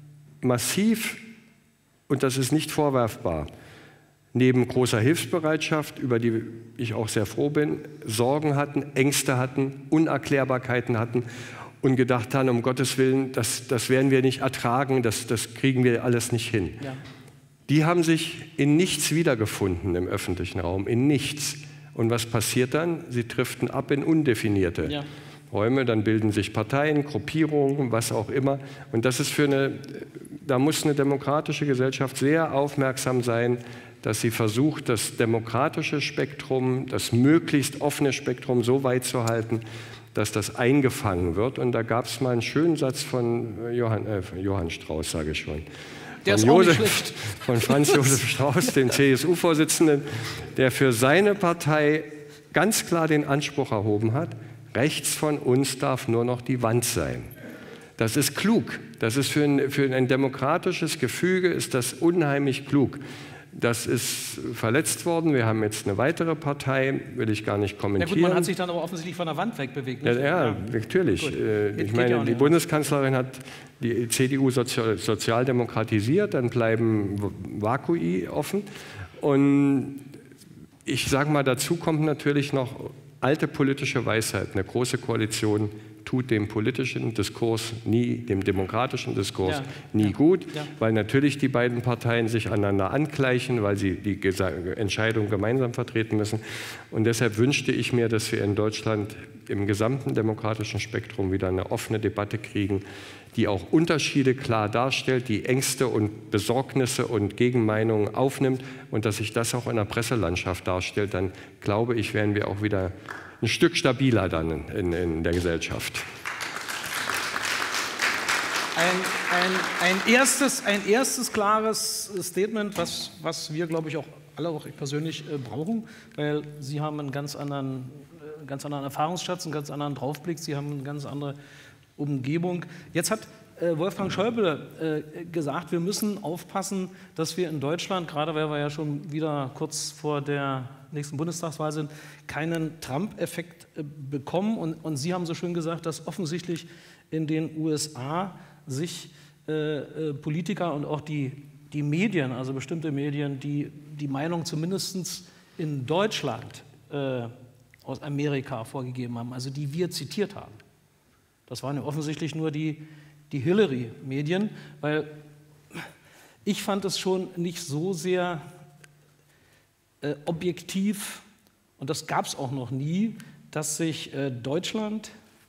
massiv, und das ist nicht vorwerfbar, neben großer Hilfsbereitschaft, über die ich auch sehr froh bin, Sorgen hatten, Ängste hatten, Unerklärbarkeiten hatten und gedacht haben, um Gottes Willen, das, das werden wir nicht ertragen, das, das kriegen wir alles nicht hin. Ja. Die haben sich in nichts wiedergefunden im öffentlichen Raum, in nichts. Und was passiert dann? Sie driften ab in undefinierte ja. Räume, dann bilden sich Parteien, Gruppierungen, was auch immer. Und das ist für eine, da muss eine demokratische Gesellschaft sehr aufmerksam sein, dass sie versucht, das demokratische Spektrum, das möglichst offene Spektrum so weit zu halten, dass das eingefangen wird. Und da gab es mal einen schönen Satz von Johann, äh, von Strauß, sage ich schon. Der Von, ist auch Josef, nicht schlecht. von Franz Josef Strauß, dem C S U-Vorsitzenden, der für seine Partei ganz klar den Anspruch erhoben hat, rechts von uns darf nur noch die Wand sein. Das ist klug. Das ist für ein, für ein demokratisches Gefüge ist das unheimlich klug. Das ist verletzt worden. Wir haben jetzt eine weitere Partei, will ich gar nicht kommentieren. Ja gut, man hat sich dann aber offensichtlich von der Wand wegbewegt. Ja, ja, ja, natürlich. Gut. Ich meine, ja die nicht. Bundeskanzlerin hat die C D U sozial, sozialdemokratisiert, dann bleiben Vakui offen. Und ich sage mal, dazu kommt natürlich noch alte politische Weisheit. Eine große Koalition tut dem politischen Diskurs nie, dem demokratischen Diskurs ja, nie ja, gut, ja. weil natürlich die beiden Parteien sich aneinander angleichen, weil sie die Entscheidung gemeinsam vertreten müssen. Und deshalb wünschte ich mir, dass wir in Deutschland im gesamten demokratischen Spektrum wieder eine offene Debatte kriegen, die auch Unterschiede klar darstellt, die Ängste und Besorgnisse und Gegenmeinungen aufnimmt und dass sich das auch in der Presselandschaft darstellt, dann glaube ich, werden wir auch wieder ein Stück stabiler dann in, in der Gesellschaft. Ein, ein, ein, erstes, ein erstes klares Statement, was, was wir, glaube ich, auch alle, auch ich persönlich, äh, brauchen, weil Sie haben einen ganz anderen, äh, ganz anderen Erfahrungsschatz, einen ganz anderen Draufblick, Sie haben eine ganz andere Umgebung. Jetzt hat äh, Wolfgang Schäuble äh, gesagt, wir müssen aufpassen, dass wir in Deutschland, gerade weil wir ja schon wieder kurz vor der nächsten Bundestagswahl sind, keinen Trump-Effekt äh, bekommen. Und, und Sie haben so schön gesagt, dass offensichtlich in den U S A sich äh, äh, Politiker und auch die, die Medien, also bestimmte Medien, die die Meinung zumindest in Deutschland äh, aus Amerika vorgegeben haben, also die wir zitiert haben. Das waren ja offensichtlich nur die, die Hillary-Medien, weil ich fand es schon nicht so sehr äh, objektiv, und das gab es auch noch nie, dass sich äh, Deutschland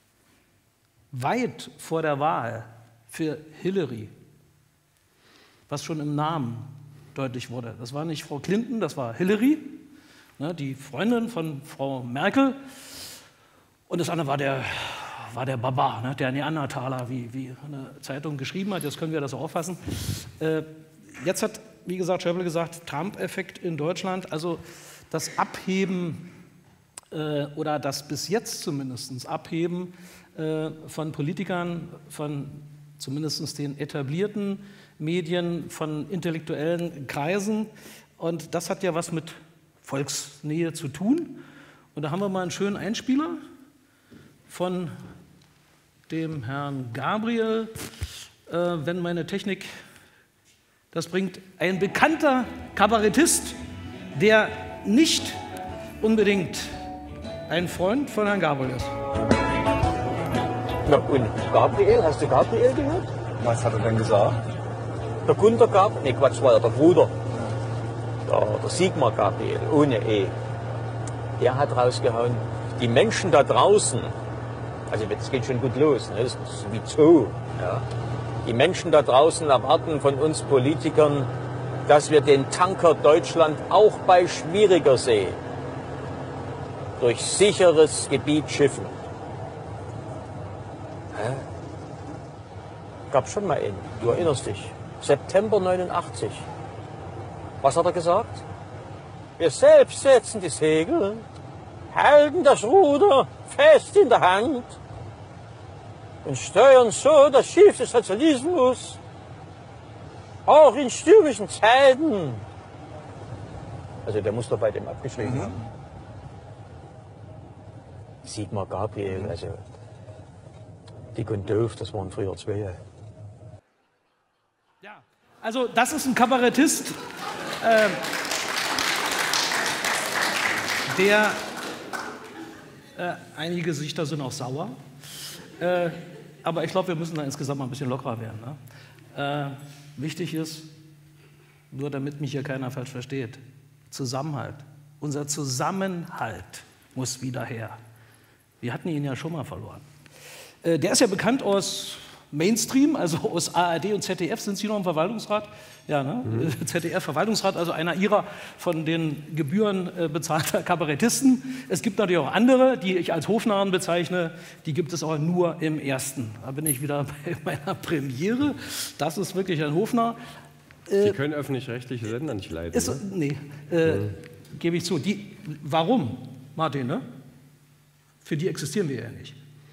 weit vor der Wahl für Hillary, was schon im Namen deutlich wurde, das war nicht Frau Clinton, das war Hillary, ne, die Freundin von Frau Merkel, und das andere war der, war der Barbar, ne, der Neandertaler, wie, wie eine Zeitung geschrieben hat, jetzt können wir das auch auffassen. Äh, jetzt hat, wie gesagt, Schäuble gesagt, Trump-Effekt in Deutschland, also das Abheben äh, oder das bis jetzt zumindest Abheben äh, von Politikern, von zumindest den etablierten Medien, von intellektuellen Kreisen, und das hat ja was mit Volksnähe zu tun. Und da haben wir mal einen schönen Einspieler von dem Herrn Gabriel, äh, wenn meine Technik das bringt, ein bekannter Kabarettist, der nicht unbedingt ein Freund von Herrn Gabriel ist. Na und Gabriel, hast du Gabriel gehört? Was hat er denn gesagt? Der Gunter Gabriel, nee Quatsch, war ja der Bruder, der, der Sigmar Gabriel, ohne E. Der hat rausgehauen, die Menschen da draußen, also es geht schon gut los, ne? Das ist wie Zoo, ja. Die Menschen da draußen erwarten von uns Politikern, dass wir den Tanker Deutschland auch bei schwieriger See durch sicheres Gebiet schiffen. Hä? Gab schon mal einen, du erinnerst dich. September neunundachtzig. Was hat er gesagt? Wir selbst setzen die Segel, halten das Ruder fest in der Hand und steuern so das Schiff des Sozialismus, auch in stürmischen Zeiten. Also der muss doch bei dem abgeschrieben mhm. haben. Sigmar Gabriel, also dick und doof, das waren früher zwei. Ja, also das ist ein Kabarettist, äh, der, äh, einige Gesichter sind auch sauer, äh, aber ich glaube, wir müssen da insgesamt mal ein bisschen lockerer werden. Ne? Äh, wichtig ist, nur damit mich hier keiner falsch versteht, Zusammenhalt. Unser Zusammenhalt muss wieder her. Wir hatten ihn ja schon mal verloren. Äh, der ist ja bekannt aus Mainstream, also aus A R D und Z D F. Sind Sie noch im Verwaltungsrat? Ja, ne? Mhm. Z D F-Verwaltungsrat, also einer Ihrer von den Gebühren äh, bezahlter Kabarettisten. Es gibt natürlich auch andere, die ich als Hofnarren bezeichne, die gibt es aber nur im Ersten. Da bin ich wieder bei meiner Premiere. Das ist wirklich ein Hofnarr. Äh, Sie können öffentlich-rechtliche Sender nicht leiten. Ist, ne? Nee, äh, mhm. gebe ich zu. Die, warum, Martin? Ne? Für die existieren wir ja nicht.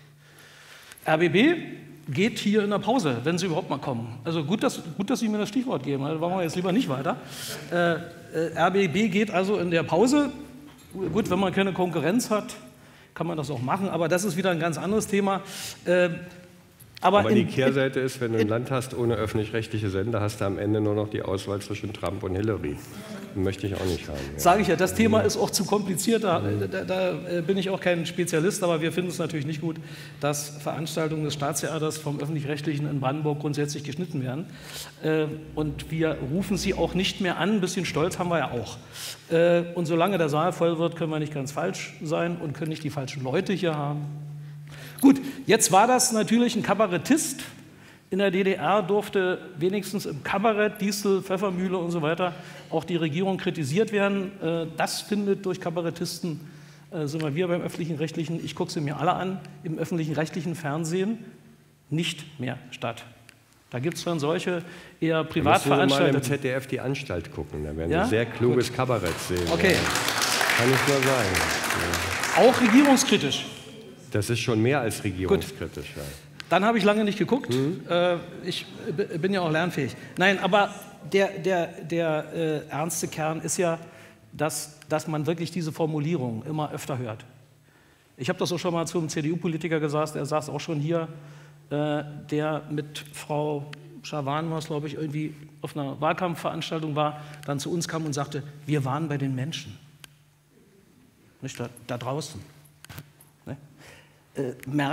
R B B geht hier in der Pause, wenn Sie überhaupt mal kommen. Also gut, dass, gut, dass Sie mir das Stichwort geben, da machen wir jetzt lieber nicht weiter. Äh, äh, R B B geht also in der Pause. Gut, wenn man keine Konkurrenz hat, kann man das auch machen, aber das ist wieder ein ganz anderes Thema. Äh, aber aber in, die Kehrseite ist, wenn du ein Land hast ohne öffentlich-rechtliche Sender, hast du am Ende nur noch die Auswahl zwischen Trump und Hillary. Möchte ich auch nicht haben. Ja. Sage ich ja, das Thema ist auch zu kompliziert, da, da, da bin ich auch kein Spezialist, aber wir finden es natürlich nicht gut, dass Veranstaltungen des Staatstheaters vom Öffentlich-Rechtlichen in Brandenburg grundsätzlich geschnitten werden. Und wir rufen sie auch nicht mehr an, ein bisschen Stolz haben wir ja auch. Und solange der Saal voll wird, können wir nicht ganz falsch sein und können nicht die falschen Leute hier haben. Gut, jetzt war das natürlich ein Kabarettist. In der D D R durfte wenigstens im Kabarett, Diesel, Pfeffermühle und so weiter auch die Regierung kritisiert werden. Das findet durch Kabarettisten, sind wir wieder beim Öffentlich-Rechtlichen, ich gucke sie mir alle an, im öffentlich-rechtlichen Fernsehen nicht mehr statt. Da gibt es dann solche eher Privatveranstaltungen. Mal im Z D F die Anstalt gucken, da werden ja? Sie sehr kluges Gut. Kabarett sehen. Okay. Ja. Kann ich nur sagen. Ja. Auch regierungskritisch. Das ist schon mehr als regierungskritisch. Ja. Dann habe ich lange nicht geguckt. Mhm. Äh, ich bin ja auch lernfähig. Nein, aber der, der, der äh, ernste Kern ist ja, dass, dass man wirklich diese Formulierung immer öfter hört. Ich habe das auch schon mal zum C D U-Politiker gesagt, er saß auch schon hier, äh, der mit Frau Schawan, was glaube ich, irgendwie auf einer Wahlkampfveranstaltung war, dann zu uns kam und sagte, wir waren bei den Menschen. Nicht da, da draußen. Ne? Äh, merkt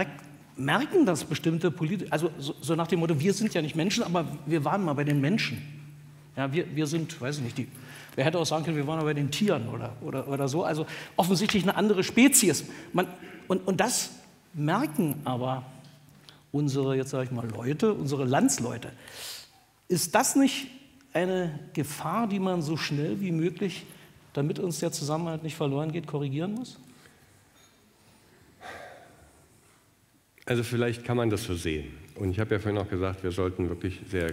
merken, dass bestimmte Politiker, also so, so nach dem Motto, wir sind ja nicht Menschen, aber wir waren mal bei den Menschen. Ja, wir, wir sind, weiß ich nicht, die, wer hätte auch sagen können, wir waren mal bei den Tieren oder, oder, oder so. Also offensichtlich eine andere Spezies. Man, und, und das merken aber unsere, jetzt sage ich mal, Leute, unsere Landsleute. Ist das nicht eine Gefahr, die man so schnell wie möglich, damit uns der Zusammenhalt nicht verloren geht, korrigieren muss? Also vielleicht kann man das so sehen. Und ich habe ja vorhin auch gesagt, wir sollten wirklich sehr,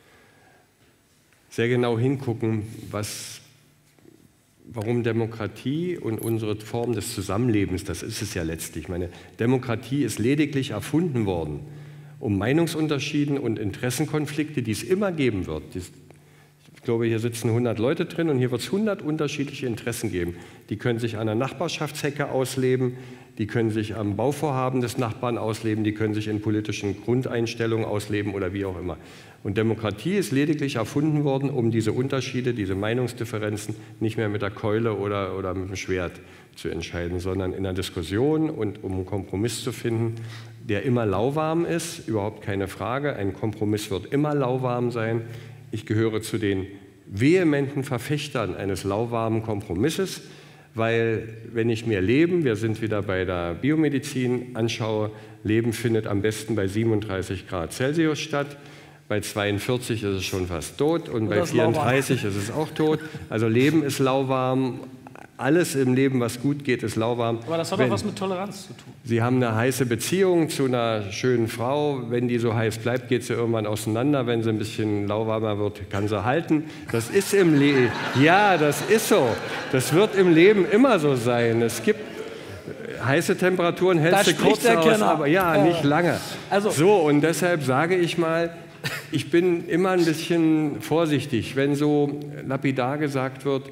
sehr genau hingucken, was, warum Demokratie und unsere Form des Zusammenlebens, das ist es ja letztlich. Meine Demokratie ist lediglich erfunden worden, um Meinungsunterschieden und Interessenkonflikte, die es immer geben wird. Ich glaube, hier sitzen hundert Leute drin und hier wird es hundert unterschiedliche Interessen geben. Die können sich an der Nachbarschaftshecke ausleben, die können sich am Bauvorhaben des Nachbarn ausleben, die können sich in politischen Grundeinstellungen ausleben oder wie auch immer. Und Demokratie ist lediglich erfunden worden, um diese Unterschiede, diese Meinungsdifferenzen nicht mehr mit der Keule oder, oder mit dem Schwert zu entscheiden, sondern in der Diskussion und um einen Kompromiss zu finden, der immer lauwarm ist, überhaupt keine Frage. Ein Kompromiss wird immer lauwarm sein. Ich gehöre zu den vehementen Verfechtern eines lauwarmen Kompromisses, weil wenn ich mir Leben, wir sind wieder bei der Biomedizin, anschaue, Leben findet am besten bei siebenunddreißig Grad Celsius statt, bei zweiundvierzig ist es schon fast tot und bei vierunddreißig ist es auch tot. Also Leben ist lauwarm, alles im Leben, was gut geht, ist lauwarm. Aber das hat wenn, auch was mit Toleranz zu tun. Sie haben eine heiße Beziehung zu einer schönen Frau. Wenn die so heiß bleibt, geht sie irgendwann auseinander. Wenn sie ein bisschen lauwarmer wird, kann sie halten. Das ist im Leben. Ja, das ist so. Das wird im Leben immer so sein. Es gibt heiße Temperaturen, hältst du kurz aus, aber ja, ja, nicht lange. Also. So, und deshalb sage ich mal, ich bin immer ein bisschen vorsichtig, wenn so lapidar gesagt wird,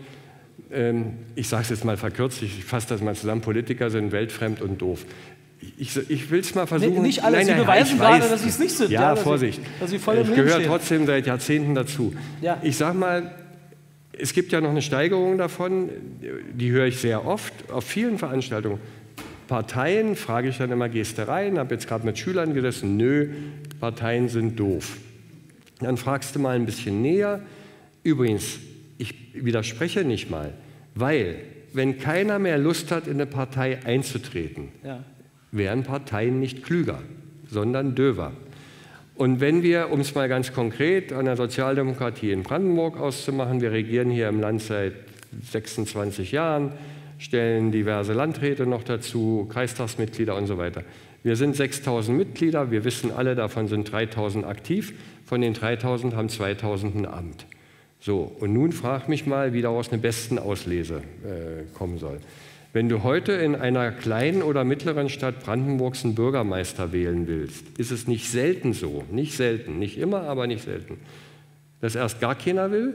ich sage es jetzt mal verkürzt, ich fasse das mal zusammen, Politiker sind weltfremd und doof. Ich, ich will es mal versuchen. Nee, nicht alle, Sie beweisen gerade, dass Sie es nicht sind. Ja, ja dass Vorsicht. Sie, dass Sie voll im ich gehöre trotzdem seit Jahrzehnten dazu. Ja. Ich sage mal, es gibt ja noch eine Steigerung davon, die höre ich sehr oft, auf vielen Veranstaltungen. Parteien, frage ich dann immer, gehst du rein? Habe jetzt gerade mit Schülern gesessen, nö, Parteien sind doof. Dann fragst du mal ein bisschen näher. Übrigens, ich widerspreche nicht mal, weil, wenn keiner mehr Lust hat, in eine Partei einzutreten, ja. wären Parteien nicht klüger, sondern döver. Und wenn wir, um es mal ganz konkret an der Sozialdemokratie in Brandenburg auszumachen, wir regieren hier im Land seit sechsundzwanzig Jahren, stellen diverse Landräte noch dazu, Kreistagsmitglieder und so weiter. Wir sind sechstausend Mitglieder, wir wissen alle, davon sind dreitausend aktiv, von den dreitausend haben zweitausend ein Amt. So, und nun frag mich mal, wie daraus eine Bestenauslese äh, kommen soll. Wenn du heute in einer kleinen oder mittleren Stadt Brandenburgs einen Bürgermeister wählen willst, ist es nicht selten so, nicht selten, nicht immer, aber nicht selten, dass erst gar keiner will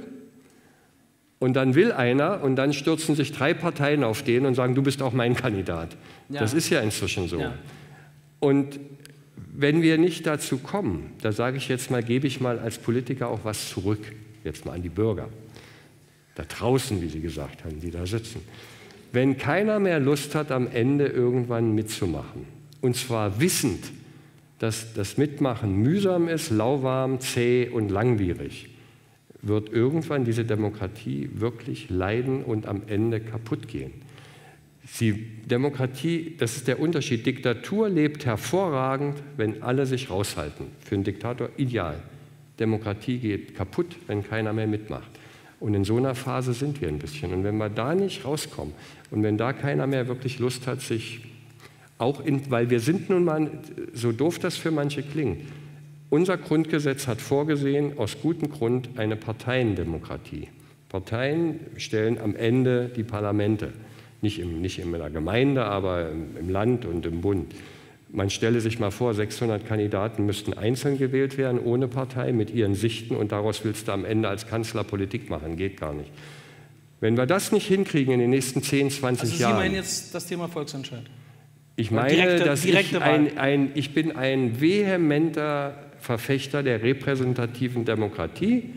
und dann will einer und dann stürzen sich drei Parteien auf den und sagen, du bist auch mein Kandidat. Ja. Das ist ja inzwischen so. Ja. Und wenn wir nicht dazu kommen, da sage ich jetzt mal, gebe ich mal als Politiker auch was zurück. Jetzt mal an die Bürger, da draußen, wie Sie gesagt haben, die da sitzen. Wenn keiner mehr Lust hat, am Ende irgendwann mitzumachen, und zwar wissend, dass das Mitmachen mühsam ist, lauwarm, zäh und langwierig, wird irgendwann diese Demokratie wirklich leiden und am Ende kaputt gehen. Die Demokratie, das ist der Unterschied. Diktatur lebt hervorragend, wenn alle sich raushalten. Für einen Diktator ideal. Demokratie geht kaputt, wenn keiner mehr mitmacht. Und in so einer Phase sind wir ein bisschen. Und wenn wir da nicht rauskommen und wenn da keiner mehr wirklich Lust hat, sich auch in, weil wir sind nun mal, so doof das für manche klingt, unser Grundgesetz hat vorgesehen, aus gutem Grund, eine Parteiendemokratie. Parteien stellen am Ende die Parlamente. Nicht, im, nicht in der Gemeinde, aber im, im Land und im Bund. Man stelle sich mal vor, sechshundert Kandidaten müssten einzeln gewählt werden, ohne Partei, mit ihren Sichten, und daraus willst du am Ende als Kanzler Politik machen. Geht gar nicht. Wenn wir das nicht hinkriegen in den nächsten zehn, zwanzig also Sie Jahren... Sie meinen jetzt das Thema Volksentscheid? Ich meine, direkte, dass direkte ich, ein, ein, ich bin ein vehementer Verfechter der repräsentativen Demokratie,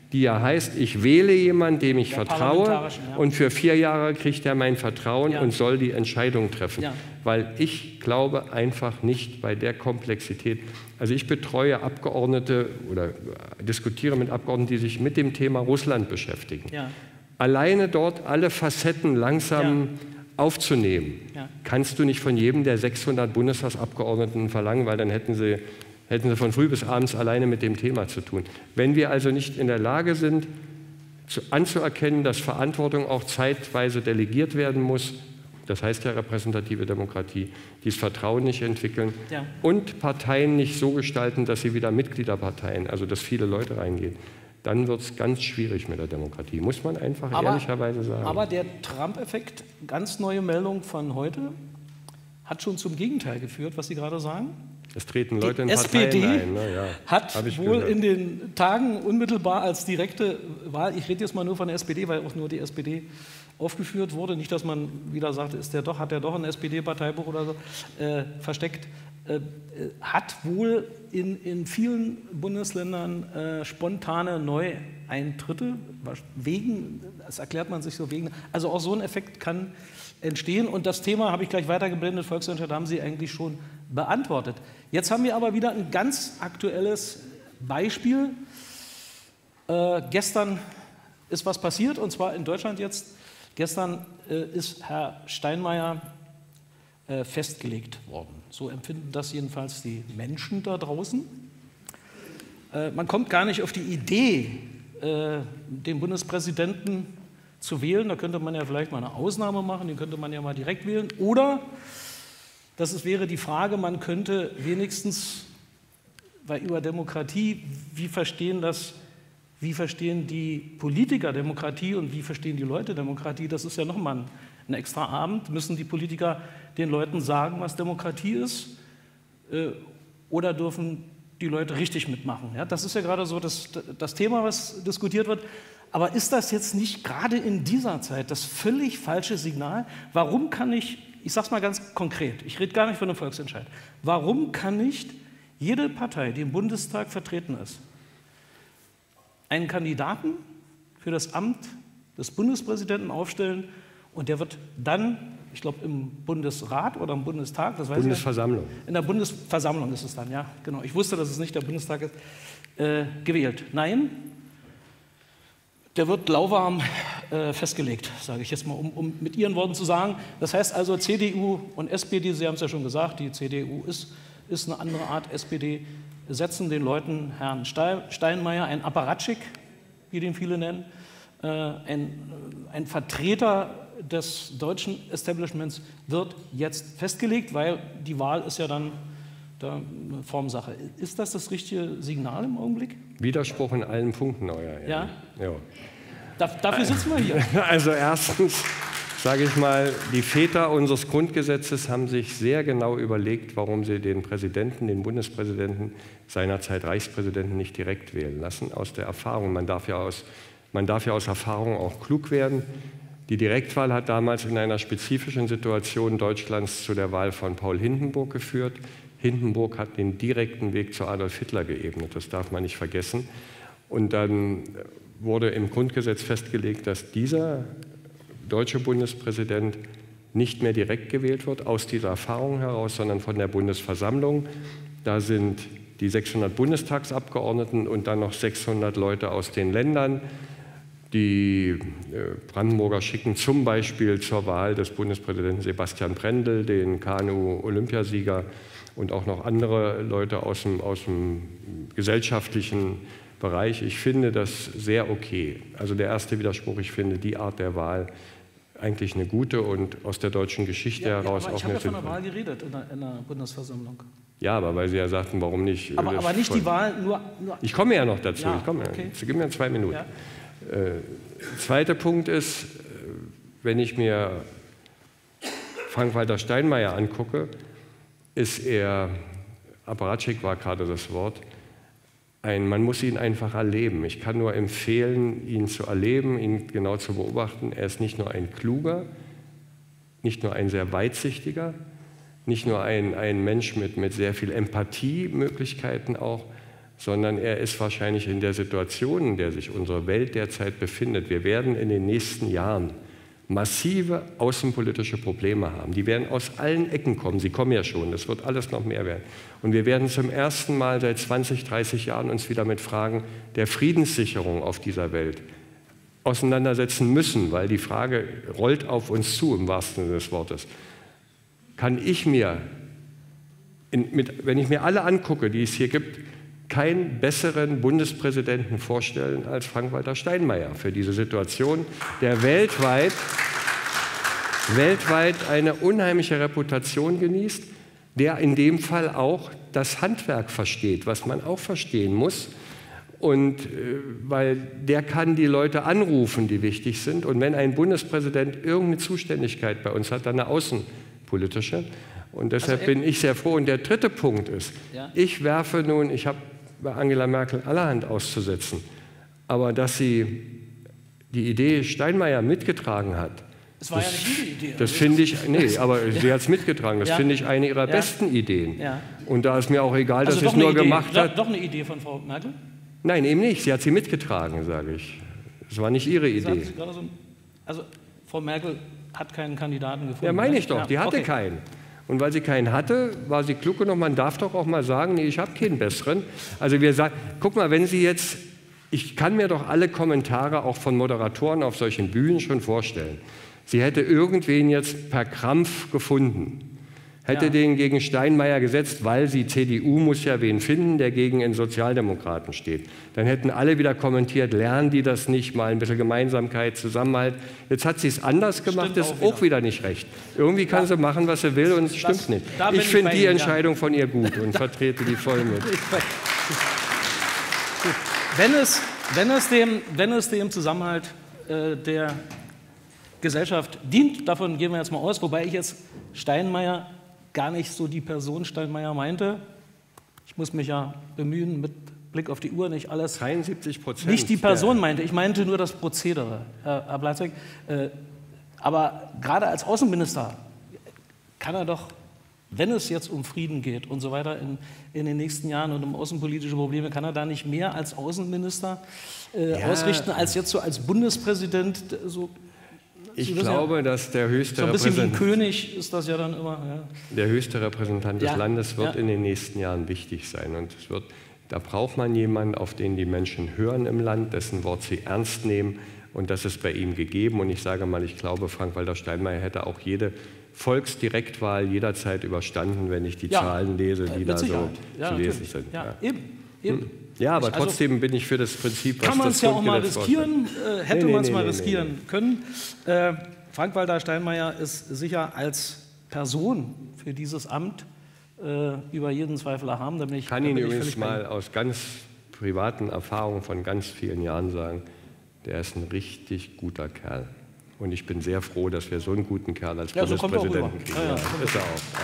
die ja heißt, ich wähle jemanden, dem ich Der vertraue ja. und für vier Jahre kriegt er mein Vertrauen ja. und soll die Entscheidung treffen. Ja. Weil ich glaube einfach nicht bei der Komplexität, also ich betreue Abgeordnete oder diskutiere mit Abgeordneten, die sich mit dem Thema Russland beschäftigen. Ja. Alleine dort alle Facetten langsam ja. aufzunehmen, ja. kannst du nicht von jedem der sechshundert Bundestagsabgeordneten verlangen, weil dann hätten sie hätten sie von früh bis abends alleine mit dem Thema zu tun. Wenn wir also nicht in der Lage sind, zu, anzuerkennen, dass Verantwortung auch zeitweise delegiert werden muss, das heißt ja repräsentative Demokratie, dieses Vertrauen nicht entwickeln ja. und Parteien nicht so gestalten, dass sie wieder Mitgliederparteien, also dass viele Leute reingehen, dann wird es ganz schwierig mit der Demokratie, muss man einfach aber, ehrlicherweise sagen. Aber der Trump-Effekt, ganz neue Meldung von heute, hat schon zum Gegenteil geführt, was Sie gerade sagen. Es treten Leute in die Parteien S P D ein. Ne? Ja, hat wohl gehört. in den Tagen unmittelbar als direkte Wahl, ich rede jetzt mal nur von der S P D, weil auch nur die S P D aufgeführt wurde, nicht, dass man wieder sagt, ist der doch, hat der doch ein S P D-Parteibuch oder so, äh, versteckt, äh, hat wohl in, in vielen Bundesländern äh, spontane Neueintritte, wegen, das erklärt man sich so wegen, also auch so ein Effekt kann entstehen und das Thema habe ich gleich weitergeblendet, Volksentscheid haben Sie eigentlich schon beantwortet. Jetzt haben wir aber wieder ein ganz aktuelles Beispiel. Äh, gestern ist was passiert, und zwar in Deutschland jetzt. Gestern äh, ist Herr Steinmeier äh, festgelegt worden. So empfinden das jedenfalls die Menschen da draußen. Äh, man kommt gar nicht auf die Idee, äh, den Bundespräsidenten zu wählen. Da könnte man ja vielleicht mal eine Ausnahme machen, den könnte man ja mal direkt wählen. Oder das ist, wäre die Frage, man könnte wenigstens, weil über Demokratie, wie verstehen das, wie verstehen die Politiker Demokratie und wie verstehen die Leute Demokratie, das ist ja nochmal ein, ein extra Abend. Müssen die Politiker den Leuten sagen, was Demokratie ist, äh, oder dürfen die Leute richtig mitmachen? Ja, das ist ja gerade so das, das Thema, was diskutiert wird. Aber ist das jetzt nicht gerade in dieser Zeit das völlig falsche Signal? Warum kann ich, ich sage es mal ganz konkret, ich rede gar nicht von einem Volksentscheid, warum kann nicht jede Partei, die im Bundestag vertreten ist, einen Kandidaten für das Amt des Bundespräsidenten aufstellen und der wird dann, ich glaube im Bundesrat oder im Bundestag, das weiß ich nicht. Bundesversammlung. In der Bundesversammlung ist es dann, ja, genau. Ich wusste, dass es nicht der Bundestag ist, äh, gewählt. Nein, der wird lauwarm äh, festgelegt, sage ich jetzt mal, um, um mit Ihren Worten zu sagen. Das heißt also, C D U und S P D, Sie haben es ja schon gesagt, die C D U ist, ist eine andere Art, S P D, setzen den Leuten Herrn Steinmeier, ein Apparatschik, wie den viele nennen, äh, ein, ein Vertreter des deutschen Establishments wird jetzt festgelegt, weil die Wahl ist ja dann eine Formsache. Ist das das richtige Signal im Augenblick? Widerspruch in allen Punkten, euer Herr. Ja? Ja. Da, dafür sitzen wir hier. Also erstens sage ich mal, die Väter unseres Grundgesetzes haben sich sehr genau überlegt, warum sie den Präsidenten, den Bundespräsidenten, seinerzeit Reichspräsidenten, nicht direkt wählen lassen. Aus der Erfahrung, man darf ja aus, man darf ja aus Erfahrung auch klug werden. Die Direktwahl hat damals in einer spezifischen Situation Deutschlands zu der Wahl von Paul Hindenburg geführt. Hindenburg hat den direkten Weg zu Adolf Hitler geebnet, das darf man nicht vergessen. Und dann wurde im Grundgesetz festgelegt, dass dieser deutsche Bundespräsident nicht mehr direkt gewählt wird, aus dieser Erfahrung heraus, sondern von der Bundesversammlung. Da sind die sechshundert Bundestagsabgeordneten und dann noch sechshundert Leute aus den Ländern. Die Brandenburger schicken zum Beispiel zur Wahl des Bundespräsidenten Sebastian Brendel, den Kanu-Olympiasieger, und auch noch andere Leute aus dem, aus dem gesellschaftlichen Bereich. Ich finde das sehr okay. Also der erste Widerspruch, ich finde die Art der Wahl eigentlich eine gute und aus der deutschen Geschichte ja, heraus ja, auch ich habe eine. ja von der Wahl geredet in der, in der Bundesversammlung. Ja, aber weil Sie ja sagten, warum nicht. Aber, aber nicht die Wahl, nur, nur. Ich komme ja noch dazu. Ja, ich komme okay. Sie geben mir zwei Minuten. Ja. Äh, zweiter Punkt ist, wenn ich mir Frank-Walter Steinmeier angucke, ist er, Apparatschik war gerade das Wort, ein, man muss ihn einfach erleben. Ich kann nur empfehlen, ihn zu erleben, ihn genau zu beobachten. Er ist nicht nur ein kluger, nicht nur ein sehr weitsichtiger, nicht nur ein, ein Mensch mit, mit sehr viel Empathiemöglichkeiten auch, sondern er ist wahrscheinlich in der Situation, in der sich unsere Welt derzeit befindet. Wir werden in den nächsten Jahren massive außenpolitische Probleme haben. Die werden aus allen Ecken kommen. Sie kommen ja schon. Das wird alles noch mehr werden. Und wir werden zum ersten Mal seit zwanzig, dreißig Jahren uns wieder mit Fragen der Friedenssicherung auf dieser Welt auseinandersetzen müssen, weil die Frage rollt auf uns zu, im wahrsten Sinne des Wortes. Kann ich mir, in, mit, wenn ich mir alle angucke, die es hier gibt, keinen besseren Bundespräsidenten vorstellen als Frank-Walter Steinmeier für diese Situation, der weltweit, weltweit eine unheimliche Reputation genießt, der in dem Fall auch das Handwerk versteht, was man auch verstehen muss. Und äh, weil der kann die Leute anrufen, die wichtig sind. Und wenn ein Bundespräsident irgendeine Zuständigkeit bei uns hat, dann eine außenpolitische. Und deshalb also, bin ich sehr froh. Und der dritte Punkt ist, ja. ich werfe nun, ich habe bei Angela Merkel allerhand auszusetzen, aber dass sie die Idee Steinmeier mitgetragen hat, das war das, ja nicht ihre Idee. Das finde ich, nee, aber ja. sie hat es mitgetragen. Das ja. finde ich eine ihrer ja. besten Ideen. Ja. Und da ist mir auch egal, also dass sie es nur Idee, gemacht hat. Doch eine Idee von Frau Merkel? Nein, eben nicht. Sie hat sie mitgetragen, sage ich. Es war nicht ihre Idee. Sie so, also Frau Merkel hat keinen Kandidaten gefunden. Ja, meine ich doch. Die hatte okay. keinen. Und weil sie keinen hatte, war sie klug genug. Man darf doch auch mal sagen, nee, ich habe keinen besseren. Also wir sagen, guck mal, wenn Sie jetzt, ich kann mir doch alle Kommentare auch von Moderatoren auf solchen Bühnen schon vorstellen. Sie hätte irgendwen jetzt per Krampf gefunden. Hätte ja. den gegen Steinmeier gesetzt, weil sie C D U muss ja wen finden, der gegen den Sozialdemokraten steht. Dann hätten alle wieder kommentiert, lernen die das nicht, mal ein bisschen Gemeinsamkeit, Zusammenhalt. Jetzt hat sie es anders gemacht, das ist auch wieder nicht recht. Irgendwie kann ja. sie machen, was sie will und es stimmt das, nicht. Ich finde die Entscheidung ja. von ihr gut und vertrete die voll mit. Wenn es, wenn es, dem, wenn es dem Zusammenhalt äh, der Gesellschaft dient, davon gehen wir jetzt mal aus, wobei ich jetzt Steinmeier gar nicht so die Person Steinmeier meinte. Ich muss mich ja bemühen, mit Blick auf die Uhr nicht alles. dreiundsiebzig Prozent. Nicht die Person meinte, ich meinte nur das Prozedere, Herr, Herr Platzek. Äh, aber gerade als Außenminister kann er doch, wenn es jetzt um Frieden geht und so weiter in, in den nächsten Jahren und um außenpolitische Probleme, kann er da nicht mehr als Außenminister äh, ja. ausrichten, als jetzt so als Bundespräsident so. Ich glaube, ja, dass der höchste so ein bisschen Repräsentant, wie König ist das ja dann immer. Ja. Der höchste Repräsentant des ja. Landes wird ja. in den nächsten Jahren wichtig sein. Und es wird, da braucht man jemanden, auf den die Menschen hören im Land, dessen Wort sie ernst nehmen. Und das ist bei ihm gegeben. Und ich sage mal, ich glaube, Frank-Walter Steinmeier hätte auch jede Volksdirektwahl jederzeit überstanden, wenn ich die ja. Zahlen lese, die da so ja, zu lesen sind. Ja, ja. Eben, eben. Hm. Ja, aber also, trotzdem bin ich für das Prinzip, was kann man es ja auch mal Grundgesetz riskieren, äh, hätte nee, man es nee, mal nee, riskieren nee, nee. können. Äh, Frank-Walter Steinmeier ist sicher als Person für dieses Amt äh, über jeden Zweifel erhaben. Ich kann Ihnen übrigens mal aus ganz privaten Erfahrungen von ganz vielen Jahren sagen, der ist ein richtig guter Kerl. Und ich bin sehr froh, dass wir so einen guten Kerl als ja, Bundespräsidenten so kriegen. Ja, ja, ja, ist er auch. Ja.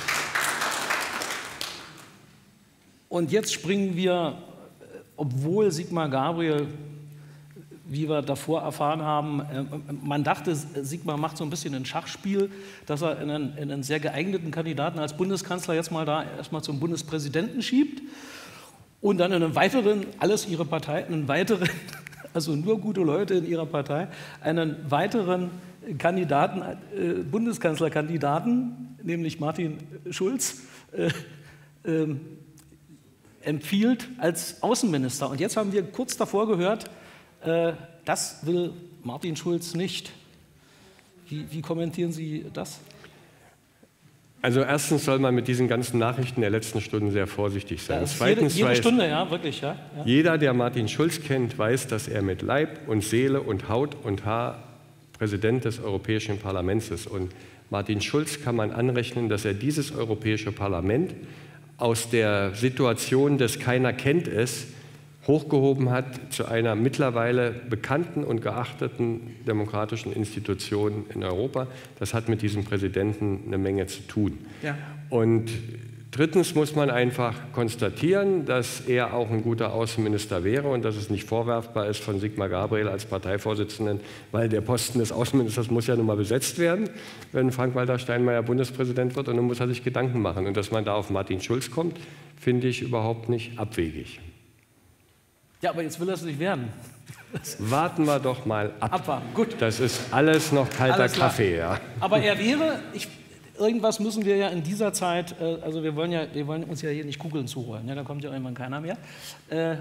Und jetzt springen wir, obwohl Sigmar Gabriel, wie wir davor erfahren haben, man dachte, Sigmar macht so ein bisschen ein Schachspiel, dass er einen, einen sehr geeigneten Kandidaten als Bundeskanzler jetzt mal da erstmal zum Bundespräsidenten schiebt und dann einen weiteren, alles ihre Partei, einen weiteren, also nur gute Leute in ihrer Partei, einen weiteren Kandidaten, äh, Bundeskanzlerkandidaten, nämlich Martin Schulz, äh, äh, empfiehlt als Außenminister. Und jetzt haben wir kurz davor gehört, äh, das will Martin Schulz nicht. Wie, wie kommentieren Sie das? Also erstens soll man mit diesen ganzen Nachrichten der letzten Stunden sehr vorsichtig sein. Ja, Zweitens jede, jede weiß, Stunde, ja, wirklich. Ja, ja. Jeder, der Martin Schulz kennt, weiß, dass er mit Leib und Seele und Haut und Haar Präsident des Europäischen Parlaments ist. Und Martin Schulz kann man anrechnen, dass er dieses Europäische Parlament aus der Situation des Keiner kennt es hochgehoben hat zu einer mittlerweile bekannten und geachteten demokratischen Institution in Europa. Das hat mit diesem Präsidenten eine Menge zu tun. Ja. Und drittens muss man einfach konstatieren, dass er auch ein guter Außenminister wäre und dass es nicht vorwerfbar ist von Sigmar Gabriel als Parteivorsitzenden, weil der Posten des Außenministers muss ja nun mal besetzt werden, wenn Frank-Walter Steinmeier Bundespräsident wird, und dann muss er sich Gedanken machen. Und dass man da auf Martin Schulz kommt, finde ich überhaupt nicht abwegig. Ja, aber jetzt will er es nicht werden. Warten wir doch mal ab. Abwarten, gut. Das ist alles noch kalter Alles klar. Kaffee, ja. Aber er wäre, ich, irgendwas müssen wir ja in dieser Zeit, äh, also wir wollen, ja, wir wollen uns ja hier nicht Kugeln zurollen, ja, da kommt ja irgendwann keiner mehr. Äh,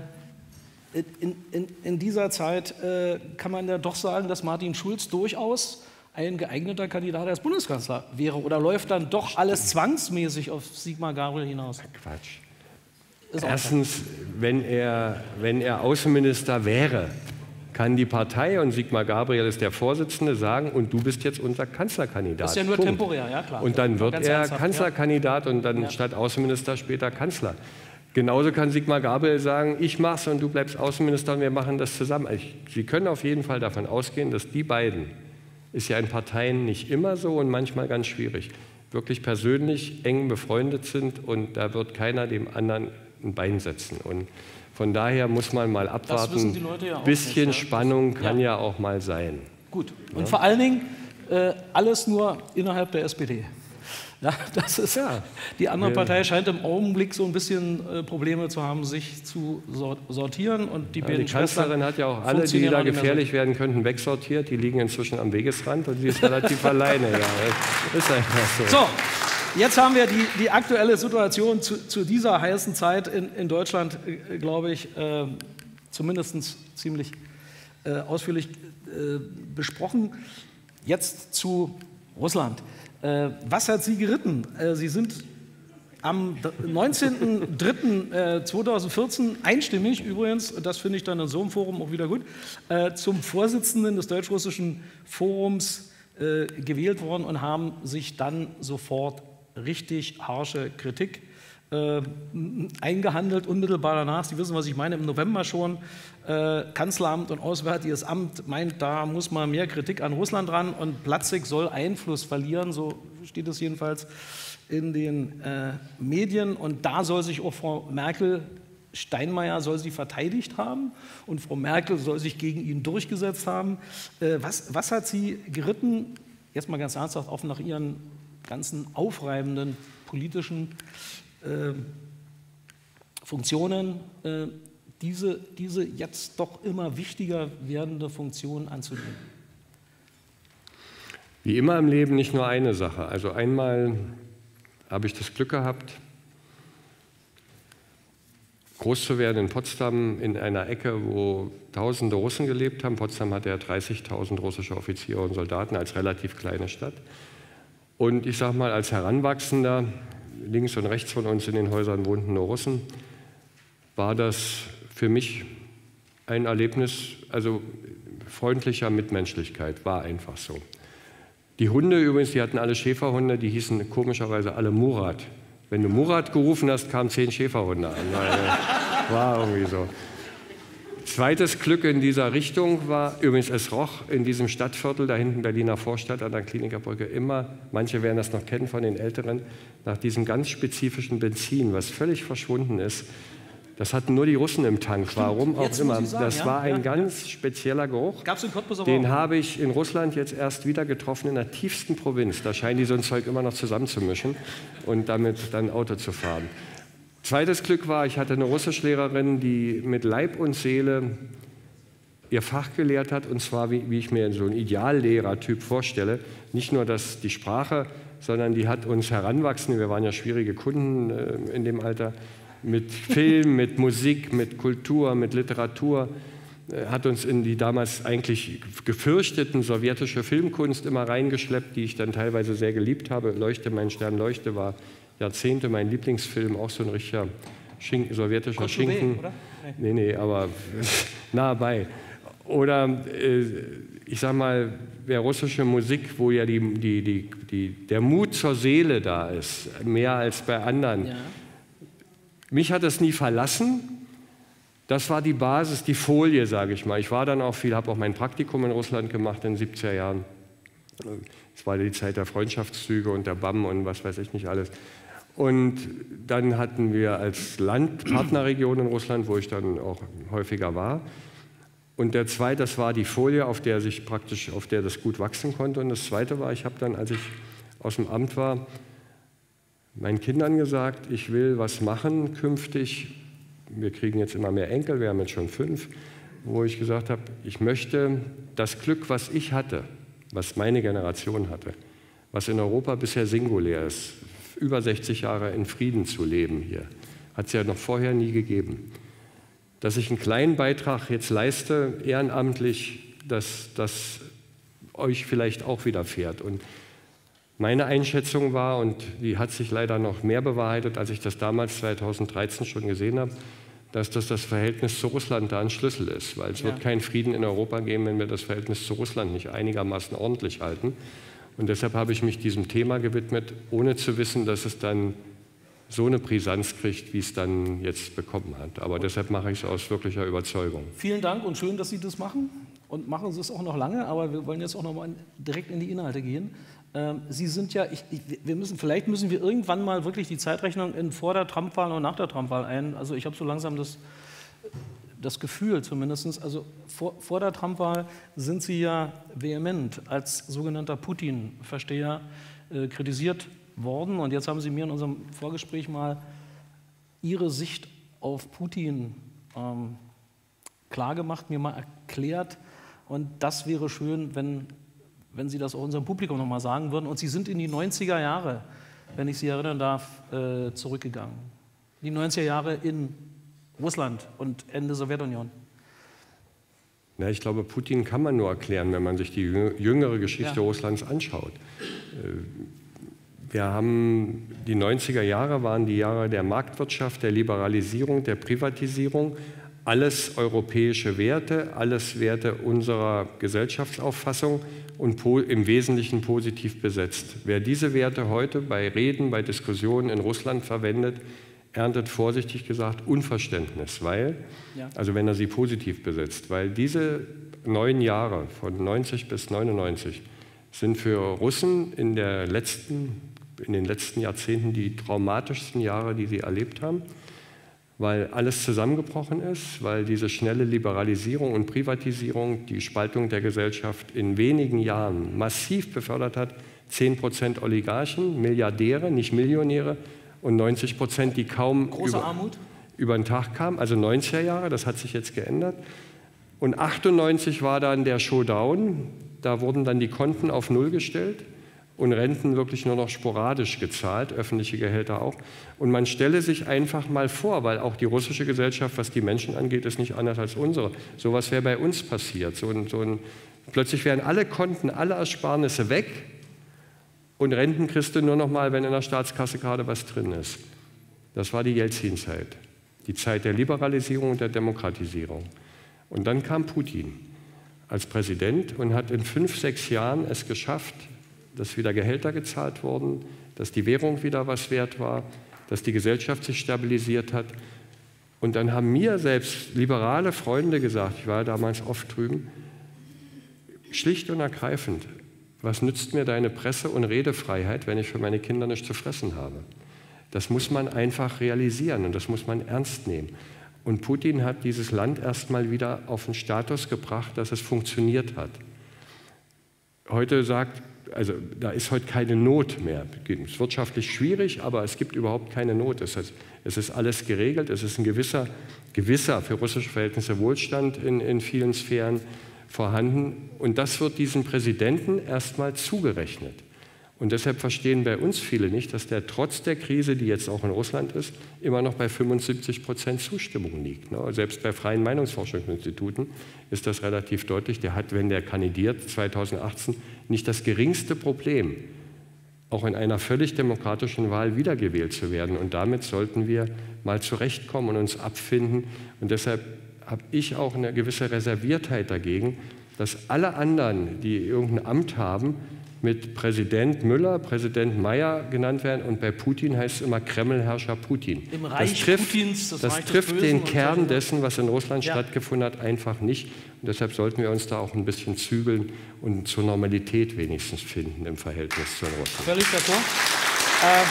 in, in, in dieser Zeit äh, kann man ja doch sagen, dass Martin Schulz durchaus ein geeigneter Kandidat als Bundeskanzler wäre. Oder läuft dann doch alles zwangsmäßig auf Sigmar Gabriel hinaus? Quatsch. Ist auch Erstens, wenn er, wenn er Außenminister wäre, kann die Partei, und Sigmar Gabriel ist der Vorsitzende, sagen, und du bist jetzt unser Kanzlerkandidat. Das ist ja nur Punkt. temporär, ja klar. Und dann wird Ganz er ernsthaft, Kanzlerkandidat und dann Ja. statt Außenminister später Kanzler. Genauso kann Sigmar Gabriel sagen, ich mach's und du bleibst Außenminister und wir machen das zusammen. Ich, Sie können auf jeden Fall davon ausgehen, dass die beiden, ist ja in Parteien nicht immer so und manchmal ganz schwierig, wirklich persönlich eng befreundet sind und da wird keiner dem anderen ein Bein setzen. Und von daher muss man mal abwarten. wissen die Leute ja auch Ein bisschen nicht, ja. Spannung kann Ja. ja auch mal sein. Gut. Und vor allen Dingen äh, alles nur innerhalb der S P D. Ja, das ist, Ja. Die andere Wir- Partei scheint im Augenblick so ein bisschen äh, Probleme zu haben, sich zu sor- sortieren. Und die Ja, beiden die Kanzlerin Schwestern hat ja auch alle, die funktionieren da auch nicht mehr so. gefährlich werden könnten, wegsortiert. Die liegen inzwischen am Wegesrand und sie ist relativ alleine. Ja, das ist einfach so. So, jetzt haben wir die, die aktuelle Situation zu, zu dieser heißen Zeit in, in Deutschland, äh, glaube ich, äh, zumindest ziemlich äh, ausführlich äh, besprochen. Jetzt zu Russland. Äh, was hat Sie geritten? Äh, Sie sind am neunzehnten dritten zweitausendvierzehn einstimmig, übrigens, das finde ich dann in so einem Forum auch wieder gut, äh, zum Vorsitzenden des Deutsch-Russischen Forums äh, gewählt worden und haben sich dann sofort richtig harsche Kritik äh, eingehandelt, unmittelbar danach. Sie wissen, was ich meine, im November schon. Äh, Kanzleramt und Auswärtiges Amt meint, da muss mal mehr Kritik an Russland ran und Platzig soll Einfluss verlieren, so steht es jedenfalls in den äh, Medien. Und da soll sich auch Frau Merkel, Steinmeier soll sie verteidigt haben und Frau Merkel soll sich gegen ihn durchgesetzt haben. Äh, was, was hat sie geritten, jetzt mal ganz ernsthaft, auch nach ihren ganzen aufreibenden politischen äh, Funktionen, äh, diese, diese jetzt doch immer wichtiger werdende Funktion anzunehmen? Wie immer im Leben nicht nur eine Sache. Also einmal habe ich das Glück gehabt, groß zu werden in Potsdam, in einer Ecke, wo tausende Russen gelebt haben. Potsdam hatte ja dreißigtausend russische Offiziere und Soldaten als relativ kleine Stadt. Und ich sage mal, als Heranwachsender, links und rechts von uns in den Häusern wohnten nur Russen, war das für mich ein Erlebnis, also freundlicher Mitmenschlichkeit, war einfach so. Die Hunde übrigens, die hatten alle Schäferhunde, die hießen komischerweise alle Murat. Wenn du Murat gerufen hast, kamen zehn Schäferhunde an. War irgendwie so. Zweites Glück in dieser Richtung war, übrigens es roch in diesem Stadtviertel, da hinten Berliner Vorstadt an der Klinikerbrücke, immer, manche werden das noch kennen von den Älteren, nach diesem ganz spezifischen Benzin, was völlig verschwunden ist. Das hatten nur die Russen im Tank, warum auch Jetzt muss immer. ich sagen, Das ja, war ein ja, ganz spezieller Geruch. Gab es in Cottbus aber Den auch? habe ich in Russland jetzt erst wieder getroffen, in der tiefsten Provinz. Da scheinen die so ein Zeug immer noch zusammenzumischen und damit dann Auto zu fahren. Zweites Glück war, ich hatte eine Russischlehrerin, die mit Leib und Seele ihr Fach gelehrt hat, und zwar, wie, wie ich mir so einen Ideallehrertyp vorstelle. Nicht nur das, die Sprache, sondern die hat uns Heranwachsende, wir waren ja schwierige Kunden äh, in dem Alter, mit Film, mit Musik, mit Kultur, mit Literatur, äh, hat uns in die damals eigentlich gefürchteten sowjetische Filmkunst immer reingeschleppt, die ich dann teilweise sehr geliebt habe. Leuchte, mein Stern leuchte war Jahrzehnte mein Lieblingsfilm, auch so ein richtiger Schinken, sowjetischer Kotschubey, Schinken. oder? Nee, nee, aber nah bei. Oder äh, ich sag mal, der russische Musik, wo ja die, die, die, die, der Mut zur Seele da ist, mehr als bei anderen. Ja. Mich hat es nie verlassen. Das war die Basis, die Folie, sage ich mal. Ich war dann auch viel, habe auch mein Praktikum in Russland gemacht in den siebziger Jahren. Es war die Zeit der Freundschaftszüge und der B A M und was weiß ich nicht alles. Und dann hatten wir als Land Partnerregion in Russland, wo ich dann auch häufiger war. Und der zweite, das war die Folie, auf der sich praktisch, auf der das gut wachsen konnte. Und das zweite war, ich habe dann, als ich aus dem Amt war, meinen Kindern gesagt, ich will was machen künftig, wir kriegen jetzt immer mehr Enkel, wir haben jetzt schon fünf, wo ich gesagt habe, ich möchte das Glück, was ich hatte, was meine Generation hatte, was in Europa bisher singulär ist, über sechzig Jahre in Frieden zu leben hier, hat es ja noch vorher nie gegeben. Dass ich einen kleinen Beitrag jetzt leiste, ehrenamtlich, dass das euch vielleicht auch widerfährt. Und meine Einschätzung war, und die hat sich leider noch mehr bewahrheitet, als ich das damals zweitausenddreizehn schon gesehen habe, dass das das Verhältnis zu Russland da ein Schlüssel ist. Weil es ja. wird keinen Frieden in Europa geben, wenn wir das Verhältnis zu Russland nicht einigermaßen ordentlich halten. Und deshalb habe ich mich diesem Thema gewidmet, ohne zu wissen, dass es dann so eine Brisanz kriegt, wie es dann jetzt bekommen hat. Aber deshalb mache ich es aus wirklicher Überzeugung. Vielen Dank und schön, dass Sie das machen. Und machen Sie es auch noch lange, aber wir wollen jetzt auch noch mal direkt in die Inhalte gehen. Ähm, Sie sind ja, ich, ich, wir müssen, vielleicht müssen wir irgendwann mal wirklich die Zeitrechnung in vor der Trump-Wahl und nach der Trump-Wahl ein. Also ich habe so langsam das, das Gefühl zumindest, also vor, vor der Trump-Wahl sind Sie ja vehement als sogenannter Putin-Versteher äh, kritisiert worden. Und jetzt haben Sie mir in unserem Vorgespräch mal Ihre Sicht auf Putin ähm, klargemacht, mir mal erklärt. Und das wäre schön, wenn, wenn Sie das auch unserem Publikum noch mal sagen würden. Und Sie sind in die neunziger Jahre, wenn ich Sie erinnern darf, äh, zurückgegangen. Die neunziger Jahre in Russland und Ende Sowjetunion. Ja, ich glaube, Putin kann man nur erklären, wenn man sich die jüngere Geschichte ja. Russlands anschaut. Wir haben, die neunziger Jahre waren die Jahre der Marktwirtschaft, der Liberalisierung, der Privatisierung. Alles europäische Werte, alles Werte unserer Gesellschaftsauffassung und im Wesentlichen positiv besetzt. Wer diese Werte heute bei Reden, bei Diskussionen in Russland verwendet, erntet vorsichtig gesagt Unverständnis, weil, ja. also wenn er sie positiv besetzt, weil diese neun Jahre von neunzig bis neunundneunzig sind für Russen in, der letzten, in den letzten Jahrzehnten die traumatischsten Jahre, die sie erlebt haben, weil alles zusammengebrochen ist, weil diese schnelle Liberalisierung und Privatisierung die Spaltung der Gesellschaft in wenigen Jahren massiv befördert hat. zehn Prozent Oligarchen, Milliardäre, nicht Millionäre, und neunzig Prozent, die kaum Große über, Armut? über den Tag kamen, also neunziger Jahre, das hat sich jetzt geändert. Und achtundneunzig war dann der Showdown, da wurden dann die Konten auf Null gestellt und Renten wirklich nur noch sporadisch gezahlt, öffentliche Gehälter auch. Und man stelle sich einfach mal vor, weil auch die russische Gesellschaft, was die Menschen angeht, ist nicht anders als unsere. So was wäre bei uns passiert. So ein, so ein, plötzlich wären alle Konten, alle Ersparnisse weg und Renten kriegst du nur noch mal, wenn in der Staatskasse gerade was drin ist. Das war die Jelzin-Zeit, die Zeit der Liberalisierung und der Demokratisierung. Und dann kam Putin als Präsident und hat in fünf, sechs Jahren es geschafft, dass wieder Gehälter gezahlt wurden, dass die Währung wieder was wert war, dass die Gesellschaft sich stabilisiert hat. Und dann haben mir selbst liberale Freunde gesagt, ich war damals oft drüben, schlicht und ergreifend, was nützt mir deine Presse- und Redefreiheit, wenn ich für meine Kinder nichts zu fressen habe? Das muss man einfach realisieren und das muss man ernst nehmen. Und Putin hat dieses Land erstmal wieder auf den Status gebracht, dass es funktioniert hat. Heute sagt, also da ist heute keine Not mehr. Es ist wirtschaftlich schwierig, aber es gibt überhaupt keine Not. Es ist, es ist alles geregelt, es ist ein gewisser, gewisser für russische Verhältnisse Wohlstand in, in vielen Sphären vorhanden. Und das wird diesem Präsidenten erstmal zugerechnet. Und deshalb verstehen bei uns viele nicht, dass der trotz der Krise, die jetzt auch in Russland ist, immer noch bei fünfundsiebzig Prozent Zustimmung liegt. Selbst bei freien Meinungsforschungsinstituten ist das relativ deutlich. Der hat, wenn der kandidiert, zweitausendachtzehn, nicht das geringste Problem, auch in einer völlig demokratischen Wahl wiedergewählt zu werden. Und damit sollten wir mal zurechtkommen und uns abfinden. Und deshalb habe ich auch eine gewisse Reserviertheit dagegen, dass alle anderen, die irgendein Amt haben, mit Präsident Müller, Präsident Meyer genannt werden und bei Putin heißt es immer Kremlherrscher Putin. Im Reich das trifft, Putins, das, das Reich trifft des den Bösen Kern und dessen, was in Russland ja. stattgefunden hat, einfach nicht. Und deshalb sollten wir uns da auch ein bisschen zügeln und zur Normalität wenigstens finden im Verhältnis zu Russland. Völlig d'accord. Ähm,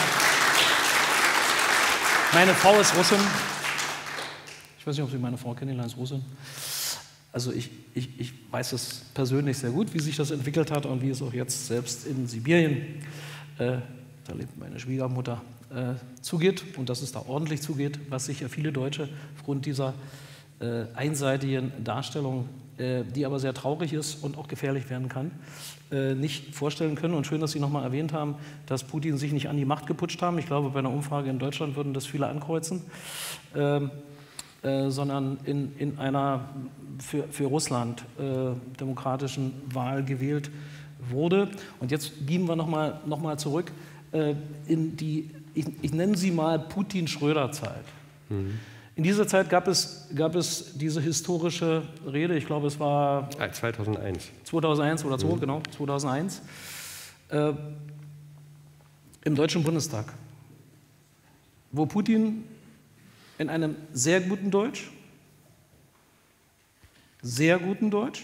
meine Frau ist Russin. Ich weiß nicht, ob Sie meine Frau kennen, die ist Russin. Also ich, ich, ich weiß es persönlich sehr gut, wie sich das entwickelt hat und wie es auch jetzt selbst in Sibirien äh, da lebt meine Schwiegermutter, äh, zugeht und dass es da ordentlich zugeht, was sich ja viele Deutsche aufgrund dieser äh, einseitigen Darstellung, äh, die aber sehr traurig ist und auch gefährlich werden kann, äh, nicht vorstellen können. Und schön, dass Sie nochmal erwähnt haben, dass Putin sich nicht an die Macht geputscht haben. Ich glaube, bei einer Umfrage in Deutschland würden das viele ankreuzen. Ähm, Äh, sondern in, in einer für, für Russland äh, demokratischen Wahl gewählt wurde. Und jetzt beamen wir nochmal noch mal zurück äh, in die, ich, ich nenne sie mal Putin-Schröder-Zeit. Mhm. In dieser Zeit gab es, gab es diese historische Rede, ich glaube es war zweitausendeins. zweitausendeins oder so, mhm. genau, zweitausendeins, äh, im Deutschen Bundestag, wo Putin in einem sehr guten Deutsch, sehr guten Deutsch,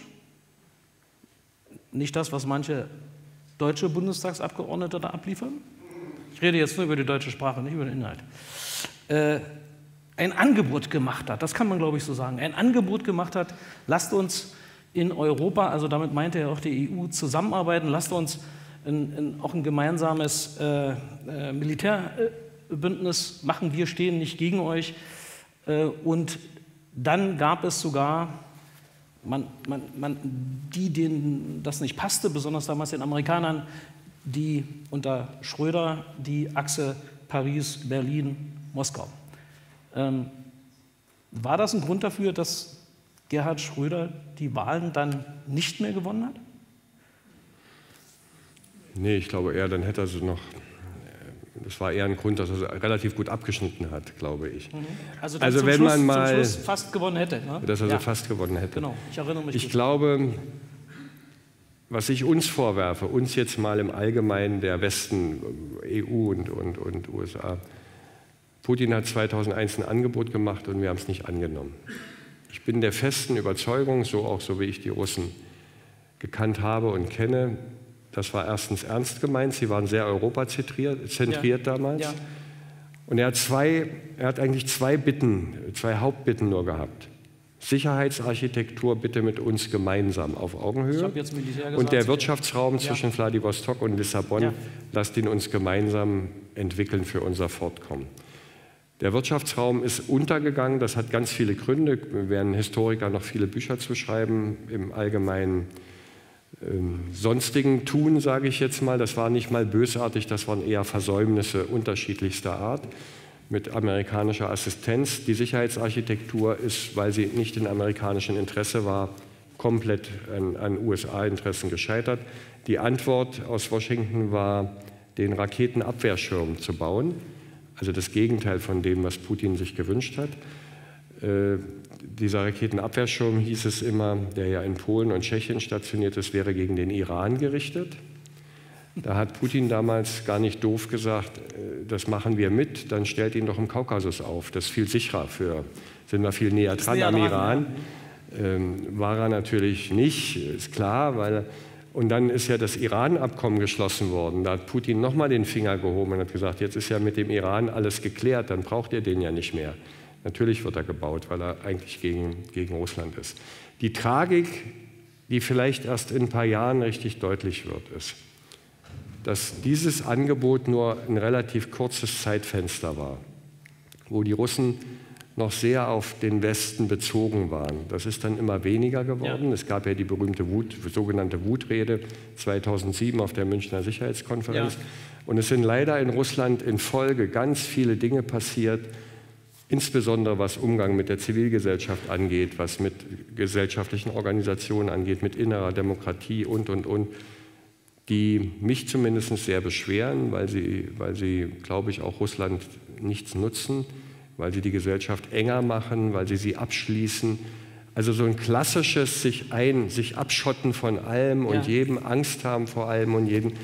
nicht das, was manche deutsche Bundestagsabgeordnete da abliefern, ich rede jetzt nur über die deutsche Sprache, nicht über den Inhalt, äh, ein Angebot gemacht hat, das kann man glaube ich so sagen, ein Angebot gemacht hat, lasst uns in Europa, also damit meinte er auch die E U, zusammenarbeiten, lasst uns in, in auch ein gemeinsames äh, äh, Militär äh, Bündnis machen, wir stehen nicht gegen euch. Und dann gab es sogar, man, man, man, die, denen das nicht passte, besonders damals den Amerikanern, die unter Schröder die Achse Paris, Berlin, Moskau. Ähm, war das ein Grund dafür, dass Gerhard Schröder die Wahlen dann nicht mehr gewonnen hat? Nee, ich glaube eher, dann hätte er sie noch. Das war eher ein Grund, dass er relativ gut abgeschnitten hat, glaube ich. Mhm. Also, dann also zum wenn Schluss, man mal, zum Schluss fast gewonnen hätte. Ne? Dass er ja. sie fast gewonnen hätte. Genau, ich erinnere mich. Ich gut. glaube, was ich uns vorwerfe, uns jetzt mal im Allgemeinen der Westen, E U und, und, und U S A, Putin hat zweitausendeins ein Angebot gemacht und wir haben es nicht angenommen. Ich bin der festen Überzeugung, so auch so wie ich die Russen gekannt habe und kenne, das war erstens ernst gemeint, sie waren sehr europazentriert ja. damals. Ja. Und er hat, zwei, er hat eigentlich zwei Bitten, zwei Hauptbitten nur gehabt. Sicherheitsarchitektur bitte mit uns gemeinsam auf Augenhöhe. Ich hab jetzt Militär gesagt, und der Wirtschaftsraum ja. zwischen Vladivostok und Lissabon, ja. lasst ihn uns gemeinsam entwickeln für unser Fortkommen. Der Wirtschaftsraum ist untergegangen, das hat ganz viele Gründe. Wir werden Historiker noch viele Bücher zu schreiben im allgemeinen ähm, sonstigen Tun, sage ich jetzt mal. Das war nicht mal bösartig, das waren eher Versäumnisse unterschiedlichster Art mit amerikanischer Assistenz. Die Sicherheitsarchitektur ist, weil sie nicht in amerikanischem Interesse war, komplett an, an U S A-Interessen gescheitert. Die Antwort aus Washington war, den Raketenabwehrschirm zu bauen, also das Gegenteil von dem, was Putin sich gewünscht hat. Äh, dieser Raketenabwehrschirm, hieß es immer, der ja in Polen und Tschechien stationiert ist, wäre gegen den Iran gerichtet. Da hat Putin damals gar nicht doof gesagt, das machen wir mit, dann stellt ihn doch im Kaukasus auf. Das ist viel sicherer, für, sind wir viel näher dran am Iran. Ähm, war er natürlich nicht, ist klar, weil, und dann ist ja das Iran-Abkommen geschlossen worden. Da hat Putin nochmal den Finger gehoben und hat gesagt, jetzt ist ja mit dem Iran alles geklärt, dann braucht ihr den ja nicht mehr. Natürlich wird er gebaut, weil er eigentlich gegen, gegen Russland ist. Die Tragik, die vielleicht erst in ein paar Jahren richtig deutlich wird, ist, dass dieses Angebot nur ein relativ kurzes Zeitfenster war, wo die Russen noch sehr auf den Westen bezogen waren. Das ist dann immer weniger geworden. Ja. Es gab ja die berühmte Wut, sogenannte Wutrede zweitausendsieben auf der Münchner Sicherheitskonferenz. Ja. Und es sind leider in Russland in Folge ganz viele Dinge passiert, insbesondere was Umgang mit der Zivilgesellschaft angeht, was mit gesellschaftlichen Organisationen angeht, mit innerer Demokratie und, und, und, die mich zumindest sehr beschweren, weil sie, weil sie, glaube ich, auch Russland nichts nutzen, weil sie die Gesellschaft enger machen, weil sie sie abschließen. Also so ein klassisches sich, ein, sich abschotten von allem und ja. jedem, Angst haben vor allem und jedem.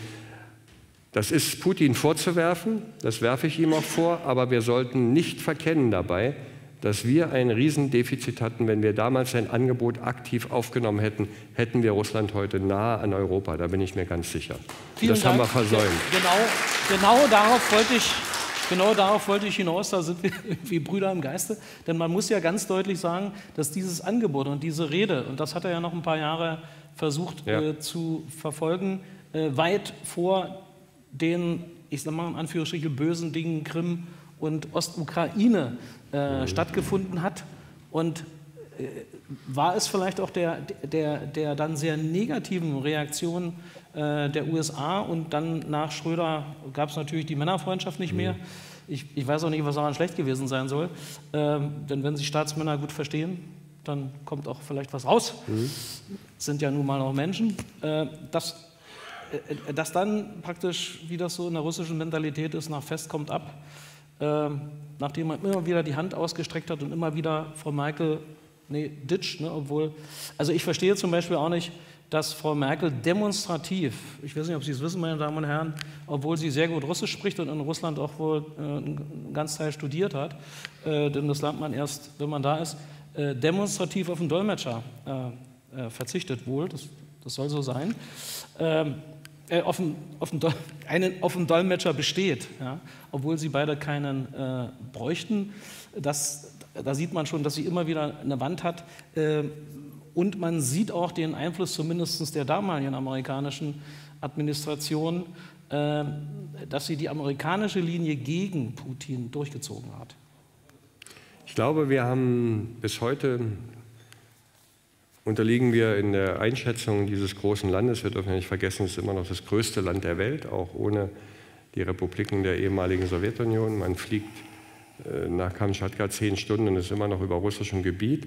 Das ist Putin vorzuwerfen, das werfe ich ihm auch vor, aber wir sollten nicht verkennen dabei, dass wir ein Riesendefizit hatten. Wenn wir damals ein Angebot aktiv aufgenommen hätten, hätten wir Russland heute nahe an Europa, da bin ich mir ganz sicher. Vielen das Dank. haben wir versäumt. Genau, genau, darauf wollte ich, genau darauf wollte ich hinaus, da sind wir wie Brüder im Geiste. Denn man muss ja ganz deutlich sagen, dass dieses Angebot und diese Rede, und das hat er ja noch ein paar Jahre versucht ja. äh, zu verfolgen, äh, weit vor den ich sage mal in Anführungsstrichen, bösen Dingen Krim und Ostukraine äh, stattgefunden hat. Und äh, war es vielleicht auch der, der, der dann sehr negativen Reaktion äh, der U S A und dann nach Schröder gab es natürlich die Männerfreundschaft nicht mehr. Ich, ich weiß auch nicht, was daran schlecht gewesen sein soll, ähm, denn wenn sich Staatsmänner gut verstehen, dann kommt auch vielleicht was raus. Mhm. Sind ja nun mal auch Menschen. Äh, das, äh, dass dann praktisch, wie das so in der russischen Mentalität ist, nach Fest kommt ab, äh, nachdem man immer wieder die Hand ausgestreckt hat und immer wieder Frau Merkel, nee, ditcht, ne, obwohl, also ich verstehe zum Beispiel auch nicht, dass Frau Merkel demonstrativ, ich weiß nicht, ob Sie es wissen, meine Damen und Herren, obwohl sie sehr gut Russisch spricht und in Russland auch wohl äh, einen ganz Teil studiert hat, äh, denn das lernt man erst, wenn man da ist, äh, demonstrativ auf den Dolmetscher äh, äh, verzichtet wohl, das, das soll so sein, ähm, äh, auf, den, auf, den Dol einen, auf den Dolmetscher besteht, ja, obwohl sie beide keinen äh, bräuchten. Das, da sieht man schon, dass sie immer wieder eine Wand hat. Äh, Und man sieht auch den Einfluss zumindest der damaligen amerikanischen Administration, äh, dass sie die amerikanische Linie gegen Putin durchgezogen hat. Ich glaube, wir haben bis heute, unterliegen wir in der Einschätzung dieses großen Landes, wir dürfen ja nicht vergessen, es ist immer noch das größte Land der Welt, auch ohne die Republiken der ehemaligen Sowjetunion. Man fliegt äh, nach Kamtschatka zehn Stunden und ist immer noch über russischem Gebiet.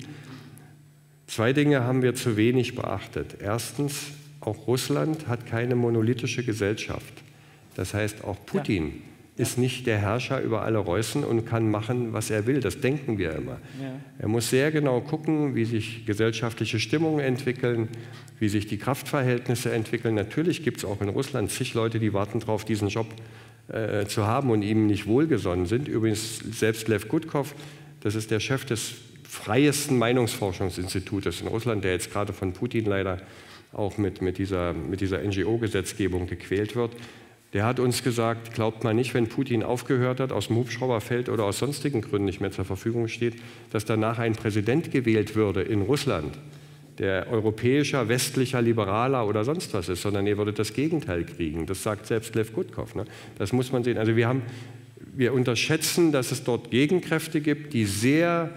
Zwei Dinge haben wir zu wenig beachtet. Erstens, auch Russland hat keine monolithische Gesellschaft. Das heißt, auch Putin ja. ist ja. nicht der Herrscher über alle Reußen und kann machen, was er will. Das denken wir immer. Ja. Er muss sehr genau gucken, wie sich gesellschaftliche Stimmungen entwickeln, wie sich die Kraftverhältnisse entwickeln. Natürlich gibt es auch in Russland zig Leute, die warten darauf, diesen Job äh, zu haben und ihm nicht wohlgesonnen sind. Übrigens selbst Lev Gutkov, das ist der Chef des freiesten Meinungsforschungsinstitutes in Russland, der jetzt gerade von Putin leider auch mit, mit dieser, mit dieser N G O-Gesetzgebung gequält wird, der hat uns gesagt, glaubt man nicht, wenn Putin aufgehört hat, aus dem Hubschrauber fällt oder aus sonstigen Gründen nicht mehr zur Verfügung steht, dass danach ein Präsident gewählt würde in Russland, der europäischer, westlicher, liberaler oder sonst was ist, sondern ihr würdet das Gegenteil kriegen. Das sagt selbst Lev Gutkov. Ne? Das muss man sehen. Also wir, haben, wir unterschätzen, dass es dort Gegenkräfte gibt, die sehr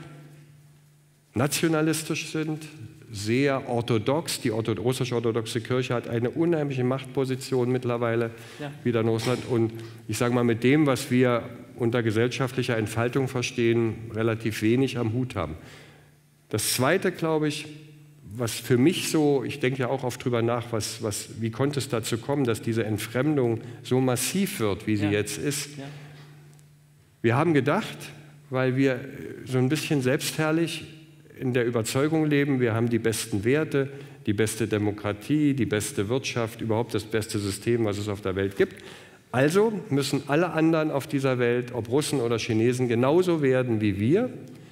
nationalistisch sind, sehr orthodox. Die Ortho russisch-orthodoxe Kirche hat eine unheimliche Machtposition mittlerweile ja. wieder in Russland. Und ich sage mal, mit dem, was wir unter gesellschaftlicher Entfaltung verstehen, relativ wenig am Hut haben. Das Zweite, glaube ich, was für mich so, ich denke ja auch oft drüber nach, was, was, wie konnte es dazu kommen, dass diese Entfremdung so massiv wird, wie sie ja. jetzt ist. Ja. Wir haben gedacht, weil wir so ein bisschen selbstherrlich in der Überzeugung leben, wir haben die besten Werte, die beste Demokratie, die beste Wirtschaft, überhaupt das beste System, was es auf der Welt gibt. Also müssen alle anderen auf dieser Welt, ob Russen oder Chinesen, genauso werden wie wir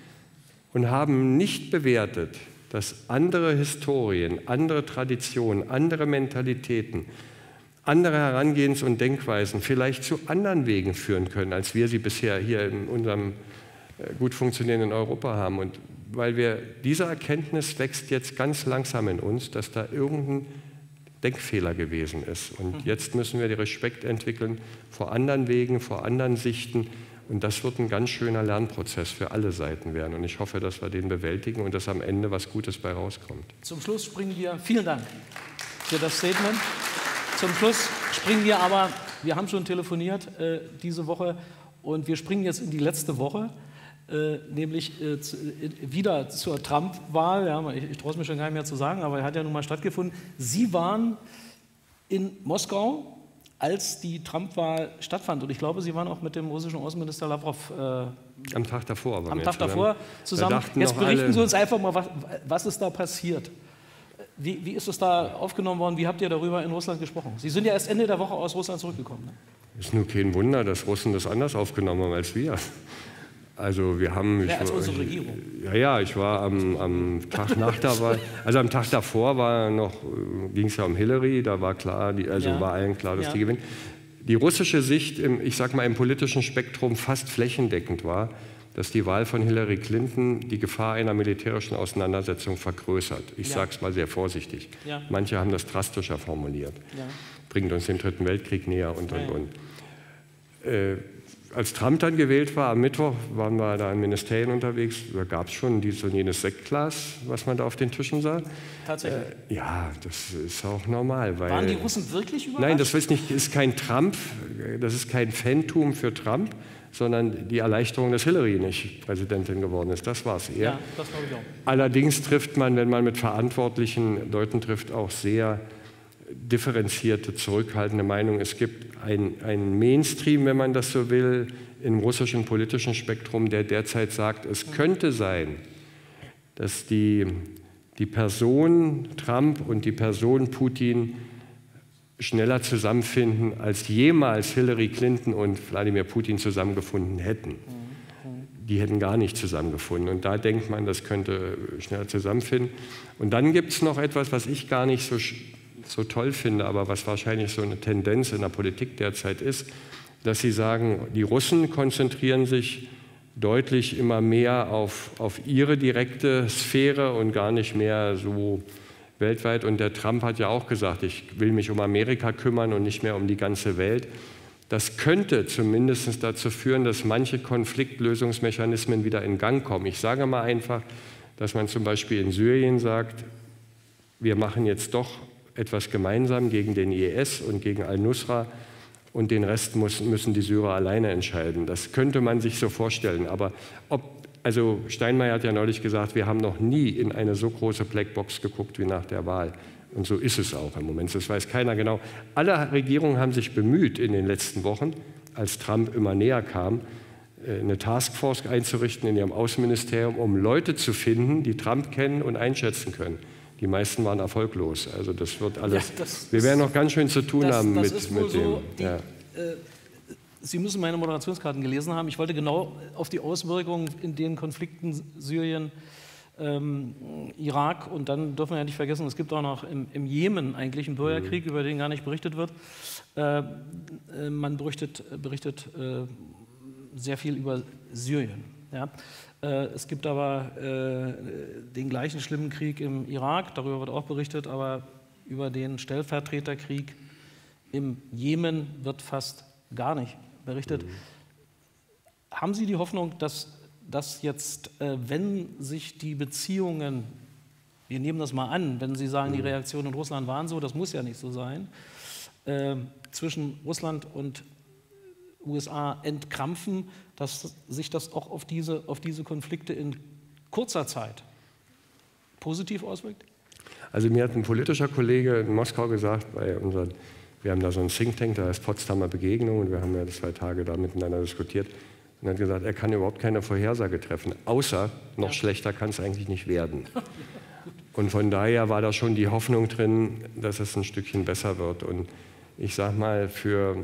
und haben nicht bewertet, dass andere Historien, andere Traditionen, andere Mentalitäten, andere Herangehens- und Denkweisen vielleicht zu anderen Wegen führen können, als wir sie bisher hier in unserem gut funktionierenden Europa haben. Und weil wir, diese Erkenntnis wächst jetzt ganz langsam in uns, dass da irgendein Denkfehler gewesen ist. Und jetzt müssen wir den Respekt entwickeln vor anderen Wegen, vor anderen Sichten. Und das wird ein ganz schöner Lernprozess für alle Seiten werden. Und ich hoffe, dass wir den bewältigen und dass am Ende was Gutes bei rauskommt. Zum Schluss springen wir, vielen Dank für das Statement. Zum Schluss springen wir aber, wir haben schon telefoniert äh, diese Woche und wir springen jetzt in die letzte Woche. Äh, nämlich äh, zu, äh, wieder zur Trump-Wahl. Ja, ich ich traue es mir schon gar nicht mehr zu sagen, aber er hat ja nun mal stattgefunden. Sie waren in Moskau, als die Trump-Wahl stattfand. Und ich glaube, Sie waren auch mit dem russischen Außenminister Lavrov äh, am Tag davor, am Tag davor zusammen. Jetzt berichten Sie uns einfach mal, was, was ist da passiert. Wie, wie ist es da aufgenommen worden? Wie habt ihr darüber in Russland gesprochen? Sie sind ja erst Ende der Woche aus Russland zurückgekommen. Ne? Ist nur kein Wunder, dass Russen das anders aufgenommen haben als wir. Also wir haben, ja, als unsere Regierung. Ja, ja, ich war am, am Tag nach der Wahl, also am Tag davor war noch, ging es ja um Hillary, da war klar, die, also ja. war allen klar, dass ja. die gewinnt. Die russische Sicht, im, ich sag mal im politischen Spektrum fast flächendeckend war, dass die Wahl von Hillary Clinton die Gefahr einer militärischen Auseinandersetzung vergrößert. Ich ja. sage es mal sehr vorsichtig. Ja. Manche haben das drastischer formuliert. Ja. Bringt uns den Dritten Weltkrieg näher und, und, und. Äh, als Trump dann gewählt war, am Mittwoch waren wir da in Ministerien unterwegs, da gab es schon dieses und jenes Sektglas, was man da auf den Tischen sah. Tatsächlich? Äh, ja, das ist auch normal. Weil, waren die Russen wirklich überrascht? Nein, das ist, nicht, ist kein Trump, das ist kein Fantum für Trump, sondern die Erleichterung, dass Hillary nicht Präsidentin geworden ist. Das war es eher. Ja, das glaube ich auch. Allerdings trifft man, wenn man mit verantwortlichen Leuten trifft, auch sehr differenzierte, zurückhaltende Meinung. Es gibt ein Mainstream, wenn man das so will, im russischen politischen Spektrum, der derzeit sagt, es könnte sein, dass die, die Person Trump und die Person Putin schneller zusammenfinden, als jemals Hillary Clinton und Wladimir Putin zusammengefunden hätten. Die hätten gar nicht zusammengefunden. Und da denkt man, das könnte schneller zusammenfinden. Und dann gibt es noch etwas, was ich gar nicht so so toll finde, aber was wahrscheinlich so eine Tendenz in der Politik derzeit ist, dass sie sagen, die Russen konzentrieren sich deutlich immer mehr auf, auf ihre direkte Sphäre und gar nicht mehr so weltweit. Und der Trump hat ja auch gesagt, ich will mich um Amerika kümmern und nicht mehr um die ganze Welt. Das könnte zumindest dazu führen, dass manche Konfliktlösungsmechanismen wieder in Gang kommen. Ich sage mal einfach, dass man zum Beispiel in Syrien sagt, wir machen jetzt doch etwas gemeinsam gegen den I S und gegen al-Nusra und den Rest muss, müssen die Syrer alleine entscheiden. Das könnte man sich so vorstellen. Aber ob, also Steinmeier hat ja neulich gesagt, wir haben noch nie in eine so große Blackbox geguckt wie nach der Wahl. Und so ist es auch im Moment. Das weiß keiner genau. Alle Regierungen haben sich bemüht in den letzten Wochen, als Trump immer näher kam, eine Taskforce einzurichten in ihrem Außenministerium, um Leute zu finden, die Trump kennen und einschätzen können. Die meisten waren erfolglos. Also das wird alles. Ja, das wir werden noch ganz schön zu tun das, haben das mit, ist mit wohl dem. So, die, ja. äh, Sie müssen meine Moderationskarten gelesen haben. Ich wollte genau auf die Auswirkungen in den Konflikten Syrien, ähm, Irak und dann dürfen wir ja nicht vergessen, es gibt auch noch im, im Jemen eigentlich einen Bürgerkrieg, mhm. über den gar nicht berichtet wird. Äh, äh, man berichtet, berichtet äh, sehr viel über Syrien. Ja. Es gibt aber äh, den gleichen schlimmen Krieg im Irak, darüber wird auch berichtet, aber über den Stellvertreterkrieg im Jemen wird fast gar nicht berichtet. Mhm. Haben Sie die Hoffnung, dass, dass jetzt, äh, wenn sich die Beziehungen, wir nehmen das mal an, wenn Sie sagen, mhm. die Reaktionen in Russland waren so, das muss ja nicht so sein, äh, zwischen Russland und U S A entkrampfen, dass sich das auch auf diese, auf diese Konflikte in kurzer Zeit positiv auswirkt? Also mir hat ein politischer Kollege in Moskau gesagt, bei unseren, wir haben da so einen Think Tank, der heißt Potsdamer Begegnung und wir haben ja zwei Tage da miteinander diskutiert und er hat gesagt, er kann überhaupt keine Vorhersage treffen, außer noch ja. schlechter kann es eigentlich nicht werden. Und von daher war da schon die Hoffnung drin, dass es ein Stückchen besser wird und ich sage mal, für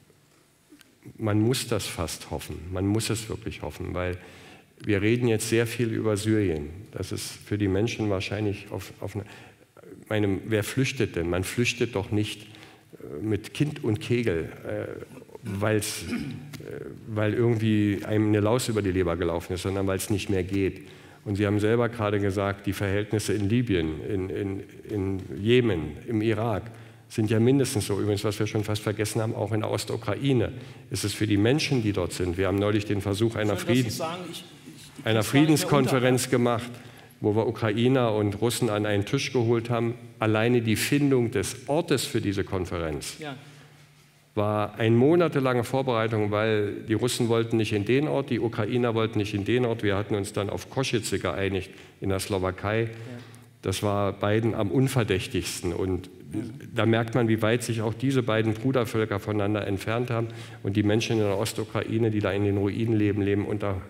man muss das fast hoffen, man muss es wirklich hoffen, weil wir reden jetzt sehr viel über Syrien. Das ist für die Menschen wahrscheinlich auf, auf eine, meine, wer flüchtet denn? Man flüchtet doch nicht mit Kind und Kegel, äh, weil's, äh, weil irgendwie einem eine Laus über die Leber gelaufen ist, sondern weil es nicht mehr geht. Und Sie haben selber gerade gesagt, die Verhältnisse in Libyen, in, in, in Jemen, im Irak, sind ja mindestens so, übrigens, was wir schon fast vergessen haben, auch in der Ostukraine, ist es für die Menschen, die dort sind. Wir haben neulich den Versuch einer, Frieden, sagen, ich, ich, einer Friedenskonferenz gemacht, wo wir Ukrainer und Russen an einen Tisch geholt haben. Alleine die Findung des Ortes für diese Konferenz ja. war eine monatelange Vorbereitung, weil die Russen wollten nicht in den Ort, die Ukrainer wollten nicht in den Ort. Wir hatten uns dann auf Kosice geeinigt in der Slowakei. Ja. Das war beiden am unverdächtigsten und da merkt man, wie weit sich auch diese beiden Brudervölker voneinander entfernt haben und die Menschen in der Ostukraine, die da in den Ruinen leben, leben unter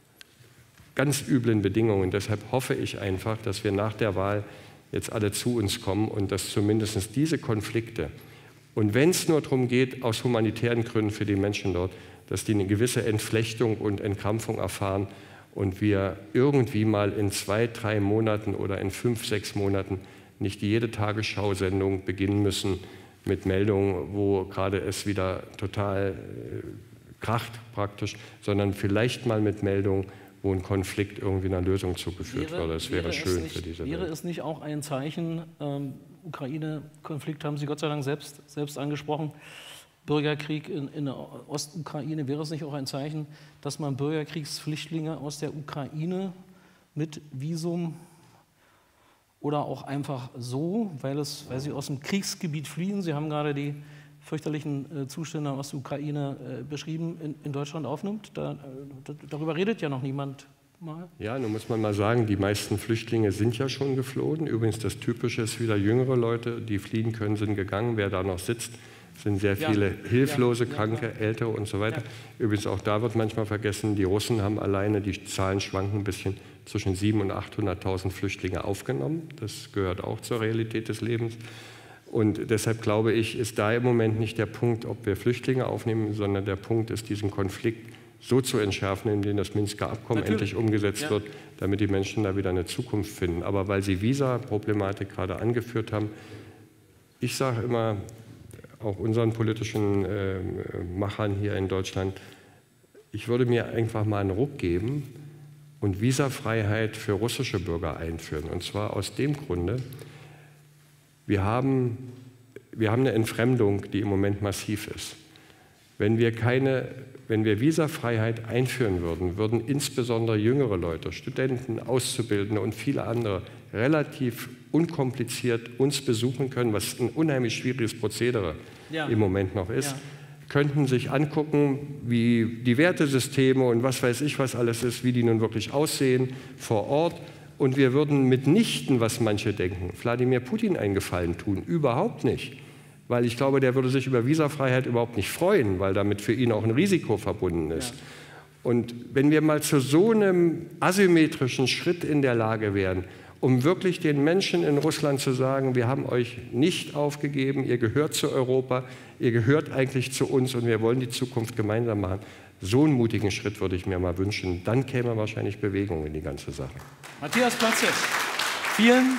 ganz üblen Bedingungen. Deshalb hoffe ich einfach, dass wir nach der Wahl jetzt alle zu uns kommen und dass zumindest diese Konflikte, und wenn es nur darum geht, aus humanitären Gründen für die Menschen dort, dass die eine gewisse Entflechtung und Entkrampfung erfahren und wir irgendwie mal in zwei, drei Monaten oder in fünf, sechs Monaten nicht jede Tagesschau-Sendung beginnen müssen mit Meldungen, wo gerade es wieder total äh, kracht praktisch, sondern vielleicht mal mit Meldungen, wo ein Konflikt irgendwie einer Lösung zugeführt wäre, wurde. Das wäre, wäre schön nicht, für diese Wäre Welt. Es nicht auch ein Zeichen, ähm, Ukraine-Konflikt haben Sie Gott sei Dank selbst, selbst angesprochen, Bürgerkrieg in, in der Ostukraine, wäre es nicht auch ein Zeichen, dass man Bürgerkriegsflüchtlinge aus der Ukraine mit Visum oder auch einfach so, weil, es, weil sie aus dem Kriegsgebiet fliehen, Sie haben gerade die fürchterlichen äh, Zustände aus der Ukraine äh, beschrieben, in, in Deutschland aufnimmt? Da, äh, darüber redet ja noch niemand mal. Ja, nun muss man mal sagen, die meisten Flüchtlinge sind ja schon geflohen. Übrigens, das Typische ist wieder, jüngere Leute, die fliehen können, sind gegangen. Wer da noch sitzt, sind sehr viele ja. Hilflose, ja. Kranke, ja. Ältere und so weiter. Ja. Übrigens, auch da wird manchmal vergessen, die Russen haben alleine, die Zahlen schwanken ein bisschen, zwischen siebenhunderttausend und achthunderttausend Flüchtlinge aufgenommen. Das gehört auch zur Realität des Lebens. Und deshalb glaube ich, ist da im Moment nicht der Punkt, ob wir Flüchtlinge aufnehmen, sondern der Punkt ist, diesen Konflikt so zu entschärfen, indem das Minsker Abkommen Natürlich. endlich umgesetzt ja. wird, damit die Menschen da wieder eine Zukunft finden. Aber weil Sie Visa-Problematik gerade angeführt haben, ich sage immer, auch unseren politischen äh, Machern hier in Deutschland, ich würde mir einfach mal einen Ruck geben und Visafreiheit für russische Bürger einführen. Und zwar aus dem Grunde, wir haben, wir haben eine Entfremdung, die im Moment massiv ist. Wenn wir, keine, wenn wir Visafreiheit einführen würden, würden insbesondere jüngere Leute, Studenten, Auszubildende und viele andere relativ unkompliziert uns besuchen können, was ein unheimlich schwieriges Prozedere ja. im Moment noch ist, ja. könnten sich angucken, wie die Wertesysteme und was weiß ich, was alles ist, wie die nun wirklich aussehen vor Ort. Und wir würden mitnichten, was manche denken, Wladimir Putin einen Gefallen tun. Überhaupt nicht. Weil ich glaube, der würde sich über Visafreiheit überhaupt nicht freuen, weil damit für ihn auch ein Risiko verbunden ist. Ja. Und wenn wir mal zu so einem asymmetrischen Schritt in der Lage wären, um wirklich den Menschen in Russland zu sagen, wir haben euch nicht aufgegeben, ihr gehört zu Europa, ihr gehört eigentlich zu uns und wir wollen die Zukunft gemeinsam machen. So einen mutigen Schritt würde ich mir mal wünschen. Dann käme wahrscheinlich Bewegung in die ganze Sache. Matthias Platzek, vielen,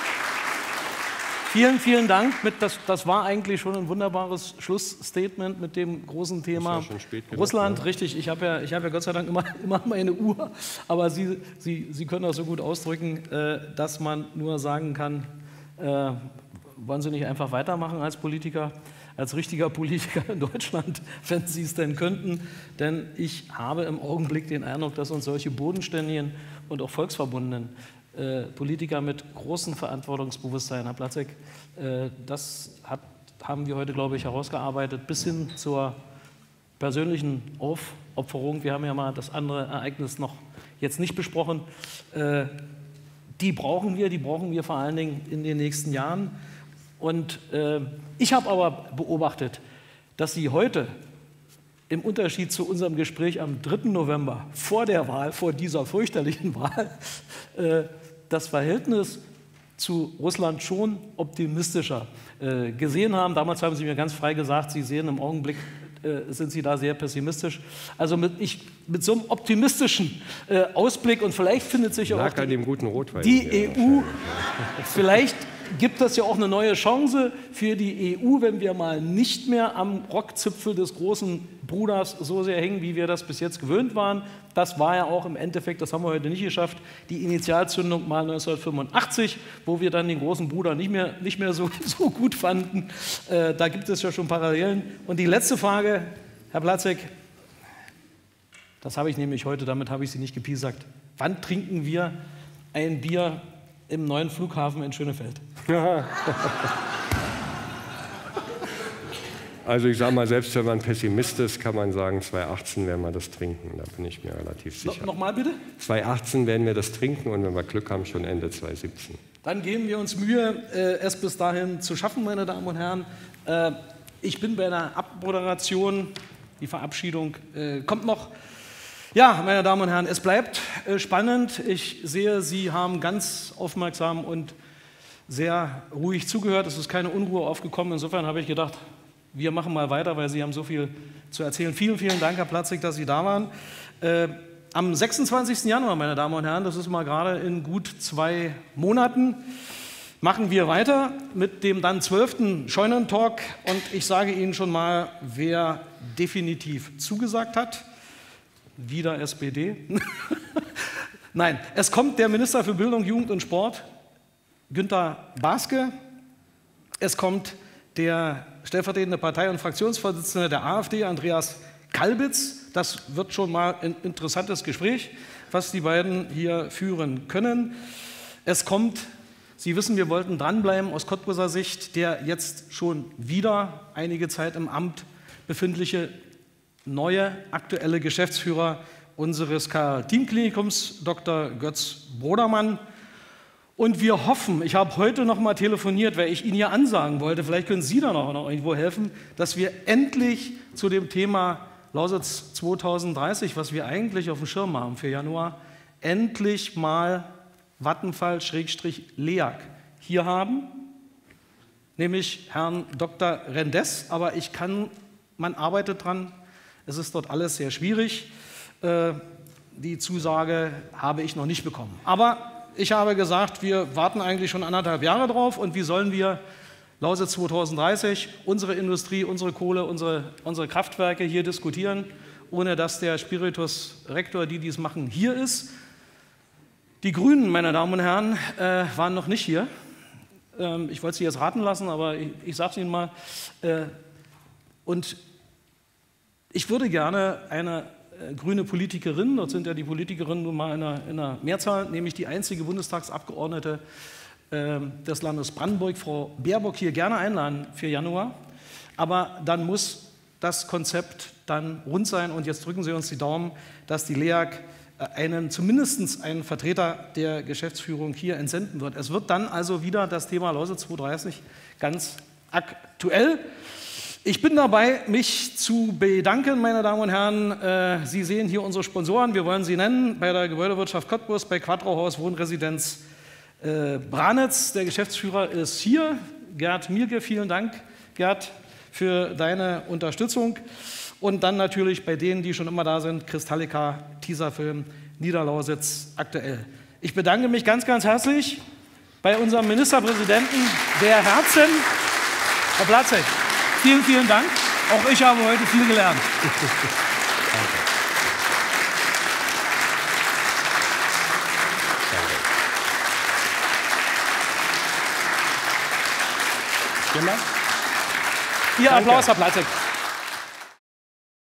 vielen, vielen Dank. Das, das war eigentlich schon ein wunderbares Schlussstatement mit dem großen Thema Russland. Genug, richtig, ich habe ja, ich hab ja Gott sei Dank immer, immer meine Uhr, aber Sie, Sie, Sie können das so gut ausdrücken, dass man nur sagen kann, äh, wollen Sie nicht einfach weitermachen als Politiker? Als richtiger Politiker in Deutschland, wenn Sie es denn könnten. Denn ich habe im Augenblick den Eindruck, dass uns solche bodenständigen und auch volksverbundenen äh, Politiker mit großem Verantwortungsbewusstsein, Herr Platzek, äh, das hat, haben wir heute, glaube ich, herausgearbeitet, bis hin zur persönlichen Aufopferung. Wir haben ja mal das andere Ereignis noch jetzt nicht besprochen. Äh, die brauchen wir, die brauchen wir vor allen Dingen in den nächsten Jahren. Und äh, ich habe aber beobachtet, dass Sie heute im Unterschied zu unserem Gespräch am dritten November vor der Wahl, vor dieser fürchterlichen Wahl, äh, das Verhältnis zu Russland schon optimistischer äh, gesehen haben. Damals haben Sie mir ganz frei gesagt, Sie sehen im Augenblick, äh, sind Sie da sehr pessimistisch. Also mit, ich, mit so einem optimistischen äh, Ausblick und vielleicht findet sich auch die, dem guten Rotwein die E U, vielleicht gibt es ja auch eine neue Chance für die E U, wenn wir mal nicht mehr am Rockzipfel des großen Bruders so sehr hängen, wie wir das bis jetzt gewöhnt waren. Das war ja auch im Endeffekt, das haben wir heute nicht geschafft, die Initialzündung mal neunzehnhundertfünfundachtzig, wo wir dann den großen Bruder nicht mehr, nicht mehr so, so gut fanden. Äh, da gibt es ja schon Parallelen. Und die letzte Frage, Herr Platzek, das habe ich nämlich heute, damit habe ich Sie nicht gepiesackt. Wann trinken wir ein Bier im neuen Flughafen in Schönefeld? Also ich sage mal, selbst wenn man Pessimist ist, kann man sagen, zweitausendachtzehn werden wir das trinken. Da bin ich mir relativ sicher. No, Nochmal bitte? zweitausendachtzehn werden wir das trinken und wenn wir Glück haben, schon Ende zweitausendsiebzehn. Dann geben wir uns Mühe, äh, es bis dahin zu schaffen, meine Damen und Herren. Äh, ich bin bei der Abmoderation, die Verabschiedung äh, kommt noch. Ja, meine Damen und Herren, es bleibt äh, spannend. Ich sehe, Sie haben ganz aufmerksam und sehr ruhig zugehört. Es ist keine Unruhe aufgekommen. Insofern habe ich gedacht, wir machen mal weiter, weil Sie haben so viel zu erzählen. Vielen, vielen Dank, Herr Platzek, dass Sie da waren. Äh, am sechsundzwanzigsten Januar, meine Damen und Herren, das ist mal gerade in gut zwei Monaten, machen wir weiter mit dem dann zwölften Scheunentalk. Und ich sage Ihnen schon mal, wer definitiv zugesagt hat. Wieder S P D. Nein, es kommt der Minister für Bildung, Jugend und Sport, Günter Baske. Es kommt der stellvertretende Partei- und Fraktionsvorsitzende der AfD, Andreas Kalbitz. Das wird schon mal ein interessantes Gespräch, was die beiden hier führen können. Es kommt, Sie wissen, wir wollten dranbleiben aus Cottbuser Sicht, der jetzt schon wieder einige Zeit im Amt befindliche neue aktuelle Geschäftsführer unseres K R-Teamklinikums, Doktor Götz Brodermann. Und wir hoffen, ich habe heute noch mal telefoniert, weil ich Ihnen hier ansagen wollte, vielleicht können Sie da noch, noch irgendwo helfen, dass wir endlich zu dem Thema Lausitz zweitausenddreißig, was wir eigentlich auf dem Schirm haben für Januar, endlich mal Vattenfall-L E A G hier haben, nämlich Herrn Doktor Rendes. Aber ich kann, man arbeitet dran, es ist dort alles sehr schwierig. Äh, die Zusage habe ich noch nicht bekommen. Aber ich habe gesagt, wir warten eigentlich schon anderthalb Jahre drauf. Und wie sollen wir Lausitz zweitausenddreißig, unsere Industrie, unsere Kohle, unsere, unsere Kraftwerke hier diskutieren, ohne dass der Spiritus-Rektor, die dies machen, hier ist? Die Grünen, meine Damen und Herren, äh, waren noch nicht hier. Ähm, ich wollte Sie jetzt raten lassen, aber ich, ich sage es Ihnen mal. Äh, und ich würde gerne eine äh, grüne Politikerin, dort sind ja die Politikerinnen nun mal in einer, in einer Mehrzahl, nämlich die einzige Bundestagsabgeordnete äh, des Landes Brandenburg, Frau Baerbock, hier gerne einladen für Januar. Aber dann muss das Konzept dann rund sein. Und jetzt drücken Sie uns die Daumen, dass die L E A G einen, zumindest einen Vertreter der Geschäftsführung hier entsenden wird. Es wird dann also wieder das Thema Lausitz zweitausenddreißig ganz aktuell. Ich bin dabei, mich zu bedanken, meine Damen und Herren. Sie sehen hier unsere Sponsoren, wir wollen sie nennen, bei der Gebäudewirtschaft Cottbus, bei Quattro Haus Wohnresidenz Branitz. Der Geschäftsführer ist hier, Gerd Mielke. Vielen Dank, Gerd, für deine Unterstützung. Und dann natürlich bei denen, die schon immer da sind, Kristallica, Tesafilm, Niederlausitz aktuell. Ich bedanke mich ganz, ganz herzlich bei unserem Ministerpräsidenten der Herzen, Herr Platzek. Vielen, vielen Dank. Auch ich habe heute viel gelernt. Danke. Ihr Applaus, Herr Platzek.